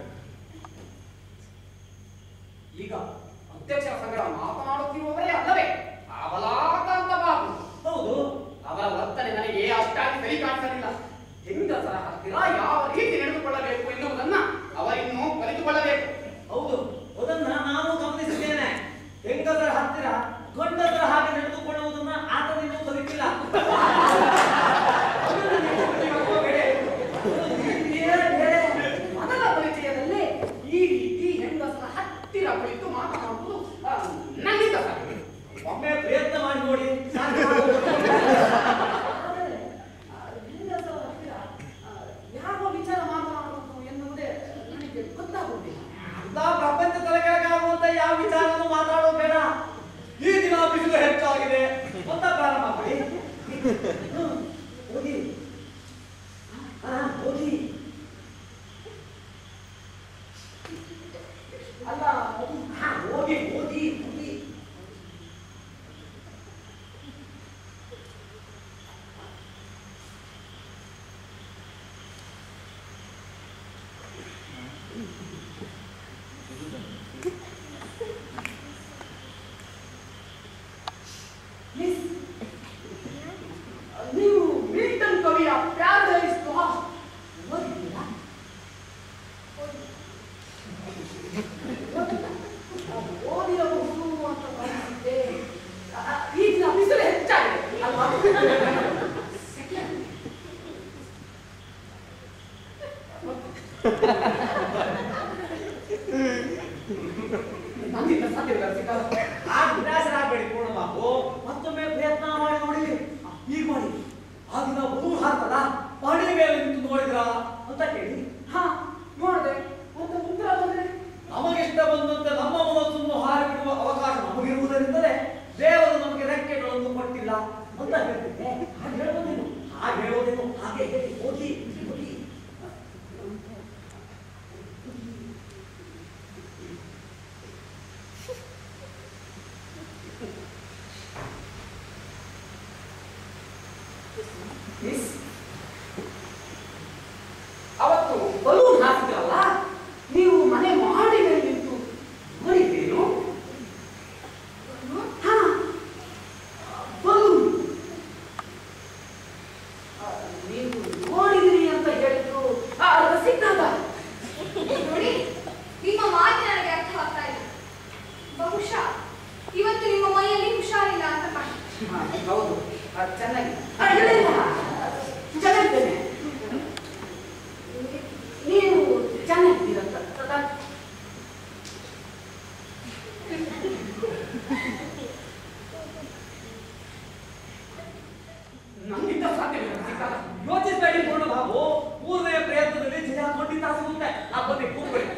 ಈಗ ಅಧ್ಯಕ್ಷರ ಸಂಗಡ ಮಾತನಾಡುತ್ತಿರುವವರೇ ಅಲ್ಲವೇ ಅವಲಾಕಾಂತ ಬಾಬು? ಹೌದು. ಅವರ ವರ್ತನೆ ನನಗೆ ಅಷ್ಟಾಗಿ ಸರಿ ಕಾಣಿಸಲಿಲ್ಲ. ಹೆಂಗಸರ ಹತ್ತಿರ ಯಾವ ರೀತಿ ನಡೆದುಕೊಳ್ಳಬೇಕು ಎನ್ನುವುದನ್ನ ಅವರಿನ್ನೂ ಕಲಿತುಕೊಳ್ಳಬೇಕು. ಹೌದು, ಅದನ್ನ ನಾನು ಗಮನಿಸಿದ್ದೇನೆ. ಹೆಂಗಸರ ಹತ್ತಿರ ಗಂಡಸರ ಹಾಗೆ ನಡೆದುಕೊಳ್ಳುವುದನ್ನ ಆತನಿನ್ನೂ ಕಲಿತಿಲ್ಲ. ಮೊದಲ ಪರಿಚಯದಲ್ಲಿ ಈ ರೀತಿ ಹೆಂಗಸರ ಹತ್ತಿರ ಕುಳಿತು ಮಾತನಾಡುವುದು ನನ್ನಿಂದ ಸಾಧ್ಯ. ಒಮ್ಮೆ ಪ್ರಯತ್ನ ಮಾಡಿ ನೋಡಿ. ಯಾವ ವಿಚಾರ ಮಾತನಾಡುವುದು ಎನ್ನುವುದೇ ನನಗೆ ಗೊತ್ತಾಗುವುದಿಲ್ಲ. ಪ್ರಪಂಚ ತಲೆಕೆಳಗಾಗುವಂತ ಯಾವ ವಿಚಾರವನ್ನು ಮಾತಾಡೋದು ಬೇಡ. ಈ ದಿನ ಬಿಸಿಲು ಹೆಚ್ಚಾಗಿದೆ ಅಂತ ಪ್ರಾರಂಭ ಮಾಡಿ. ಹೋಗಿ ಹೋಗಿ. ಅಲ್ಲ, ಹೋಗಿ ಹೋಗಿ ಹೋಗಿ. ನೀವು ಮಿಲ್ಟನ್ ಕವಿಯ ಪ್ಯಾರಡೈಸ್ ಲಾಸ್ಟ್ ಓದಿದ್ದೀರಾ? ಓದಿರಬಹುದು ಅಂತ ಭಾವಿಸಿದ್ದೆ. ಈಗ ಬಿಸಿಲು ಹೆಚ್ಚಾಗಿದೆ ಅಲ್ವಾ? ನನ್ನಿಂದ ಸಾಧ್ಯವಿಲ್ಲ ಸಿಕ್ಕಲ್ಲ. ಆ ನಿರಾಶರಾಗಬೇಡಿ ಪೂರ್ಣಬಾಬು. ಮತ್ತೊಮ್ಮೆ ಪ್ರಯತ್ನ ಮಾಡಿ ನೋಡಿ. ಈಗ ಮಾಡಿ. ಆ ದಿನ ಬಹು ಹಾಕಲ್ಲ ಪಹಣಿ ಮೇಲೆ ನಿಂತು ನೋಡಿದ್ರ ಅಂತ ಕೇಳಿ. ಹಾ, ನೋಡಿದೆ. ಮತ್ತೆ ಉತ್ತರ ಬಂದ್ರೆ ನಮಗಿಷ್ಟ ಬಂದಂತೆ ನಮ್ಮ ಮನಸ್ಸನ್ನು ಹಾರಿಬಿಡುವ ಅವಕಾಶ ನಮಗಿರುವುದರಿಂದಲೇ ದೇವರು ನಮಗೆ ರೆಕ್ಕೆಗಳನ್ನು ಕೊಟ್ಟಿಲ್ಲ ಅಂತ ಹೇಳ್ತಿದ್ದೆ. ಹಾಗೆ ಹೇಳೋದೇನು, ಹಾಗೆ ಹೇಳೋದೇನು, ಹಾಗೆ ಹೇಳಿ ಹೋಗಿ ಹೋಗಿ. ಅವತ್ತು ಬಲೂನ್ ಹಾಕಿದ್ರಲ್ಲ, ನೀವು ಮನೆ ಮಾಡಿ ಮೇಲೆ ನಿಂತು ನೋಡಿದ್ರೇನು? ಹಾ, ಬಲೂನ್ ನೀವು ನೋಡಿದ್ರಿ ಅಂತ ಹೇಳಿದ್ರು ಸಿಕ್ಕಾಗ. ನೋಡಿ, ನಿಮ್ಮ ಮಾತು ನನಗೆ ಅರ್ಥವಾಗ್ತಾ ಇಲ್ಲ. ಬಹುಶಃ ಇವತ್ತು ನಿಮ್ಮ ಮೈಯಲ್ಲಿ ಹುಷಾರಿಲ್ಲ ಅಂತ ಕಾಣುತ್ತೆ. ಹೌದು, ಚೆನ್ನಾಗಿ ಚೆನ್ನಾಗಿದ್ದೇನೆ. ನೀವು ಚೆನ್ನಾಗಿದ್ದೀರಂತ ನನ್ನಿಂದ ಸಾಧ್ಯವಿಲ್ಲ ಸಿಕ್ಕಾಗ. ಯೋಚಿಸಬೇಡಿ ಪೂರ್ಣಬಾಬು. ಮೂರನೇ ಪ್ರಯತ್ನದಲ್ಲಿ ಜಯ ಖಂಡಿತ ಸಿಗುತ್ತೆ. ಬನ್ನಿ ಕೂತ್ಕೊಳ್ಳಿ.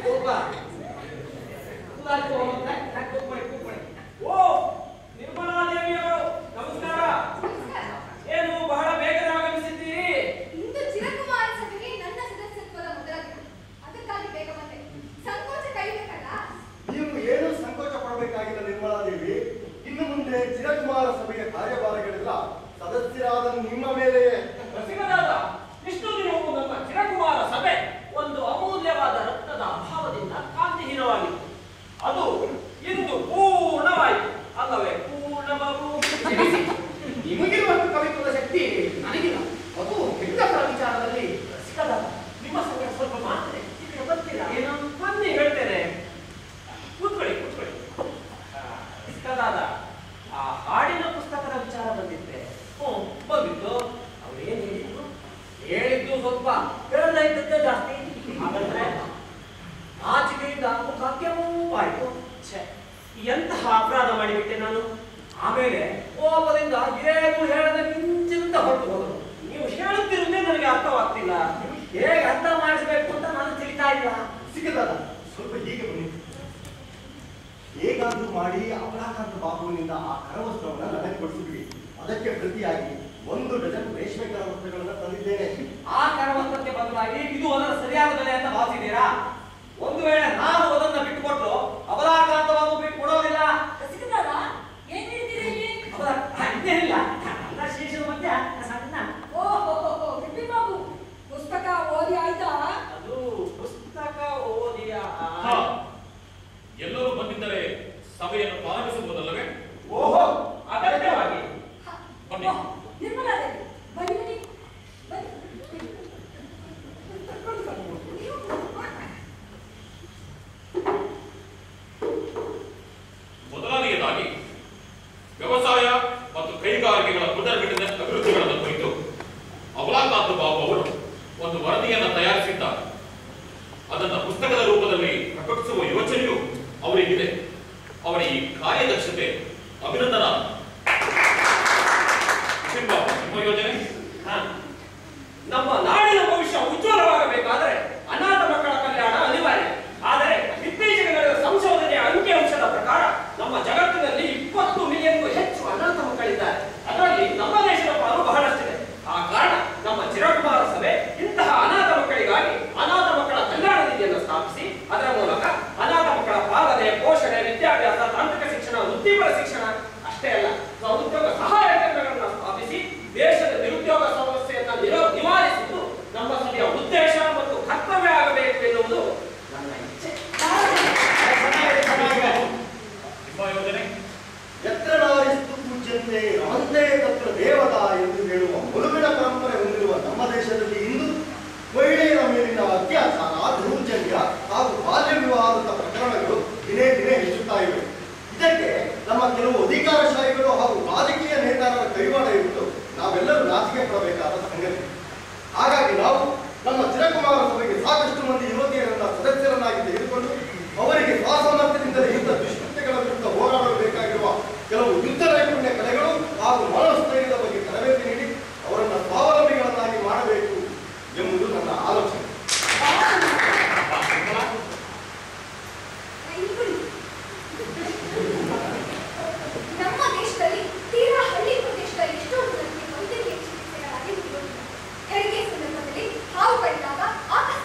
ಕೂತ್ಕೊಳ್ಳಿ. ಓ ನಿರ್ಮಲಾ ದೇವಿಯವರು ನಮಸ್ಕಾರ. ಏನು ಬಹಳ ಬೇಗನೆ ಆಗಮಿಸಿದ್ದೀರಿ? ಇಂದು ಚಿರಕುಮಾರ ಸಭೆಗೆ ನನ್ನ ಸದಸ್ಯತ್ವದ ಮೊದಲ ದಿನ. ಅದಕ್ಕಾಗಿ ಬೇಗ ಬಂದೆ. ಸಂಕೋಚ ಕೈಬೇಕಲ್ಲ. ನೀವು ಏನು ಸಂಕೋಚ ಪಡಬೇಕಾಗಿಲ್ಲ ನಿರ್ಮಲಾದೇವಿ. ಇನ್ನು ಮುಂದೆ ಚಿರಕುಮಾರ ಸಭೆಯ ಕಾರ್ಯಭಾರಗಳೆಲ್ಲ ಸದಸ್ಯರಾದ ನಿಮ್ಮ ಮೇಲೆಯೇ. ಸಿಗದಾದ ಇಷ್ಟು ದಿನವೂ ನಮ್ಮ ಚಿರಕುಮಾರ ಸಭೆ ಒಂದು ಅಮೂಲ್ಯವಾದ ರತ್ನದ ಅಭಾವದಿಂದ ಕಾಂತಿಹೀನವಾಗಿತ್ತು. ಅದು ಇಂದು ಪೂರ್ಣವಾಯಿತು ಅಲ್ಲವೇ ಪೂರ್ಣಬಾಬು? ನಿಮಗಿರುವಂತ ಕವಿತ್ವದ ಶಕ್ತಿ ನನಗಿಲ್ಲ. ಅದು ಹೆಂಗಸರ ವಿಚಾರದಲ್ಲಿ ಸಿಗದಾದ ನಿಮ್ಮ ಸಂಗಡ ಸ್ವಲ್ಪ ಮಾತನೆ ಇದಕ್ಕೆ ಬರ್ತೀರಾ? ಏನು ಬನ್ನಿ ಹೇಳ್ತೇನೆ. ಕೂತ್ಕೊಳ್ಳಿ. ಸಿಗದಾದ ಆ ಹಾಡಿನ ಪುಸ್ತಕದ ವಿಚಾರ ಬಂದಿತ್ತೆ. ಬಂದಿತ್ತು. ಅವ್ರು ಏನ್ ಹೇಳಿದ್ದು ಸ್ವಲ್ಪ ಹೇಳದ ಇದ್ದದ್ದೇ ಜಾಸ್ತಿ. ಹಾಗಾದ್ರೆ ಆಚೆಗೆಯಿಂದ ಮುಖಕ್ಕೆ ಮೂವಾಯ್ತು. ಎಂತಹ ಅಪರಾಧ ಮಾಡಿಬಿಟ್ಟೆ ನಾನು. ಆಮೇಲೆ ಕೋಪದಿಂದ ಏನು ಹೇಳದೆ ಮಿಂಚಿನಿಂದ ಹೊರಟು ಹೋದರು. ನೀವು ಹೇಳುತ್ತಿರುವುದೇ ನನಗೆ ಅರ್ಥವಾಗ್ತಿಲ್ಲ. ಹೇಗೆ ಅರ್ಥ ಮಾಡಿಸ್ಬೇಕು ಅಂತ ನಾನು ತಿಳಿತಾ ಇಲ್ಲ. ಸಿಗದಲ್ಲ, ಸ್ವಲ್ಪ ಹೀಗೆ ಬನ್ನಿ. ಹೇಗಾದ್ರೂ ಮಾಡಿ ಅಪರಾಕಾಂತ ಬಾಬುವಿನಿಂದ ಆ ಕರವಸ್ತ್ರವನ್ನು ನನಗೆ ಕೊಡಿಸಿಬಿಡಿ. ಅದಕ್ಕೆ ಪ್ರತಿಯಾಗಿ 1 ಡಜನ್ ರೇಷ್ಮೆ ಕರವಸ್ತ್ರಗಳನ್ನು ತಂದಿದ್ದೇನೆ. ಆ ಕರವಸ್ತ್ರಕ್ಕೆ ಬದಲಾಗಿ ಇದು ಅದರ ಸರಿಯಾದ ಬೆಲೆ ಅಂತ ಭಾವಿಸಿದ್ದೀರಾ? ಒಂದು ವೇಳೆ ನಾನು ಅದನ್ನ ಬಿಟ್ಟುಕೊಟ್ಟು ಅಪರಾಕಾಂತ ಬಾಬು ಬಿಟ್ಟು ಕೊಡೋದಿಲ್ಲ. ಏನ್ ಹೇಳ್ತೀರಿ ಇಲ್ಲಿ? ಇನ್ನೇನಿಲ್ಲ, ನನ್ನ ಶೀರ್ಷದ ಮಧ್ಯ ಸಣ್ಣ. ಓಹೋ ವಿಪಿನ್ ಬಾಬು, ಪುಸ್ತಕ ಓದಿ ಆಯ್ತಾ? ಅದು ಪುಸ್ತಕ ಓದಿಯ ಎಲ್ಲರೂ ಬಂದಿದ್ದರೆ ಸಭೆಯನ್ನು ಪ್ರಾರಂಭಿಸಬಹುದಲ್ಲವೇ? ಓಹೋ, ಅಗತ್ಯವಾಗಿ ಬನ್ನಿ. ನಿರ್ಮಲಾದೇವಿ, ಬನ್ನಿ ಬನ್ನಿ ಬನ್ನಿ. ಮೊದಲನೆಯದಾಗಿ ವ್ಯವಸಾಯ ಮತ್ತು ಕೈಗಾರಿಕೆಗಳ ಪುನರ್ವಿತರಣೆ ಅಭಿವೃದ್ಧಿಗಳನ್ನು ಕುರಿತು ಅಬಲಾಕಾಂತ ಬಾಬು ಅವರು ಒಂದು ವರದಿಯನ್ನು ತಯಾರಿಸಿದ್ದಾರೆ. ಅದನ್ನು ಪುಸ್ತಕದ ರೂಪದಲ್ಲಿ ಪ್ರಕಟಿಸುವ ಯೋಚನೆಯು ಅವರಿಗಿದೆ. ಅವರ ಈ ಕಾರ್ಯದಕ್ಷತೆ ಅಭಿನಂದನಾ. ನಿಮ್ಮ ಯೋಜನೆ ನಮ್ಮ ನಾಡಿನ ಭವಿಷ್ಯ ಉಜ್ವಲವಾಗಬೇಕಾದರೆ ಅನಾಥ ಮಕ್ಕಳ ಕಲ್ಯಾಣ ಅನಿವಾರ್ಯ. ಆದರೆ ಇತ್ತೀಚೆಗೆ ನಡೆದ ಸಂಶೋಧನೆಯ ಅಂಕಿಅಂಶದ ಪ್ರಕಾರ ನಮ್ಮ ಜಗತ್ತಿನಲ್ಲಿ 20 ಮಿಲಿಯನ್ಗೂ ಹೆಚ್ಚು ಅನಾಥ ಮಕ್ಕಳಿದ್ದಾರೆ. ಅದರಲ್ಲಿ ನಮ್ಮ ದೇಶದ ಪಾಲು ಬಹಳಷ್ಟಿದೆ. ಆ ಕಾರಣ ನಮ್ಮ ಚಿರಕುಮಾರ ಸಭೆ ಇಂತಹ ಅನಾಥ ಮಕ್ಕಳಿಗಾಗಿ ಅನಾಥ ಮಕ್ಕಳ ಕಲ್ಯಾಣ ನಿಧಿಯನ್ನು ಸ್ಥಾಪಿಸಿ ಅದರ ಮೂಲಕ ಅನಾಥ ಮಕ್ಕಳ ಪಾಲನೆ, ಪೋಷಣೆ, ವಿದ್ಯಾಭ್ಯಾಸ, ತಾಂತ್ರಿಕ ಶಿಕ್ಷಣ, ವೃತ್ತಿಪರ ಶಿಕ್ಷಣ ಅಷ್ಟೇ ಅಲ್ಲ, ಸ್ವಉದ್ಯೋಗ ಸಹಾಯ ಕೇಂದ್ರಗಳನ್ನು ಸ್ಥಾಪಿಸಿ ದೇಶದ ನಿರುದ್ಯೋಗ ಸಮಸ್ಯೆಯನ್ನು ನಿವಾರಿಸುವುದು ನಮ್ಮ ಸಭೆಯ ಉದ್ದೇಶ ಮತ್ತು ಕರ್ತವ್ಯ ಆಗಬೇಕು ಎನ್ನುವುದು ನನ್ನ ಇಚ್ಛೆ. ನಿಮ್ಮ ಯೋಜನೆ ಯತ್ರ ನಾರಿಸ್ತು ಪೂಜ್ಯಂತೆ ರಮಂತೆ ತತ್ರ ದೇವತಾ ಎಂದು ಹೇಳುವ ಮುಳುಗಿನ ಪರಂಪರೆ ಹೊಂದಿರುವ ನಮ್ಮ ದೇಶದಲ್ಲಿ ಇಂದು ಮಹಿಳೆಯರ ಮೇಲಿನ ಅತ್ಯಾಚಾರ, ದೌರ್ಜನ್ಯ ಹಾಗೂ ಬಾಲ್ಯ ವಿವಾಹದ ಪ್ರಕರಣಗಳು ದಿನೇ ದಿನೇ ಹೆಚ್ಚುತ್ತಾ ಇವೆ. ಇದಕ್ಕೆ ನಮ್ಮ ಕೆಲವು ಅಧಿಕಾರಶಾಹಿಗಳು ಹಾಗೂ ರಾಜಕೀಯ ನೇತಾರರ ಕೈವಾಡ ಇರುವುದು ನಾವೆಲ್ಲರೂ ನಾಚಿಕೆ ಪಡಬೇಕಾದ ಸಂಗತಿ. ಹಾಗಾಗಿ ನಾವು ನಮ್ಮ ಚಿರಕುಮಾರ ಸಭೆಗೆ ಸಾಕಷ್ಟು ಮಂದಿ ಯುವತಿಯರನ್ನ ಸದಸ್ಯರನ್ನಾಗಿ ತೆಗೆದುಕೊಂಡು ಅವರಿಗೆ ಸ್ವಾಸಾಮರ್ಥ್ಯದಿಂದಲೇ ಯುದ್ಧ ದುಷ್ಕೃತ್ಯಗಳ ವಿರುದ್ಧ ಹೋರಾಡಲು ಬೇಕಾಗಿರುವ ಕೆಲವು ಯುದ್ಧ ನೈಪುಣ್ಯ ಕಲೆಗಳು ಹಾಗೂ ಮನೋಸ್ಥೈರ್ಯದ ಬಗ್ಗೆ ತರಬೇತಿ ನೀಡಿ ಅವರನ್ನು ಸ್ವಾವಲಂಬಿಗಳನ್ನಾಗಿ ಮಾಡಬೇಕು ಎಂಬುದು ನನ್ನ ಆಲೋಚನೆ. ನಮ್ಮ ದೇಶದಲ್ಲಿ ತೀರಾ ಹಳ್ಳಿ ಪ್ರದೇಶದ ಎಷ್ಟೋ ಜನರಿಗೆ ವೈದ್ಯಕೀಯ ಚಿಕಿತ್ಸೆಗಳಾಗಿ ಸಿಗುವುದಿಲ್ಲ. ಹೆರಿಗೆ ಸಂದರ್ಭದಲ್ಲಿ ಹಾವು ಕಡಿದಾಗ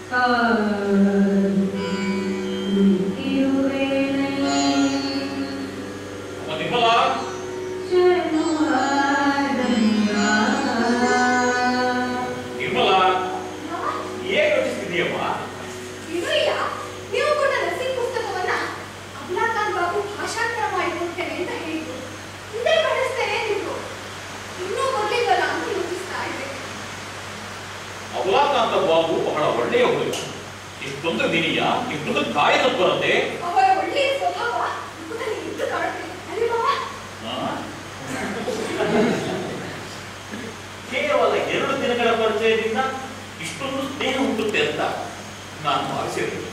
ನಿರ್ಮಲಾ ನಿರ್ಮಲಾ ಏನ್ ಯೋಚಿಸ್ತಿದೀಯಮ್ಮ? ಇದು ಇಲ್ಲ. ನೀವು ಕೊಟ್ಟ ನರ್ಸಿಂಗ್ ಪುಸ್ತಕವನ್ನ ಅಬ್ಲಾಖಾನ್ ಬಾಬು ಭಾಷಾಂತರ ಮಾಡಿಕೊಡ್ತೇನೆ ಅಂತ ಹೇಳಿದ್ರು. ಹಿಂದೆ ಕಳಿಸ್ತೇನೆ ಅಂದಿದ್ರು. ಇನ್ನೂ ಕೊಡ್ಲಿಲ್ವಲ್ಲ ಅಂತ ಯೋಚಿಸ್ತಾ ಇದ್ದೆ. ಅಬ್ಲಾಖಾನ್ ಬಾಬು ಬಹಳ ಒಳ್ಳೆಯ ಹುಡುಗ. ಇಷ್ಟೊಂದು ದಿನಿಯ ಇಷ್ಟೊಂದು ಕಾಯತತ್ಪರತೆ. ಅವರ ಒಳ್ಳೆಯ ಸ್ವಭಾವ ಮುಖದಲ್ಲಿ ಇದ್ದು ಕಾಣುತ್ತೆ ಅಲ್ವಾ? ಕೇವಲ 2 ದಿನಗಳ ಪರಿಚಯದಿಂದ ಇಷ್ಟೊಂದು ಸ್ನೇಹ ಹುಟ್ಟುತ್ತೆ ಅಂತ ನಾನು ಭಾವಿಸಿರಲಿಲ್ಲ.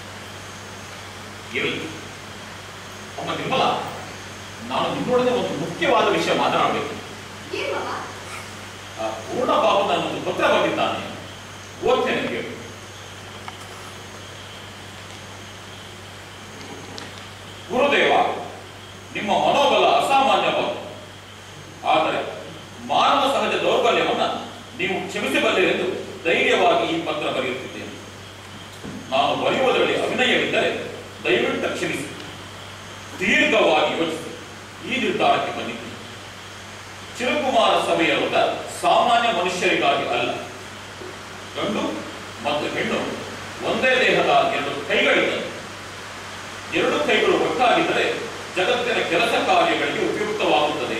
ಇರಲಿ ಅಮ್ಮ ನಿರ್ಮಲಾ, ನಾನು ನಿಮ್ಮೊಡನೆ ಒಂದು ಮುಖ್ಯವಾದ ವಿಷಯ ಮಾತನಾಡಬೇಕು. ಏನ್ ಮಾವ? ಪೂರ್ಣ ಬಾಬು ನನ್ನೊಂದು ಪತ್ರ ಬರೆದಿದ್ದಾನೆ, ಓದ್ತೇನೆ ಕೇಳು. ಗುರುದೇವ, ನಿಮ್ಮ ಮನೋಬಲ ಅಸಾಮಾನ್ಯವಾದ, ಆದರೆ ಮಾನವ ಸಹಜ ದೌರ್ಬಲ್ಯವನ್ನ ನೀವು ಕ್ಷಮಿಸಬಲ್ಲಿರೆಂದು ಧೈರ್ಯವಾಗಿ ಈ ಪತ್ರ ಬರೆಯುತ್ತಿದ್ದೇನೆ. ನಾನು ಬರೆಯುವುದರಲ್ಲಿ ಅಭಿನಯವಿದ್ದರೆ ದಯವಿಟ್ಟು ಕ್ಷಮಿಸಿ. ದೀರ್ಘವಾಗಿ ಯೋಚಿಸಿ ಈ ನಿರ್ಧಾರಕ್ಕೆ ಬಂದಿದ್ದೀನಿ. ಚಿರಕುಮಾರ ಸಭೆಯ ವ್ರತ ಸಾಮಾನ್ಯ ಮನುಷ್ಯರಿಗಾಗಿ ಅಲ್ಲ. ಗಂಡು ಮತ್ತು ಹೆಣ್ಣು ಒಂದೇ ದೇಹದ 2 ಕೈಗಳಿದ್ದರೆ, 2 ಕೈಗಳು ಒಟ್ಟಾಗಿದ್ದರೆ ಜಗತ್ತಿನ ಕೆಲಸ ಕಾರ್ಯಗಳಿಗೆ ಉಪಯುಕ್ತವಾಗುತ್ತದೆ.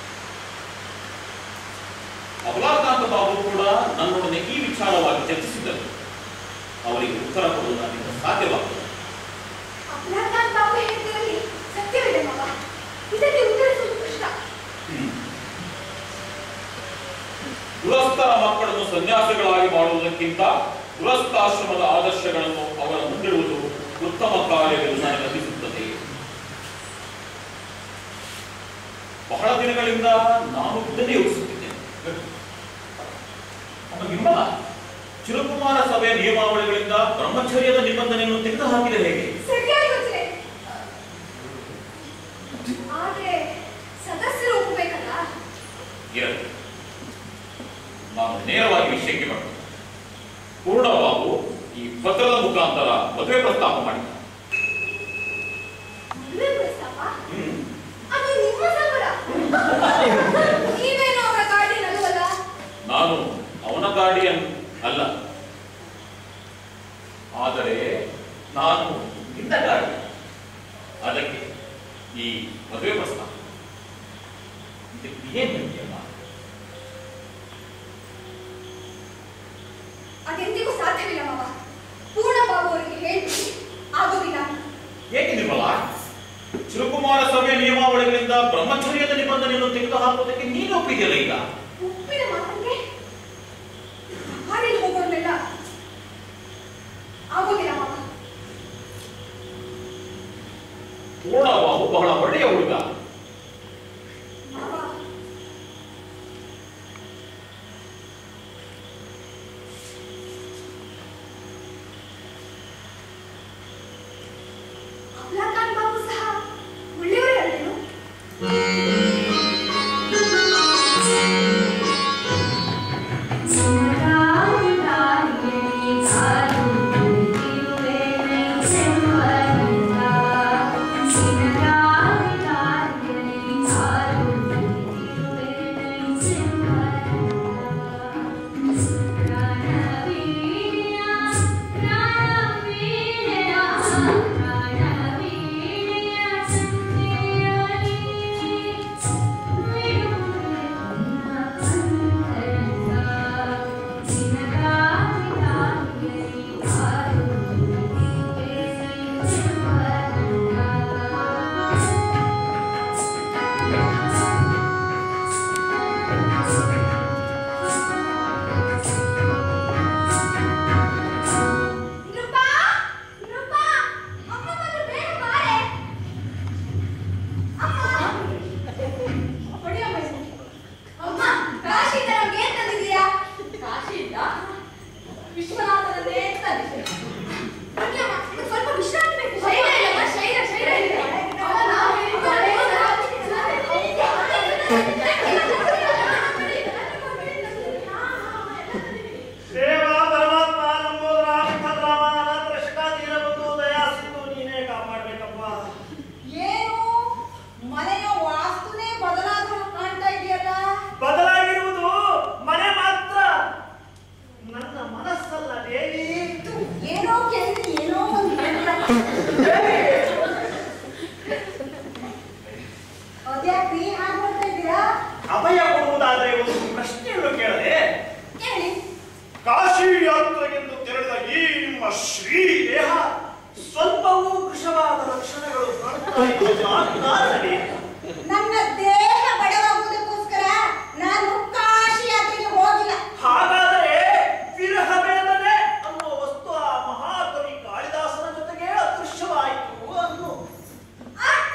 ಅಬ್ಲಾಖಾನ್ ಬಾಬು ಕೂಡ ನನ್ನೊಡನೆ ಈ ವಿಚಾರವಾಗಿ ಚರ್ಚಿಸಿದ್ದರು. ಅವರಿಗೆ ಉತ್ತರ ಕೊಡಲು ನನ್ನಿಂದ ಸಾಧ್ಯವಾಗುತ್ತದೆ. ಅಬ್ಲಾಖಾನ್ ಬಾಬು ಹೇಳಿದ್ರಲ್ಲಿ ಸತ್ಯವಿದೆ ಮಾವ. ಇದಕ್ಕೆ ಉತ್ತರಿಸುವುದು ಕಷ್ಟ. ಗೃಹಸ್ಥರ ಮಕ್ಕಳನ್ನು ಸನ್ಯಾಸಿಗಳಾಗಿ ಮಾಡುವುದಕ್ಕಿಂತ ಗೃಹಸ್ಥಾಶ್ರಮದ ಆದರ್ಶಗಳನ್ನು ಅವರ ಮುಂದಿಡುವುದು ಉತ್ತಮ ಕಾರ್ಯವೆಂದು ನನಗೆ ಅನಿಸುತ್ತದೆ. ಬಹಳ ದಿನಗಳಿಂದ ನಾನು ಇದನ್ನೇ ಯೋಚಿಸುತ್ತಿದ್ದೇನೆ. ನಿರ್ಮಲಾ, ಚಿರಕುಮಾರ ಸಭೆಯ ನಿಯಮಾವಳಿಗಳಿಂದ ಬ್ರಹ್ಮಚರ್ಯದ ನಿಬಂಧನೆಯನ್ನು ತೆಗೆದುಹಾಕಿದೆ ಹೇಗೆ? ಸರಿಯಾಗಿ ಯೋಚನೆ. ಆದ್ರೆ ಸದಸ್ಯರು ಒಪ್ಪಬೇಕಲ್ಲ. ಇರಲಿ, ನಾನು ನೇರವಾಗಿ ವಿಷಯಕ್ಕೆ ಬರ್ತೇನೆ. ಪೂರ್ಣಬಾಬು ಈ ಪತ್ರದ ಮುಖಾಂತರ ಮದುವೆ ಪ್ರಸ್ತಾಪ ಮಾಡಿದ. ಮದುವೆ ಪ್ರಸ್ತಾಪ? ಅದು ನಿಮ್ಮ ಸಂಬಳ. ನೀವೇನೋ ಅವರ ಗಾರ್ಡಿಯನ್ ಅಲ್ವಲ್ಲ? ನಾನು ಅವನ ಗಾರ್ಡಿಯನ್ ಅಲ್ಲ, ಆದರೆ ನಾನು ನಿನ್ನ ಗಾರ್ಡಿಯನ್. ಅದಕ್ಕೆ ಈ ಮದುವೆ ಪ್ರಸ್ತಾಪ. ಏನ್ ಹೇಳ್ತೀಯಮ್ಮ? ಅದೆಂದಿಗೂ ಸಾಧ್ಯವಿಲ್ಲ ಮಾವ. ಪೂರ್ಣಬಾಬು ಅವರಿಗೆ ಹೇಳ್ತೀನಿ, ಆಗೋದಿಲ್ಲ. ಏಕೆ ನಿರ್ಮಲಾ? ಚಿರಕುಮಾರ ಸಭೆಯ ನಿಯಮಾವಳಿಗಳಿಂದ ಬ್ರಹ್ಮಚರ್ಯದ ನಿಬಂಧನೆಯನ್ನು ತೆಗೆದುಹಾಕುವುದಕ್ಕೆ ನೀನು ಒಪ್ಪಿದೆಯಲ್ಲ ಈಗ? ಒಪ್ಪಿದ ಮಾತಂಗೆ ಹಾಗೆ ಹೋಗೋರ್ನೆಲ್ಲ ಆಗೋದಿಲ್ಲ ಮಾವ. ಪೂರ್ಣಬಾಬು ಬಹಳ ಒಳ್ಳೆಯ ಹುಡುಗ. ಮಾವ, ಅಬ್ಲಾಖಾನ್ ಬಾಬು ಸಹ ಒಳ್ಳೆಯವರೇ ಅಲ್ಲೇನು? Thank you. ಅದ್ಯಾಕ್ರಿ ಹಾಗೆ ಮಾಡ್ತಾ ಇದ್ದೀರಾ? ಅಭಯ ಕೊಡುವುದಾದರೆ ಒಂದು ಪ್ರಶ್ನೆಯನ್ನು ಕೇಳದೆ. ಹೇಳಿ. ಕಾಶಿ ಯಾತ್ರೆಗೆಂದು ತೆರಳಿದ ಈ ನಿಮ್ಮ ಶ್ರೀ ದೇಹ ಸ್ವಲ್ಪವೂ ಕೃಶವಾದ ಲಕ್ಷಣಗಳು ಕಾಣ್ತಾ ಇದ್ದವು. ಕಾರಣವೇ? ನನ್ನ ದೇಹ ಬಡವಾಗುವುದಕ್ಕೋಸ್ಕರ ನಾನು ಕಾಶಿ ಯಾತ್ರೆಗೆ ಹೋಗಿಲ್ಲ. ಹಾಗಾದರೆ ವಿರಹ ವೇದನೆ ಅನ್ನುವ ವಸ್ತು ಆ ಮಹಾಕವಿ ಕಾಳಿದಾಸನ ಜೊತೆಗೆ ಅದೃಶ್ಯವಾಯಿತು ಅನ್ನು. ಅಕ್ಕ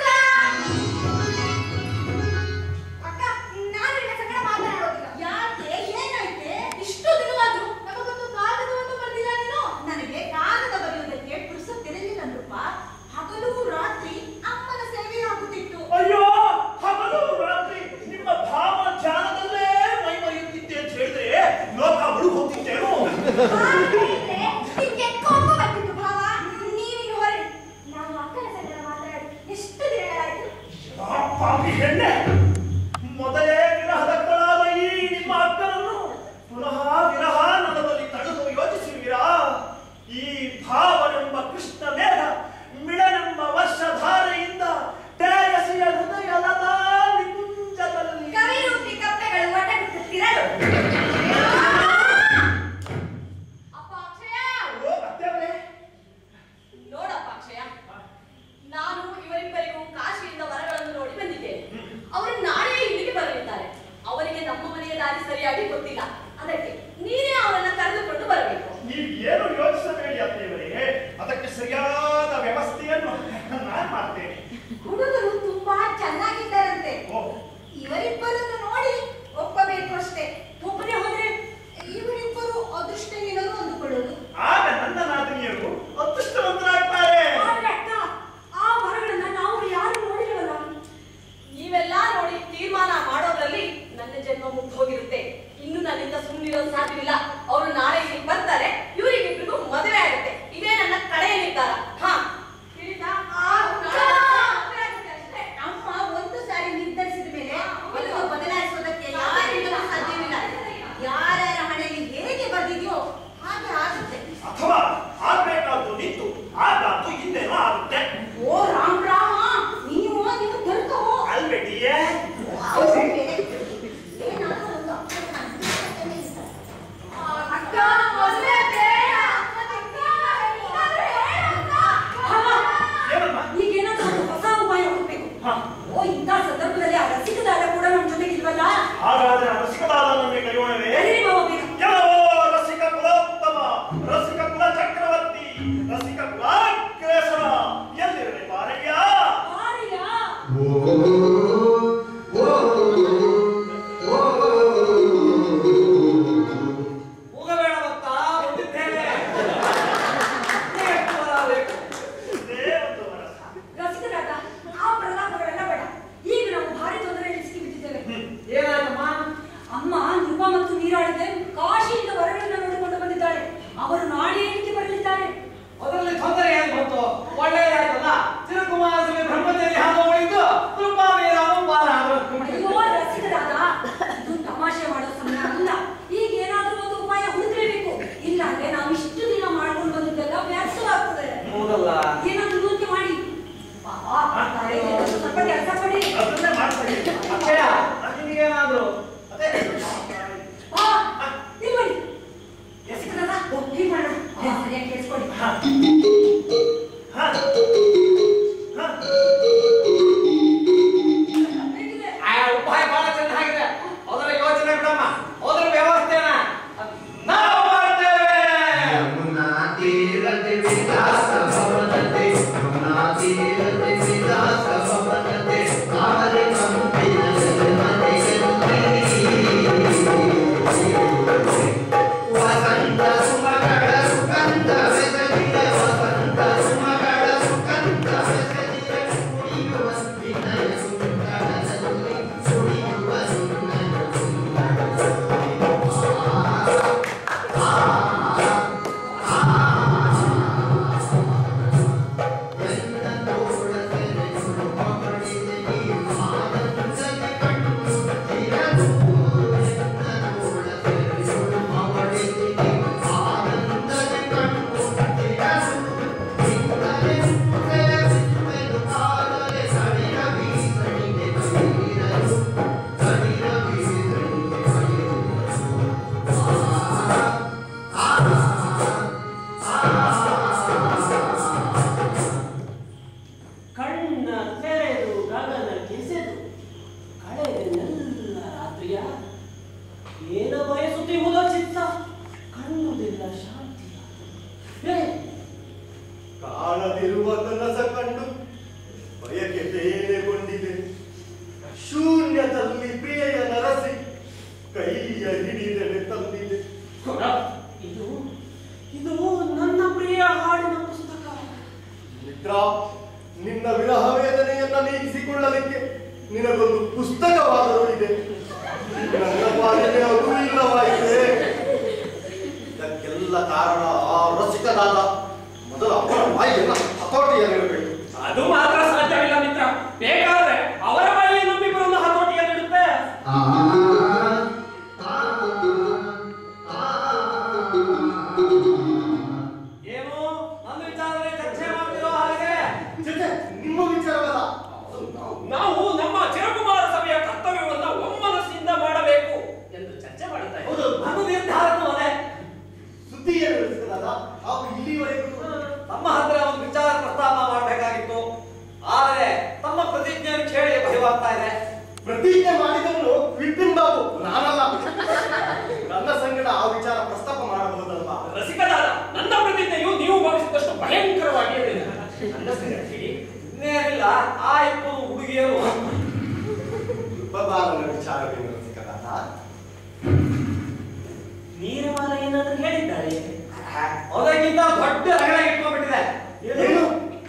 ಅಕ್ಕ ನಾನು ನಿನ್ನ ಸಂಗಡ ಮಾತನಾಡೋದಿಲ್ಲ. ಯಾಕೆ? ಏನಾಯ್ತೆ? ಇಷ್ಟು ದಿನವಾದ್ರು ನಮಗೊಂದು ಕಾಗದವನ್ನು ಬರೆದಿಲ್ಲ ನೀನು. ನನಗೆ ಕಾಗದ ಬರೆಯುವುದಕ್ಕೆ ಪುರುಸತ್ತಿರಲಿಲ್ಲ ರೂಪ. ಹಗಲು ರಾತ್ರಿ ಅಮ್ಮನ ಸೇವೆಯಾಗುತ್ತಿತ್ತು. ಅಯ್ಯೋ, ಹಗಲು ರಾತ್ರಿ ನಿಮ್ಮ ಭಾವ ಧ್ಯಾನದಲ್ಲೇ ಮೈ ಮರೆಯುತ್ತಿದ್ದೆ ಅಂತ ಹೇಳಿದ್ರೆ ಲೋಕ ಮುಳುಗಿ ಹೋಗ್ತಿದ್ದೇನು? ನಿಮ್ಗೆ ಕೋಪ ಬರ್ತಿತ್ತು ಭಾವ. ನೀವೀಗ ಹೊರಡಿ. ನಾನು ಅಕ್ಕನ ಸಂಗಡ ಮಾತನಾಡಿ ಎಷ್ಟು ದಿನಗಳಾಯ್ತು. ಪಾಪಿ ಹೆಣ್ಣೆ, ಮೊದಲೇ ವಿರಹದಕ್ಕಳಾದ ಈ ನಿಮ್ಮ ಅಕ್ಕನನ್ನು ಪುನಃ ವಿರಹ ನನ್ನದಲ್ಲಿ ತಡೆದು ಯೋಚಿಸುವಿರಾ? ಈ ಭಾವನೆಂಬ ಕೃಷ್ಣ ಮೇಘ ಮಿಳನೆಂಬ ವರ್ಷಧಾರೆಯಿಂದ ತೇಜಸ್ಸಿಯ ಹೃದಯ ಲತಾ ನಿಕುಂಜದಲ್ಲಿ ಕವಿರೂಪಿ ಕಪ್ಪೆಗಳು ಒಟಗುತ್ತುತ್ತಿರಲು. ಅಪ್ಪ ಅಕ್ಷಯ, ಓ ಅತ್ತೆಯವರೇ, ನೋಡಪ್ಪ ಅಕ್ಷಯ, ನಾನು ಇವರಿಬ್ಬರಿಗೂ ಕಾಶಿಯಿಂದ ವರಗಳನ್ನು ನೋಡಿ ಬಂದಿದ್ದೇನೆ. ಅವರು ನಾಳೆ ಇಲ್ಲಿಗೆ ಬರಲಿದ್ದಾರೆ. ಅವರಿಗೆ ನಮ್ಮ ಮನೆಯ ದಾರಿ ಸರಿಯಾಗಿ ಗೊತ್ತಿಲ್ಲ. ಅದಕ್ಕೆ ನೀನೇ ಅವರನ್ನ ಕರೆದುಕೊಂಡು ಬರಬೇಕು. ನೀವು ಏನು ಯೋಚಿಸಬೇಡಿ ಅತ್ತೆಯವರೇ, ಅದಕ್ಕೆ ಸರಿಯಾದ ವ್ಯವಸ್ಥೆಯನ್ನು ನಾನು ಮಾಡ್ತೇನೆ. ಹುಡುಗರು ತುಂಬಾ ಚೆನ್ನಾಗಿದ್ದಾರಂತೆ. ಓ, ಇವರಿಬ್ಬರನ್ನು ನೋಡಿ ಒಪ್ಪಬೇಕು ಅಷ್ಟೇ. ಒಬ್ಬನೇ ಹೋದ್ರೆ ಇವರಿಬ್ಬರು ಅದೃಷ್ಟ ಏನೋ ಅಂದುಕೊಳ್ಳೋದು. ಆಗ ನನ್ನ ನಾದಿನಿಯರು ಅದೃಷ್ಟವಂತರಾಗ್ತಾರೆ. ಆದ್ರೆ ಅಕ್ಕ, ಆ ಮರಗಳನ್ನ ನಾವು ಯಾರು ನೋಡಿಲ್ವಲ್ಲ. ನೀವೆಲ್ಲ ನೋಡಿ ತೀರ್ಮಾನ ಮಾಡೋದ್ರಲ್ಲಿ ನನ್ನ ಜನ್ಮ ಮುಗ್ದು ಹೋಗಿರುತ್ತೆ. ಇನ್ನು ನನ್ನಿಂದ ಸುಮ್ಮನಿರೋದು ಸಾಧ್ಯವಿಲ್ಲ. ಅವರು ನಾಳೆ ಇಲ್ಲಿಗೆ ಬರ್ತಾರೆ. ಇವರಿಗಿಬ್ರಿಗೂ ಮದುವೆ ಆಗುತ್ತೆ. ಇದೇ ನನ್ನ ಕಡೆಯ ನಿರ್ಧಾರ. ಹಾ, ತಿಳಿತಾ? ಅಮ್ಮ ಒಂದು ಸಾರಿ ನಿರ್ಧರಿಸಿದ ಮೇಲೆ ಅದನ್ನು ಬದಲಾಯಿಸೋದಕ್ಕೆ ಯಾರಿಂದಲೂ ಸಾಧ್ಯವಿಲ್ಲ. ಯಾರ್ಯಾರ ಹಣೆಯಲ್ಲಿ ಹೇಗೆ ಬರ್ದಿದೆಯೋ ಹಾಗೆ ಆಗುತ್ತೆ. ಅಥವಾ ಆಗ್ಬೇಕಾದ್ದು ನಿಂತು ಆಗಾದ್ದು ಹಿಂದೆನೂ ಆಗುತ್ತೆ. ಓ ರಾಮ್ ರಾಮ, ನೀವು ತರ್ಕೋ ಅಲ್ಬೇಡಿಯೇ? ಏನಾದ್ರೂ ಒಂದು ಅಕ್ಷರ ಅಕ್ಕ ಮದುವೆ ಬೇಡ. ಅಕ್ಕ, ಏನಾದ್ರೂ ಹೇಳು ಅಕ್ಕ. ಏನಮ್ಮ? ಈಗೇನಾದ್ರೂ ಒಂದು ಹೊಸ ಉಪಾಯ ಹುಡುಕ್ಬೇಕು. ಹಾ. ಓ, ಇಂಥ ಸಂದರ್ಭದಲ್ಲಿ ಆ ರಸಿಕದಾರ ಕೂಡ ನಮ್ಮ ಜೊತೆಗೆ ಇಲ್ವಲ್ಲ. ಹಾಗಾದ್ರೆ ರಸಿಕದಾದನನ್ನೇ ಕರೆಯೋಣವೇ? ಅದೇ ಬಾಬಾ ಬೇಗ. ಕೆಲವೋ ರಸಿಕ ಕುಲೋತ್ತಮ, ರಸಿಕ ಕುಲ ಚಕ್ರವರ್ತಿ, ರಸಿಕ ಕುಲಾಗ್ರೇಸರ ಎಲ್ಲಿರಲಿ ಬಾರಯ್ಯ. ಆರ್ಯ. ಹೋಗಬೇಡ ಭಕ್ತ, ಬಂದಿದ್ದೇನೆ. ಎಷ್ಟು ಬಲ ಬೇಕು? ಇದೇ ಒಂದು ವರಸ. ರಸಿಕದಾದ, ಆ ಪ್ರಲಾಪಗಳೆಲ್ಲ ಬೇಡ. ಈಗ ನಾವು ಭಾರಿ ತೊಂದರೆಯಲ್ಲಿ ಸಿಕ್ಕಿಬಿಟ್ಟಿದ್ದೇವೆ. ಏನಾಯ್ತಮ್ಮ? ಅಮ್ಮ ನೃಪ ಮತ್ತು ನೀರಾಳಿಗೆ ಕಾಶಿಯಿಂದ ವರಗಳನ್ನು ನೋಡಿಕೊಂಡು ಬಂದಿದ್ದಾಳೆ. ಅವರು ನಾಳೆ ಇಲ್ಲಿಗೆ ಬರಲಿದ್ದಾರೆ. ಅದರಲ್ಲಿ ತೊಂದರೆ ಏನು ಬಂತು? ಒಳ್ಳೆಯದಾಯ್ತಲ್ಲ. ತಿರುಕುಮಾರ ಸ್ವಾಮಿ ಬ್ರಹ್ಮಚಾರಿ ಹಾಗೆ ಉಳಿದು ಕೃಪಾವೀರಾಮ ಬಾಲ ಅಯ್ಯೋ ರಸಿಕದಾದ, ಇದು ತಮಾಷೆ ಮಾಡೋ ಸಮಯ ಅಲ್ಲ. ಈಗ ಏನಾದ್ರೂ ಒಂದು ಉಪಾಯ ಹುಡುಕಲೇಬೇಕು. ಇಲ್ಲಾಂದ್ರೆ ನಾವು ಇಷ್ಟು ದಿನ ಮಾಡ್ಕೊಂಡು ಬಂದಿದ್ದೆಲ್ಲ ವ್ಯರ್ಥವಾಗ್ತದೆ. ಹೌದಲ್ಲ? ಏನಾದ್ರೂ ಯೋಚನೆ ಮಾಡಿ. ಪಾಪ, ತಲೆಗೆ ಸ್ವಲ್ಪ ಕೆಲಸ ಕೊಡಿ. ಅದನ್ನೇ ಮಾಡ್ತಾ ಇದ್ದೀನಿ. ಅಕ್ಷಯ, ನಿನಗೇನಾದ್ರು? ಅದೇ ಬಾ, ಇಲ್ಲಿ ಬನ್ನಿ. ರಸಿಕದಾದ, ಹೀಗೆ ಮಾಡೋಣ. ಸರಿಯಾಗಿ ಕೇಳಿಸ್ಕೊಳ್ಳಿ. ಹಾ. ಹಾ. ಹಾ. ಹೇಗಿದೆ? ಆ ಉಪಾಯ ಬಹಳ ಚೆನ್ನಾಗಿದೆ. ಅದರ ಯೋಚನೆ ಬಿಡಮ್ಮ. ಅದರ ವ್ಯವಸ್ಥೆನ ನಾವು ಮಾಡ್ತೇವೆ. ಯಮುನಾ ತೀರತೆ ವಿಲಾಸ ಭವನತೆ, ಯಮುನಾ ತೀರತೆ ವಿಲಾಸ ಭವನತೆ, ಕಾಮರೆ ಕಂಪಿನ ವಸಂತ ಸುಮಗಳ ಸುಗಂಧ ಬೆಸಗಿದ, ವಸಂತ ಸುಮಗಳ ಸುಗಂಧ ಬೆಸಗಿದ, ಕುಡಿಯುವ ವಿನಯ ಸುಂದರದಲ್ಲಿ ಸುಡಿಯುವ ಸುಂದರ ಸುಂದರ ಕಾಣದಿರುವ ಕನಸ ಕಂಡು ಬಯಕೆ ಬೇನೆಗೊಂಡಿದೆ. ಶೂನ್ಯದಲ್ಲಿ ಪ್ರಿಯೆಯ ನರಸಿ ಕೈಯ ಹಿಡಿದರೆ ತಂದಿದೆ. ಇದು ನನ್ನ ಪ್ರಿಯ ಹಾಡಿನ ಪುಸ್ತಕ. ಮಿತ್ರ, ನಿನ್ನ ವಿರಹ ವೇದನೆಯನ್ನ ನೀಗಿಸಿಕೊಳ್ಳಲಿಕ್ಕೆ ನಿನಗೊಂದು ಪುಸ್ತಕವಾದರೂ ಇದೆ. ನನ್ನ ಪಾಲಿಗೆ ಅದು ಇಲ್ಲವಾಯಿತೆ. ಇದಕ್ಕೆಲ್ಲ ಕಾರಣ ಆ ರಸಿಕನಾದ ಮೊದಲು ಅವರ ಬಾಯಿಯನ್ನ ಹತೋಟಿಯಲ್ಲಿಡಬೇಕು. ಅದು ಮಾತ್ರ ಸಾಧ್ಯವಿಲ್ಲ ಮಿತ್ರ. ಬೇಕಾದ್ರೆ ಅವರ ಬಾಯಿಯನ್ನು ನಂಬಿಕೊಂಡು ಹತೋಟಿಯಲ್ಲಿಡುತ್ತೆ. ಏನು ನನ್ನ ವಿಚಾರದಲ್ಲಿ ಚರ್ಚೆ ಮಾಡ್ತಿರೋ ಹಾಗೆ? ನಿಮ್ಮ ವಿಚಾರವಲ್ಲ, ನಾವು ನಮ್ಮ ಚಿರಕುಮಾರ ಸಭೆಯ ಕರ್ತವ್ಯವನ್ನು ಒಮ್ಮನಸ್ಸಿಂದ ಮಾಡಬೇಕು ಎಂದು ಚರ್ಚೆ ಮಾಡುತ್ತಾ ಇದ್ದೇವೆ. ಹೌದು, ಅದು ನಿರ್ಧಾರನೂ ಅದೇ. ಸುದ್ದಿಯನ್ನು ರಚಿಸಲಾದ ನಾವು ಇಲ್ಲಿವರೆಗೂ ನಮ್ಮ ಹತ್ರ ಒಂದು ವಿಚಾರ ಪ್ರಸ್ತಾಪ ಮಾಡಬೇಕಾಗಿತ್ತು. ಆದರೆ ತಮ್ಮ ಪ್ರತಿಜ್ಞೆಯನ್ನು ಕೇಳಿ ಭಯವಾಗ್ತಾ ಇದೆ. ಪ್ರತಿಜ್ಞೆ ಮಾಡಿದವನು ವಿಪಿನ್ ಬಾಬು, ನಾನಲ್ಲ. ನನ್ನ ಸಂಗಡ ಆ ವಿಚಾರ ಪ್ರಸ್ತಾಪ ಮಾಡಬಹುದಲ್ವಾ? ರಸಿಕದಾದ ನನ್ನ ಪ್ರತಿಜ್ಞೆಯು ನೀವು ಭಾವಿಸಿದಷ್ಟು ಭಯಂಕರವಾಗಿ ಇರಲಿಲ್ಲ. ನನ್ನ ಸಂಗತಿ ಹೇಳಿ. ಇನ್ನೇನಿಲ್ಲ, ಆ ಇಬ್ಬರು ಹುಡುಗಿಯರು ಬಾಲನ ವಿಚಾರವೇನು ರಸಿಕದಾದ? ನೀರಮಾಲ ಏನಾದರೂ ಹೇಳಿದ್ದಾರೆ. ಅದಕ್ಕಿಂತ ದೊಡ್ಡ ರಗಳೆ ಇಟ್ಕೊಂಡ್ಬಿಟ್ಟಿದೆ. ಏನು?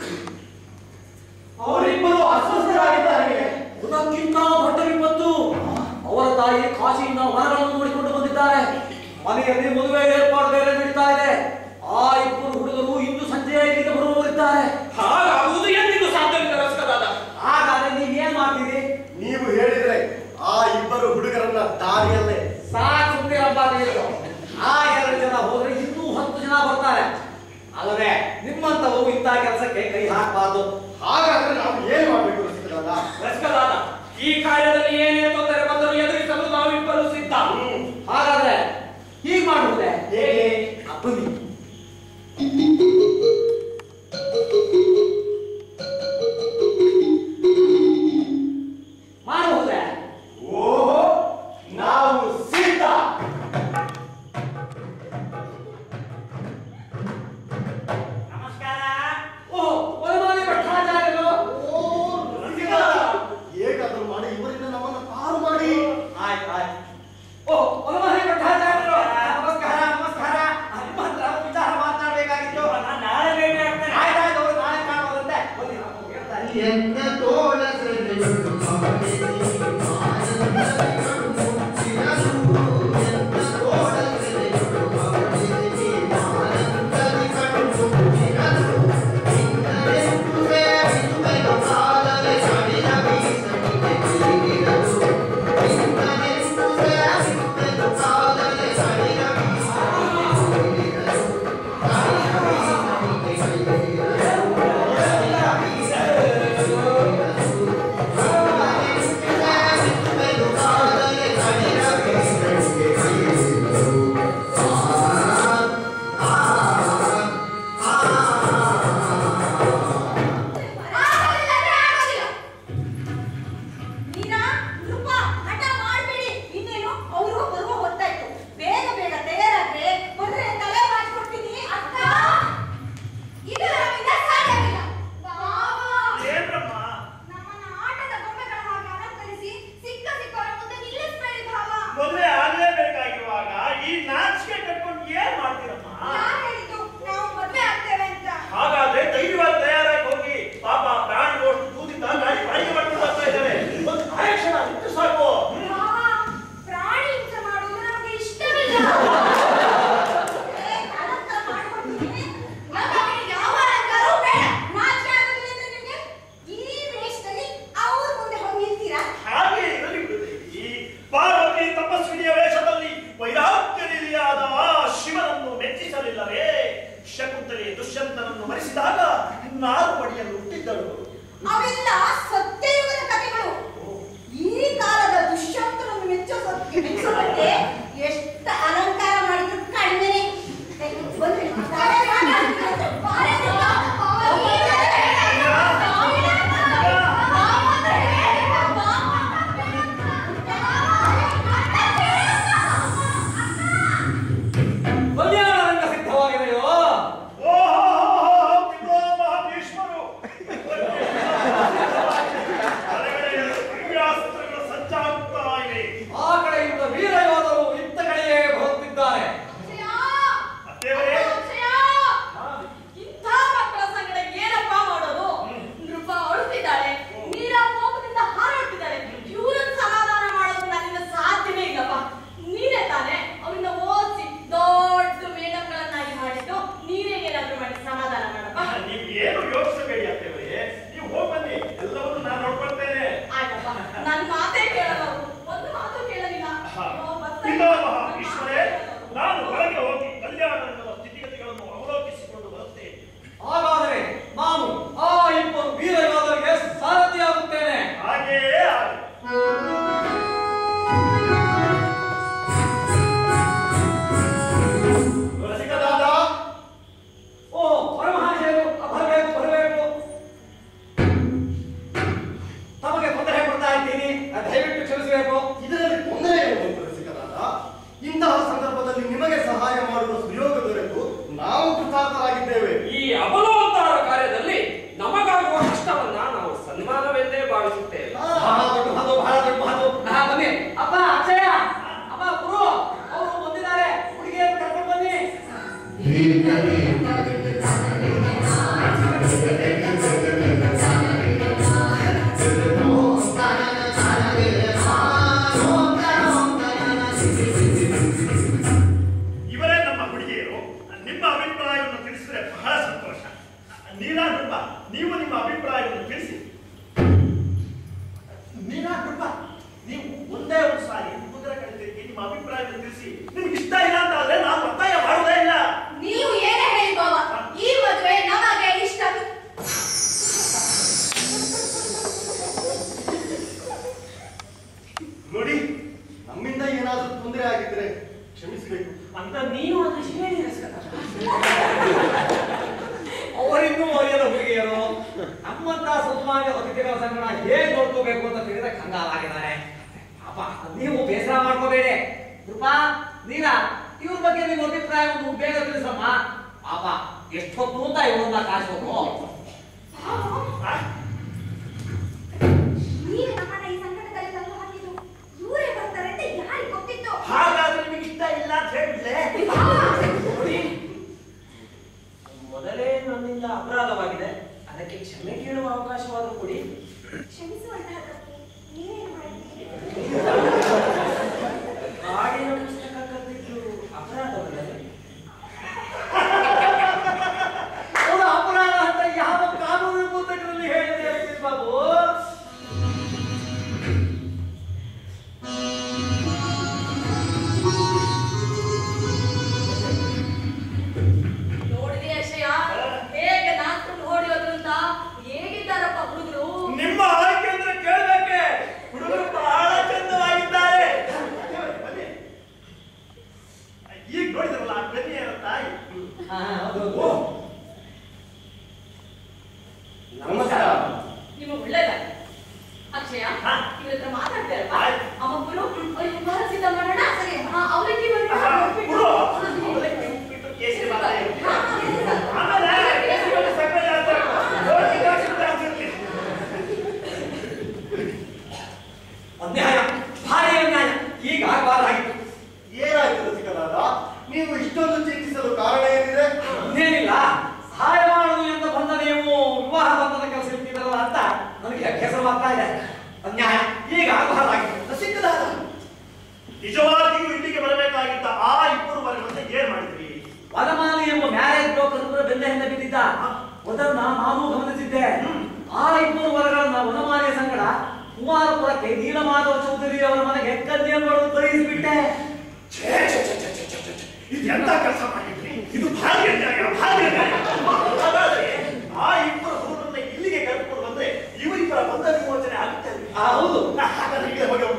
ಅವರಿಬ್ಬರು ಅಸ್ವಸ್ಥರಾಗಿದ್ದಾರೆ. ಅದಕ್ಕಿಂತ ದೊಡ್ಡ ವಿಪತ್ತು. ಅವರ ತಾಯಿ ಕಾಶಿಯಿಂದ ಮರಗಳನ್ನು ನೋಡಿಕೊಂಡು ಬಂದಿದ್ದಾರೆ. ಮನೆಯಲ್ಲಿ ಮದುವೆ ಏರ್ಪಾಡು ಬೇರೆ ನಡೀತಾ ಇದೆ. ಆ ಇಬ್ಬರು ಹುಡುಗರು ಇಂದು ಸಂಜೆ ಇಲ್ಲಿಗೆ ಬರುವವರಿದ್ದಾರೆ. ಹಾಗಾಗುವುದು ಎಂದಿಗೂ ಸಾಧ್ಯವಿಲ್ಲ ರಸಿಕದಾದ. ಹಾಗಾದ್ರೆ ನೀವೇನ್ ಮಾಡ್ತೀರಿ? ನೀವು ಹೇಳಿದ್ರೆ ಆ ಇಬ್ಬರು ಹುಡುಗರನ್ನ ದಾರಿಯಲ್ಲೇ ಸಾಕುತ್ತಿರಪ್ಪ ನೀವು. ಆ 2 ಜನ ಹೋದ್ರೆ ಇನ್ನೂ 10 ಜನ ಬರ್ತಾರೆ. ಆದರೆ ನಿಮ್ಮಂತವರು ಇಂಥ ಕೆಲಸಕ್ಕೆ ಕೈ ಹಾಕಬಾರ್ದು. ಹಾಗಾದ್ರೆ ನಾವು ಏನ್ ಮಾಡ್ಬೇಕು ರಸಿಕದಾದ? ರಸಿಕದಾದ, ಈ ಕಾರ್ಯದಲ್ಲಿ ಏನೇ ತೊಂದರೆ ಬಂದರೂ ಎದುರಿಸಲು ನಾವಿಬ್ಬರು ಸಿದ್ಧ. ಹಾಗಾದ್ರೆ ಹೀಗೆ ಮಾಡುವುದೇ? ಹೇಗೆ? ಬನ್ನಿ. ಮಾಡುವುದೇ? ಓಹೋ, ನಾವು ಸಿದ್ಧ. ನಮಸ್ಕಾರ. ಓಹೋ, ಒಳಮಾಡಿ ಭಟ್ಟಾಚಾರ್ಯರು. ಹೇಗಾದ್ರೂ ಮಾಡಿ ಇವರಿಂದ ನಮ್ಮನ್ನ ಪಾರು ಮಾಡಿ. ಆಯ್ತು ಆಯ್ತು. ಓಹೋ, ಒಳಮಾಡಿ ಭಟ್ಟಾಚಾರ್ಯರು. ನಮಸ್ಕಾರ ನಮಸ್ಕಾರ. ನಿಮ್ಮ ಹತ್ರ ಒಂದು ವಿಚಾರ ಮಾತನಾಡಬೇಕಾಗಿತ್ತು. ನಾಳೆ ಭೇಟಿ ಆಗ್ತೇನೆ. ಆಯ್ತಾಯ್ತು, ಅವ್ರು ನಾಳೆ ಕಾಣೋದಂತೆ. ಬನ್ನಿ, ನಾನು ಹೇಳ್ತಾ ಇದ್ದೀನಿ. ಎನ್ನ ತೋಳ ಸೆಳೆಯುವುದು ಮಮತೆಯೇ ಆನಂದಗಳು ಮುಚ್ಚಿರಲು. ಎನ್ನ ತೋಳ ಸೆಳೆಯುವುದು ಮಮತೆಯೇ ಆನಂದಗಳು ಮುಚ್ಚಿರಲು. ನಿನ್ನನೆಂದು ಸೇರಿಸುವೆನು ಕಾಲವೇ ಸಡಿಲ ಬೀಸಣಿಗೆ ಕೈಗಿರಲು. ನಿನ್ನನೆಂದು ಸೇರಿಸುವೆನು ಕಾಲವೇ ಸಡಿಲ ಬೀಸಣಿಗೆ ಕೈಗಿರಲು. ಸಡಿಲ ಬೀಸಣಿಗೆ ಕೈಗಿರಲು. ಮೀರಾ, ರೂಪ, ಹಠ ಮಾಡ್ಬೇಡಿ. ಇನ್ನೇನು ಅವರು ಬರುವ ಹೊತ್ತಾಯ್ತು. ಬೇಗ ಬೇಗ ತಯಾರಾದ್ರೆ ಬಂದ್ರೆ ತಲೆ ಮಾಡ್ಕೊಡ್ತೀನಿ. ಅಕ್ಕ, ಇದು ನಮ್ಮಿಂದ ಸಾಧ್ಯವಿಲ್ಲ. ಬಾವಾ, ಏನ್ರಮ್ಮ? ನಮ್ಮನ್ನ ಆಟದ ಗೊಂಬೆಗಳ ಹಾಗೆ ಅಲಂಕರಿಸಿ ಸಿಕ್ಕವರ ಮುಂದೆ ನಿಲ್ಲಿಸ್ಬೇಡಿ ಭಾವ. ಮದುವೆ ಆಗ್ಲೇಬೇಕಾಗಿರುವಾಗ ಈ ನಾಚಿಕೆ ಕಟ್ಕೊಂಡು ಏನ್ ಮಾಡ್ತೀರಮ್ಮ? ಯಾರು ಹೇಳಿದ್ದು ನಾವು ಮದ್ವೆ ಆಗ್ತೇವೆ ಅಂತ? ಹಾಗಾದ್ರೆ ಧೈರ್ಯವಾಗಿ ತಯಾರಾಗಿ ಹೋಗಿ. ಪಾಪ ಪ್ರಾಣಿಗೋಷ್ಟು ದೂರಿಂದ ಗಾಡಿ ಬಾಯಿಗೆ ಮಾಡ್ಕೊಂಡು ಬರ್ತಾ ಇದ್ದಾರೆ. ಒಂದು ಆಯಕ್ಷಣ ನಿಂತು ಸಾಕು. ಭಾವ, ಪ್ರಾಣಿ ಹಿಂಸೆ ಮಾಡುವುದು ನಮಗೆ ಇಷ್ಟವಿಲ್ಲ. ಅಲಂಕಾರ ಮಾಡ್ಕೊಡ್ತೀನಿ. ನಮಗೆ ಯಾವ ಅಲಂಕಾರವೂ ಬೇಡ. ನಾಚಿಕೆ ಆಗುದಿಲ್ಲ ಅಂದ್ರೆ ನಿಮ್ಗೆ? ಈ ವೇಷದಲ್ಲಿ ಅವ್ರ ಮುಂದೆ ಹೋಗಿ ನಿಲ್ತೀರಾ? ಹಾಗೆ ಇರಲಿ ಬಿಡುತ್ತೆ. ಈ ಪಾರ್ವತಿ ತಪಸ್ವಿನಿಯ ವೇಷದಲ್ಲಿ ವೈರಾಗ್ಯನಿಲಿಯಾದ ಆ ಶಿವನನ್ನು ಮೆಚ್ಚಿಸಲಿಲ್ಲವೇ? ಶಕುಂತಲೆ ದುಷ್ಯಂತನನ್ನು ಮರೆಸಿದಾಗ 4 ಅಡಿಯಲ್ಲಿ ಹುಟ್ಟಿದ್ದಳು. ಅವೆಲ್ಲ ಸತ್ಯಯುಗದ ಕಥೆಗಳು. ಈ ಕಾಲದ ದುಷ್ಯಂತನನ್ನು ಮೆಚ್ಚೋದಕ್ಕೆ ಎಷ್ಟು ಅಲಂಕಾರ ಮಾಡಿದ್ರು ಕಡಿಮೆನೆ. ಬನ್ನಿ, ಕಲ್ಯಾಣ ರಂಗ ಸಿದ್ಧವಾಗಿದೆಯೋ? ಓಹೋ, ಪಿತಾಮಹ ನೀನಾಡುಪ್ಪ, ನೀವು ನಿಮ್ಮ ಅಭಿಪ್ರಾಯವನ್ನು ತಿಳಿಸಿ. ನೀನಾಡುಪ್ಪ, ನೀವು ಒಂದೇ ಒಂದು ಸಾರಿ ಮುದುರ ಕಳಿತಕ್ಕೆ ನಿಮ್ಮ ಅಭಿಪ್ರಾಯವನ್ನು ತಿಳಿಸಿ. ನಿಮ್ಗೆ ಇಷ್ಟ ಇಲ್ಲ ಅಂತ ಆದ್ರೆ ನಾನು ಒತ್ತಾಯ ಮಾಡುವುದೇ ಇಲ್ಲ. ನೀವು ಏನೇ ಹೇಳಿ ಬಾವ, ಈ ಮದುವೆ ನಮಗೆ ಇಷ್ಟ. ನೋಡಿ, ನಮ್ಮಿಂದ ಏನಾದ್ರೂ ತೊಂದರೆ ಆಗಿದ್ರೆ ಕ್ಷಮಿಸಬೇಕು ಅಂತ ನೀವು ಅದು ಹೇಳಿ ಅವರಿನ್ನೂ ಒಯ್ಯದ ಹುಡುಗಿಯರು ನಮ್ಮಂತ ಸುಮಾರು ಅತಿಥಿಗಳ ಸಂಗಡ ಹೇಗೆ ನೋಡ್ಕೋಬೇಕು ಅಂತ ತಿಳಿದ್ರೆ ಕಂಗಾಲಾಗಿದ್ದಾರೆ. ಪಾಪ ನೀವು ಬೇಸರ ಮಾಡ್ಕೋಬೇಡಿ. ಕೃಪಾ, ನೀನಾ, ಇವ್ರ ಬಗ್ಗೆ ನಿಮ್ಮ ಅಭಿಪ್ರಾಯವನ್ನು ಬೇಗ ತಿಳಿಸಮ್ಮ. ಪಾಪ ಎಷ್ಟೊತ್ತು ಅಂತ ಇವರನ್ನ ಕಾಯಿಸೋದು. ನೀವೇ ನಮ್ಮನ್ನ ಈ ಸಂಕಟದಲ್ಲಿ ತಂದು ಹಾಕಿದ್ದು. ಇವರೇ ಬರ್ತಾರೆ ಅಂತ ಯಾರಿಗೆ ಗೊತ್ತಿತ್ತು? ಹಾಗಾದ್ರೆ ನಿಮಗೆ ಇಷ್ಟ ಇಲ್ಲ ಅಂತ ಹೇಳಿದ್ಲೆ. ನೋಡಿ, ಮೊದಲೇ ನನ್ನಿಂದ ಅಪರಾಧವಾಗಿದೆ, ಅದಕ್ಕೆ ಕ್ಷಮೆ ಕೇಳುವ ಅವಕಾಶವಾದರೂ ಕೊಡಿ. ಕ್ಷಮಿಸುವಂತಹ ತಪ್ಪು ನೀವೇನು ಮಾಡಿದ್ದೀರಿ? ಕಾಡಿನ ಪುಸ್ತಕ ಕದ್ದಿದ್ದು ಅಪರಾಧವಲ್ಲ. ಅವರ ಅಪರಾಧ ಅಂತ ಯಾವ ಕಾನೂನು ಪುಸ್ತಕದಲ್ಲಿ ಹೇಳಿದೆ ಬಾಬು? ನೋಡಿದೆ ಅಕ್ಷಯ, ಹೇಗೆ ನಾಲ್ಕು ಹೊಡೆಯೋದು ಅಂತ. ಹೇಗಿದ್ದಾರಪ್ಪ ಹುಡುಗರು? ನಿಮ್ಮ ಆಯ್ಕೆ ಅಂದ್ರೆ ಕೇಳಬೇಕೆ? ಹುಡುಗರು ಬಹಳ ಚಂದವಾಗಿದ್ದಾರೆ. ಈಗ ನೋಡಿದ್ರಲ್ಲ ಆ ಕನ್ಯೆಯರ ತಾಯಿ. ಹೌದು. ನಮಸ್ಕಾರ. ನಿಮಗೆ ಒಳ್ಳೇದಾಗಿ. ಅಕ್ಷಯ, ಇವ್ರ ಹತ್ರ ಮಾತಾಡ್ತಾರಪ್ಪ. ಅಮ್ಮಪ್ಪನು ಬಹಳ ಸಿದ್ಧ ಮಾಡೋಣ. ಸರಿ, ಅವಲಕ್ಕಿ ಬಿಟ್ಟು ಕೇಸರಿ ಬಾತ್ ಆಮೇಲೆ ಕೇಸರಿ ಸಕ್ಕರೆ ಜಾಸ್ತಿ ಹಾಕು. ಜಾಸ್ತಿ ಅನ್ಯಾಯ, ಭಾರಿ ಅನ್ಯಾಯ. ಈಗ ಆಗಬಾರ್ದಾಗಿತ್ತು. ಏನಾಯ್ತು ರಸಿಕನಾದ? ನೀವು ಇಷ್ಟೊಂದು ಚಿಂತಿಸಲು ಕಾರಣ ಏನಿದೆ? ಇನ್ನೇನಿಲ್ಲ, ಸಹಾಯ ಮಾಡುದು ಅಂತ ಬಂದ ನೀವು ವಿವಾಹ ಬಂಧದ ಕೆಲಸ ಇರ್ತಿದ್ರಲ್ಲ ಅಂತ ನನಗೆ ಹೆಸರುವಾಗ್ತಾ ಇದೆ. ಅನ್ಯಾಯ, ಈಗ ಆಗಬಾರ್ದಾಗಿತ್ತು. ರಸಿಕನಾದ, ನಿಜವಾಗಿಯೂ ಇಲ್ಲಿಗೆ ಬರಬೇಕಾಗಿದ್ದ ಆ ಇಬ್ಬರು ವರ್ಗವನ್ನು ಏನ್ ಮಾಡಿದ್ರಿ? ವನಮಾಲಿ ಎಂಬ ಮ್ಯಾರೇಜ್ ಬ್ರೋಕರ್ ಬೆನ್ನ ಹಿಂದೆ ಬಿದ್ದಿದ್ದ. ಅದನ್ನ ನಾನು ಗಮನಿಸಿದ್ದೆ. ಆ ಇಬ್ಬರು ವರಗಳನ್ನ ವನಮಾಲಿಯ ಸಂಗಡ ಕುಮಾರಪುರಕ್ಕೆ ನೀಲಮಾಧವ ಚೌಧರಿ ಅವರ ಮನೆಗೆ ಕನ್ಯೆಗಳು ಕಳುಹಿಸಿಬಿಟ್ಟೆ. ಇದು ಎಂತ ಕೆಲಸ ಮಾಡಿದ್ರಿ? ಇದು ಭಾರಿ ಅನ್ಯಾಯ, ಭಾರಿ ಅನ್ಯಾಯ. ಹಾಗಾದ್ರೆ ಆ ಇಬ್ಬರು ಹುಡುಗರನ್ನ ಇಲ್ಲಿಗೆ ಕರ್ಕೊಂಡು ಬಂದ್ರೆ ಇವರಿಬ್ಬರ ಬಂಧ ವಿಮೋಚನೆ ಆಗುತ್ತೆ. ಹೌದು. ಹಾಗಾದ್ರೆ ಇಲ್ಲೇ ಹೋಗಿ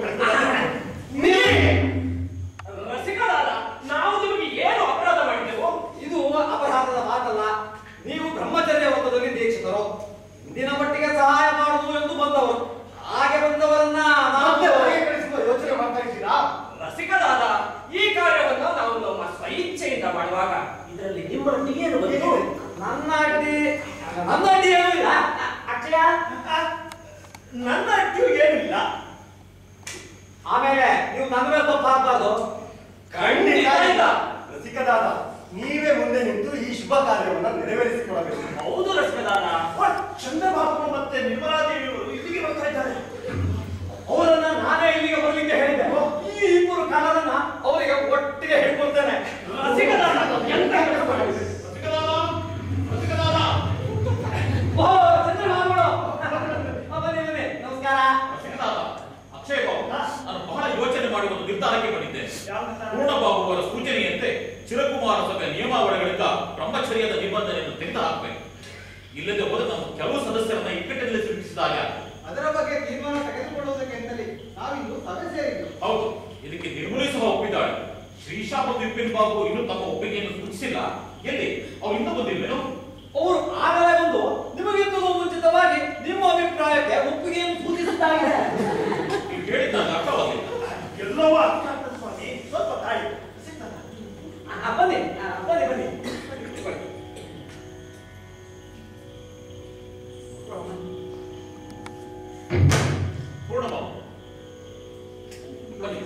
ರಸಿಕರಾದ ನಾವು ನಿಮಗೆ ಏನು ಅಪರಾಧ ಮಾಡಿದೆವು? ಇದು ಅಪರಾಧದ ಮಾತಲ್ಲ. ನೀವು ಬ್ರಹ್ಮಚರ್ಯ ವ್ರತದಲ್ಲಿ ದೀಕ್ಷಿತರು, ಇಂದಿನ ಮಟ್ಟಿಗೆ ಸಹಾಯ ಮಾಡುವುದು ಎಂದು ಬಂದವರು. ಹಾಗೆ ಬಂದವರನ್ನ ಮತ್ತೆ ನಾವು ಹೊರಗೆ ಕಳಿಸುವ ಯೋಚನೆ ಮಾಡ್ತಾ ಇದ್ದೀರಾ? ರಸಿಕರಾದ ಈ ಕಾರ್ಯವನ್ನು ನಾವು ನಮ್ಮ ಸ್ವಇಚ್ಛೆಯಿಂದ ಮಾಡುವಾಗ ಇದರಲ್ಲಿ ನಿಮ್ಮೊಟ್ಟಿಗೆ ಏನು ಬಂತು? ನನ್ನ ಅಡ್ಡಿ ಏನೂ ಇಲ್ಲ. ಅಕ್ಷಯ, ನನ್ನ ಅಡ್ಡಿಯೂ ಏನಿಲ್ಲ. ಆಮೇಲೆ ನೀವು ನನ್ನ ಮೇಲೆ ತಪ್ಪು ಹಾಕಬಾರ್ದು. ಖಂಡಿತ ಇಲ್ಲ. ರಸಿಕದಾದ, ನೀವೇ ಮುಂದೆ ನಿಂತು ಈ ಶುಭ ಕಾರ್ಯವನ್ನು ನೆರವೇರಿಸಿಕೊಳ್ಳಬೇಕು. ಹೌದು ರಸಿಕರಾದ. ಚಂದ್ರಬಾಬು ಮತ್ತೆ ನಿರ್ಮಲಾದೇವಿಯವರು ಇಲ್ಲಿಗೆ ಬರ್ತಾ ಇದ್ದಾರೆ. ಅವರನ್ನ ನಾನೇ ಇಲ್ಲಿಗೆ ಬರ್ಲಿಕ್ಕೆ ಹೇಳಿದ್ದೆ. ಈ ಇಬ್ಬರು ಕಾಲರನ್ನ ಅವರಿಗೆ ಒಟ್ಟಿಗೆ ಹೇಳ್ಕೊಳ್ತೇನೆ. ರಸಿಕರಾದ ಎಂತ ಕೆಲಸ ಮಾಡಿದೆ? ಓ ಚಂದ್ರಬಾಬು, ಬನ್ನಿ ಬನ್ನಿ, ನಮಸ್ಕಾರ. ಅಕ್ಷಯ ಬಾಬು, ನಾನು ಬಹಳ ಯೋಚನೆ ಮಾಡಿ ಒಂದು ನಿರ್ಧಾರಕ್ಕೆ ಬಂದಿದ್ದೇನೆ. ಯಾವ ನಿರ್ಧಾರ? ಪೂರ್ಣಬಾಬು ಅವರ ಸೂಚನೆಯಂತೆ ಚಿರಕುಮಾರ ಸಭೆಯ ನಿಯಮಾವಳಿಗಳಿಂದ ಬ್ರಹ್ಮಚರ್ಯದ ನಿಬಂಧನೆಯನ್ನು ತೆಗೆದುಹಾಕಬೇಕು. ಇಲ್ಲದೆ ಹೋದ ನಮ್ಮ ಕೆಲವು ಸದಸ್ಯರನ್ನ ಇಕ್ಕಟ್ಟಿನಲ್ಲಿ ಸಿಲುಕಿಸಿದಾಗ ಅದರ ಬಗ್ಗೆ ತೀರ್ಮಾನ ತೆಗೆದುಕೊಳ್ಳುವುದಕ್ಕೆ ಅಂತಲೇ ನಾವಿಂದು ಸಭೆ ಸೇರಿದ್ದು. ಹೌದು, ಇದಕ್ಕೆ ನಿರ್ಮೂಲಿಸುವ ಒಪ್ಪಿದ್ದಾಳೆ. ಶ್ರೀಶಾ ಮತ್ತು ವಿಪಿನ್ ಬಾಬು ಇನ್ನೂ ತಮ್ಮ ಒಪ್ಪಿಗೆಯನ್ನು ಸೂಚಿಸಿಲ್ಲ. ಎಲ್ಲಿ ಅವ್ರು ಇನ್ನೂ ಬಂದಿಲ್ವೇನು? ಅವರು ಆಗಲೇ ಬಂದು ನಿಮಗಿಂತಲೂ ಮುಂಚಿತವಾಗಿ ನಿಮ್ಮ ಅಭಿಪ್ರಾಯಕ್ಕೆ ಒಪ್ಪಿಗೆಯನ್ನು ಸೂಚಿಸಿದ್ದಾಗಿದೆ. ನೀವು ಹೇಳಿದ್ದ ಅರ್ಥವಾಗಿಲ್ಲ. ಎಲ್ಲವೂ ಅರ್ಥ ಆಗ್ತದೆ ಸ್ವಾಮಿ, ಸ್ವಲ್ಪ ತಾಯಿ. ಬನ್ನಿ ಬನ್ನಿ ಬನ್ನಿ. ಪೂರ್ಣಬಾಬು ಬನ್ನಿ.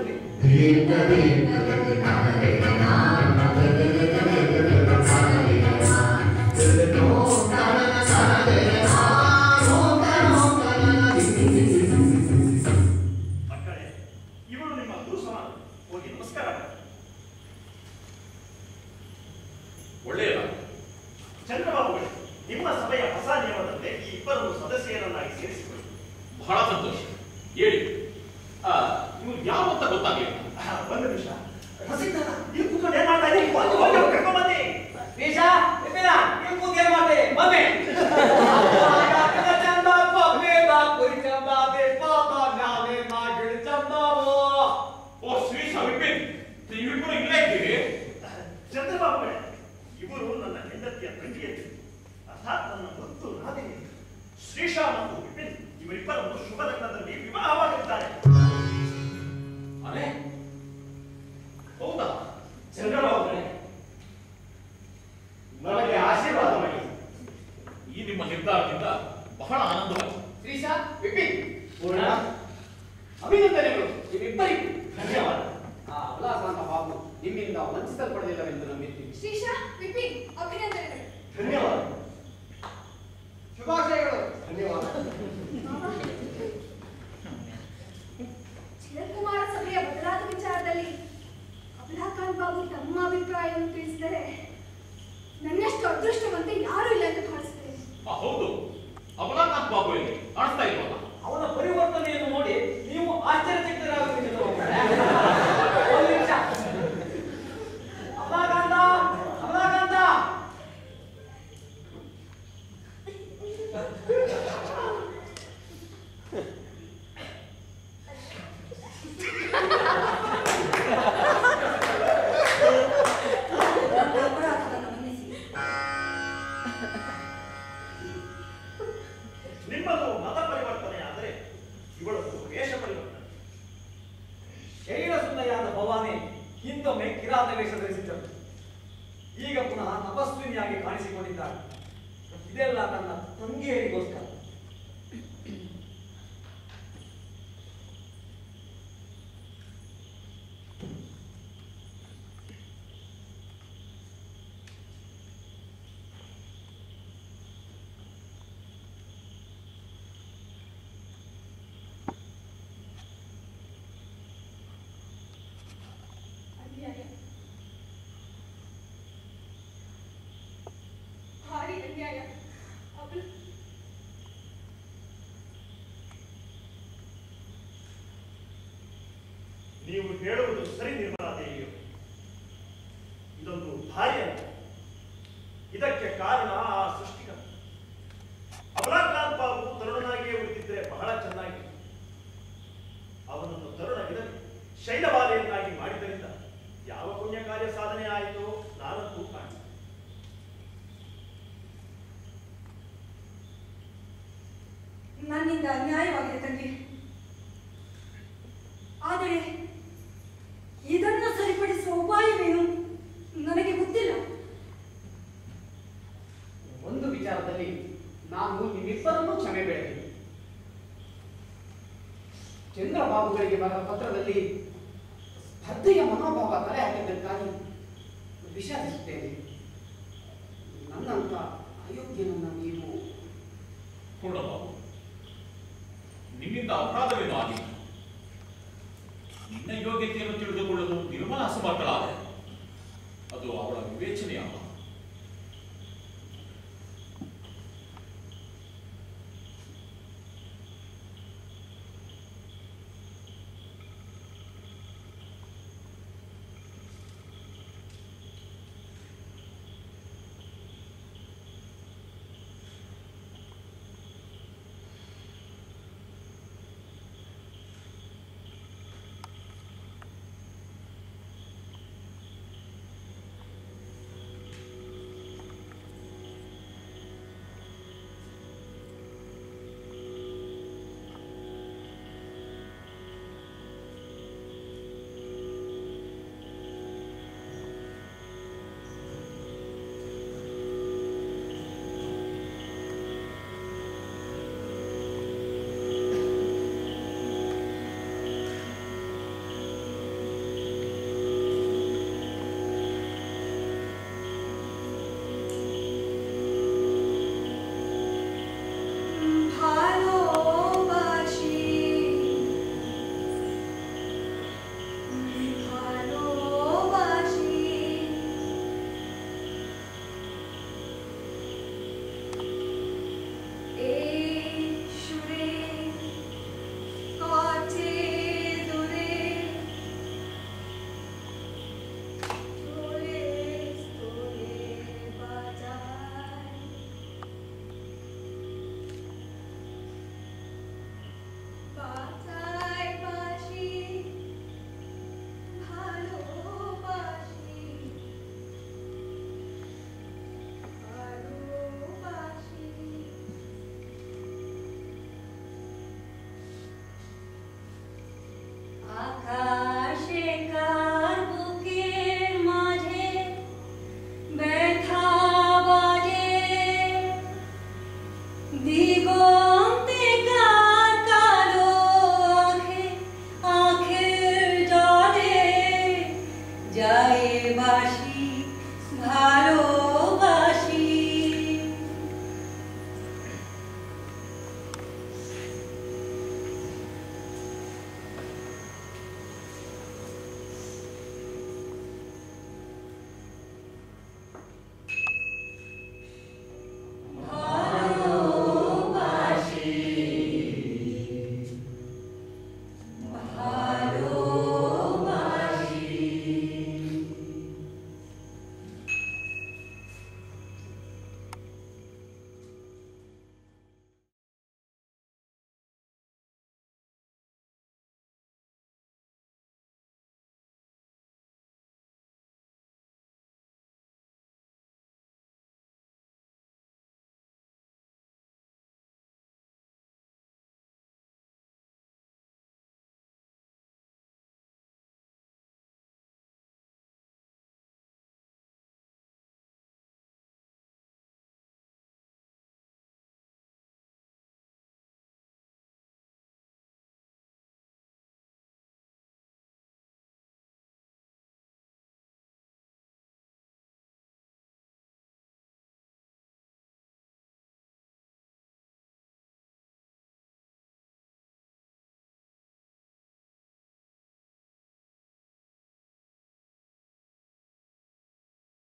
ಮಕ್ಕಳೇ, ಇವರು ನಿಮ್ಮ ಗುರು ಸಮಾನ. ಹೋಗಿ ನಮಸ್ಕಾರ ಮಾಡಿ. ಒಳ್ಳೆಯದ. ಚಂದ್ರಬಾಬುಗಳೇ, ನಿಮ್ಮ ಸಭೆಯ ಹೊಸ ನಿಯಮದಂತೆ ಈ ಇಬ್ಬರನ್ನು ಸದಸ್ಯರನ್ನಾಗಿ ಸೇರಿಸಿಕೊಳ್ಳಿ. ಬಹಳ ಸಂತೋಷ. ಹೇಳಿ, ಇವ್ರು ಯಾವ ಅಂತ ಗೊತ್ತಾಗ್ಲಿಲ್ಲ. ಒಂದು ನಿಮಿಷ. ರಸಿಕಣ್ಣ, ಇಲ್ಲಿ ಕೂತ್ಕೊಂಡು ಏನ್ ಮಾಡ್ತಾ ಇದ್ದೀರಿ? ಕರ್ಕೊಂಡ್ ಬನ್ನಿ. ವೇಷ ಎಪ್ಪಿನ ಇಲ್ಲಿ ಕೂತ್ ಏನ್ ಮಾಡ್ತೆ? ಬನ್ನಿ. ಚಂದ ಪಪ್ಪೇದ ಕುರಿ ಚಂದ ದೇಪಾದ ನಾವೇ ಮಾಗಿಡ ಚಂದವೋ. ಓ ಶ್ರೀಶ ವಿಪಿನ್, ನೀವಿಬ್ಬರು ಇಲ್ಲೇ ಇದ್ದೀರಿ? ಚಂದ್ರಬಾಬುಗಳೇ, ಇವರು ನನ್ನ ಹೆಂಡತಿಯ ತಂಗಿಯರು, ಅರ್ಥಾತ್ ನನ್ನ ಮತ್ತು ನಾದಿನಿ. ಶ್ರೀಶಾ ಮತ್ತು ವಿಪಿನ್ ಇವರಿಬ್ಬರನ್ನು ಶುಭ ಲಗ್ನದಲ್ಲಿ ವಿವಾಹವಾಗಿದ್ದಾರೆ. ಅರೆ, ಹೌದಾ? ಚಂದ್ರಬಾಬುಗಳೇ, ನಮಗೆ ಆಶೀರ್ವಾದ ಮಾಡಿ. ಈ ನಿಮ್ಮ ನಿರ್ಧಾರದಿಂದ ಬಹಳ ಆನಂದವಾಯಿತು. ಶ್ರೀಶಾ, ವಿಪಿನ್, ಪೂರ್ಣ, ಅಭಿನಂದನೆಗಳು ನಿಮ್ಮಿಬ್ಬರಿಗೂ. ಧನ್ಯವಾದ. ಆ ಉಲ್ಲಾಸಾಂತ ಬಾಬು ನಿಮ್ಮಿಂದ ವಂಚಿಸಲ್ಪಡಲಿಲ್ಲವೆಂದು ನಂಬಿದ್ದೀವಿ. ಶ್ರೀಶಾ, ವಿಪಿನ್, ಅಭಿನಂದನೆಗಳು. ಧನ್ಯವಾದ. ಶುಭಾಶಯಗಳು. ಧನ್ಯವಾದ. ಚಿರಕುಮಾರ ಸಭೆಯ ಬದಲಾದ ವಿಚಾರದಲ್ಲಿ ಅಬಲಾಖಾನ್ ಬಾಬು ತಮ್ಮ ಅಭಿಪ್ರಾಯವನ್ನು ತಿಳಿಸಿದರೆ ನನ್ನಷ್ಟು ಅದೃಷ್ಟವಂತೆ ಯಾರೂ ಇಲ್ಲ ಎಂದು ಭಾವಿಸುತ್ತೇನೆ. ಹೌದು, ಅಬಲಾಕಾಂತ್ ಬಾಬು ಇಲ್ಲಿ ಕಾಣಿಸ್ತಾ ಇಲ್ವಲ್ಲ? ಅವನ ಪರಿವರ್ತನೆಯನ್ನು ನೋಡಿ ನೀವು ಆಶ್ಚರ್ಯಚಕಿತರಾಗುತ್ತೀರಿ. ಒಂದು ನಿಮಿಷ. ಅಮಲಾಕಾಂತ, ಅಮಲಾಕಾಂತ. ಅಪರಾಧವನ್ನು ಮನ್ನಿಸಿ. ನಿಮ್ಮದು ಮತ ಪರಿವರ್ತನೆ ಆದರೆ ಇವಳದು ವೇಷ ಪರಿವರ್ತನೆ. ಶೈಲ ಸುಂದರಿಯಾದ ಭವಾನಿ ಹಿಂದೊಮ್ಮೆ ಕಿರಾತ ವೇಷ ಧರಿಸಿದ್ದರು. ಈಗ ಪುನಃ ತಪಸ್ವಿನಿಯಾಗಿ ಕಾಣಿಸಿಕೊಂಡಿದ್ದಾರೆ. ಇದೆಲ್ಲ ನನ್ನ ತಂಗಿಯರಿಗೋಸ್ಕರ. ಅನ್ಯಾಯ, ಭಾರಿ ಅನ್ಯಾಯ. ನೀವು ಹೇಳುವುದು ಸರಿ ನಿರ್ಮಲಾ ದೇವಿಯರು. ಇದೊಂದು ಭಾರಿ ಅಂತ. ಇದಕ್ಕೆ ಕಾರಣ ಆ ಸೃಷ್ಟಿಕ. ಅಬಲಾಖಾನ್ ಬಾಬು ತರುಣನಾಗಿಯೇ ಉಳಿದಿದ್ರೆ ಬಹಳ ಚೆನ್ನಾಗಿ. ಅವನನ್ನು ತರುಣವಿರಲಿ ಶೈಲಬಾಲೆಯನ್ನಾಗಿ ಮಾಡಿದ್ದರಿಂದ ಯಾವ ಪುಣ್ಯ ಕಾರ್ಯ ಸಾಧನೆ ಆಯಿತು ನಾನಂತೂ ಕಾಣಿ. ನನ್ನಿಂದ ಅನ್ಯಾಯವಾಗಿದೆ ತಂಗಿ. ಆದರೆ ಇದನ್ನು ಸರಿಪಡಿಸುವ ಉಪಾಯವೇನು ನನಗೆ ಗೊತ್ತಿಲ್ಲ. ಒಂದು ವಿಚಾರದಲ್ಲಿ ನಾನು ನಿಮ್ಮಿಬ್ಬರನ್ನೂ ಕ್ಷಮೆ ಬೇಡ್ತೀನಿ. ಚಂದ್ರಬಾಬುಗಳಿಗೆ ಬರೆದ ಪತ್ರದಲ್ಲಿ ಸ್ಪರ್ಧೆಯ ಮನೋಭಾವ ತಲೆ ಹಾಕಿದ್ದಕ್ಕಾಗಿ ವಿಷಾದಿಸುತ್ತೇನೆ. ನನ್ನಂತ ಅಯೋಗ್ಯನನ್ನ ನೀವು ಪೂರ್ಣಬಾಬು, ನಿಮ್ಮಿಂದ ಅಪರಾಧವೇ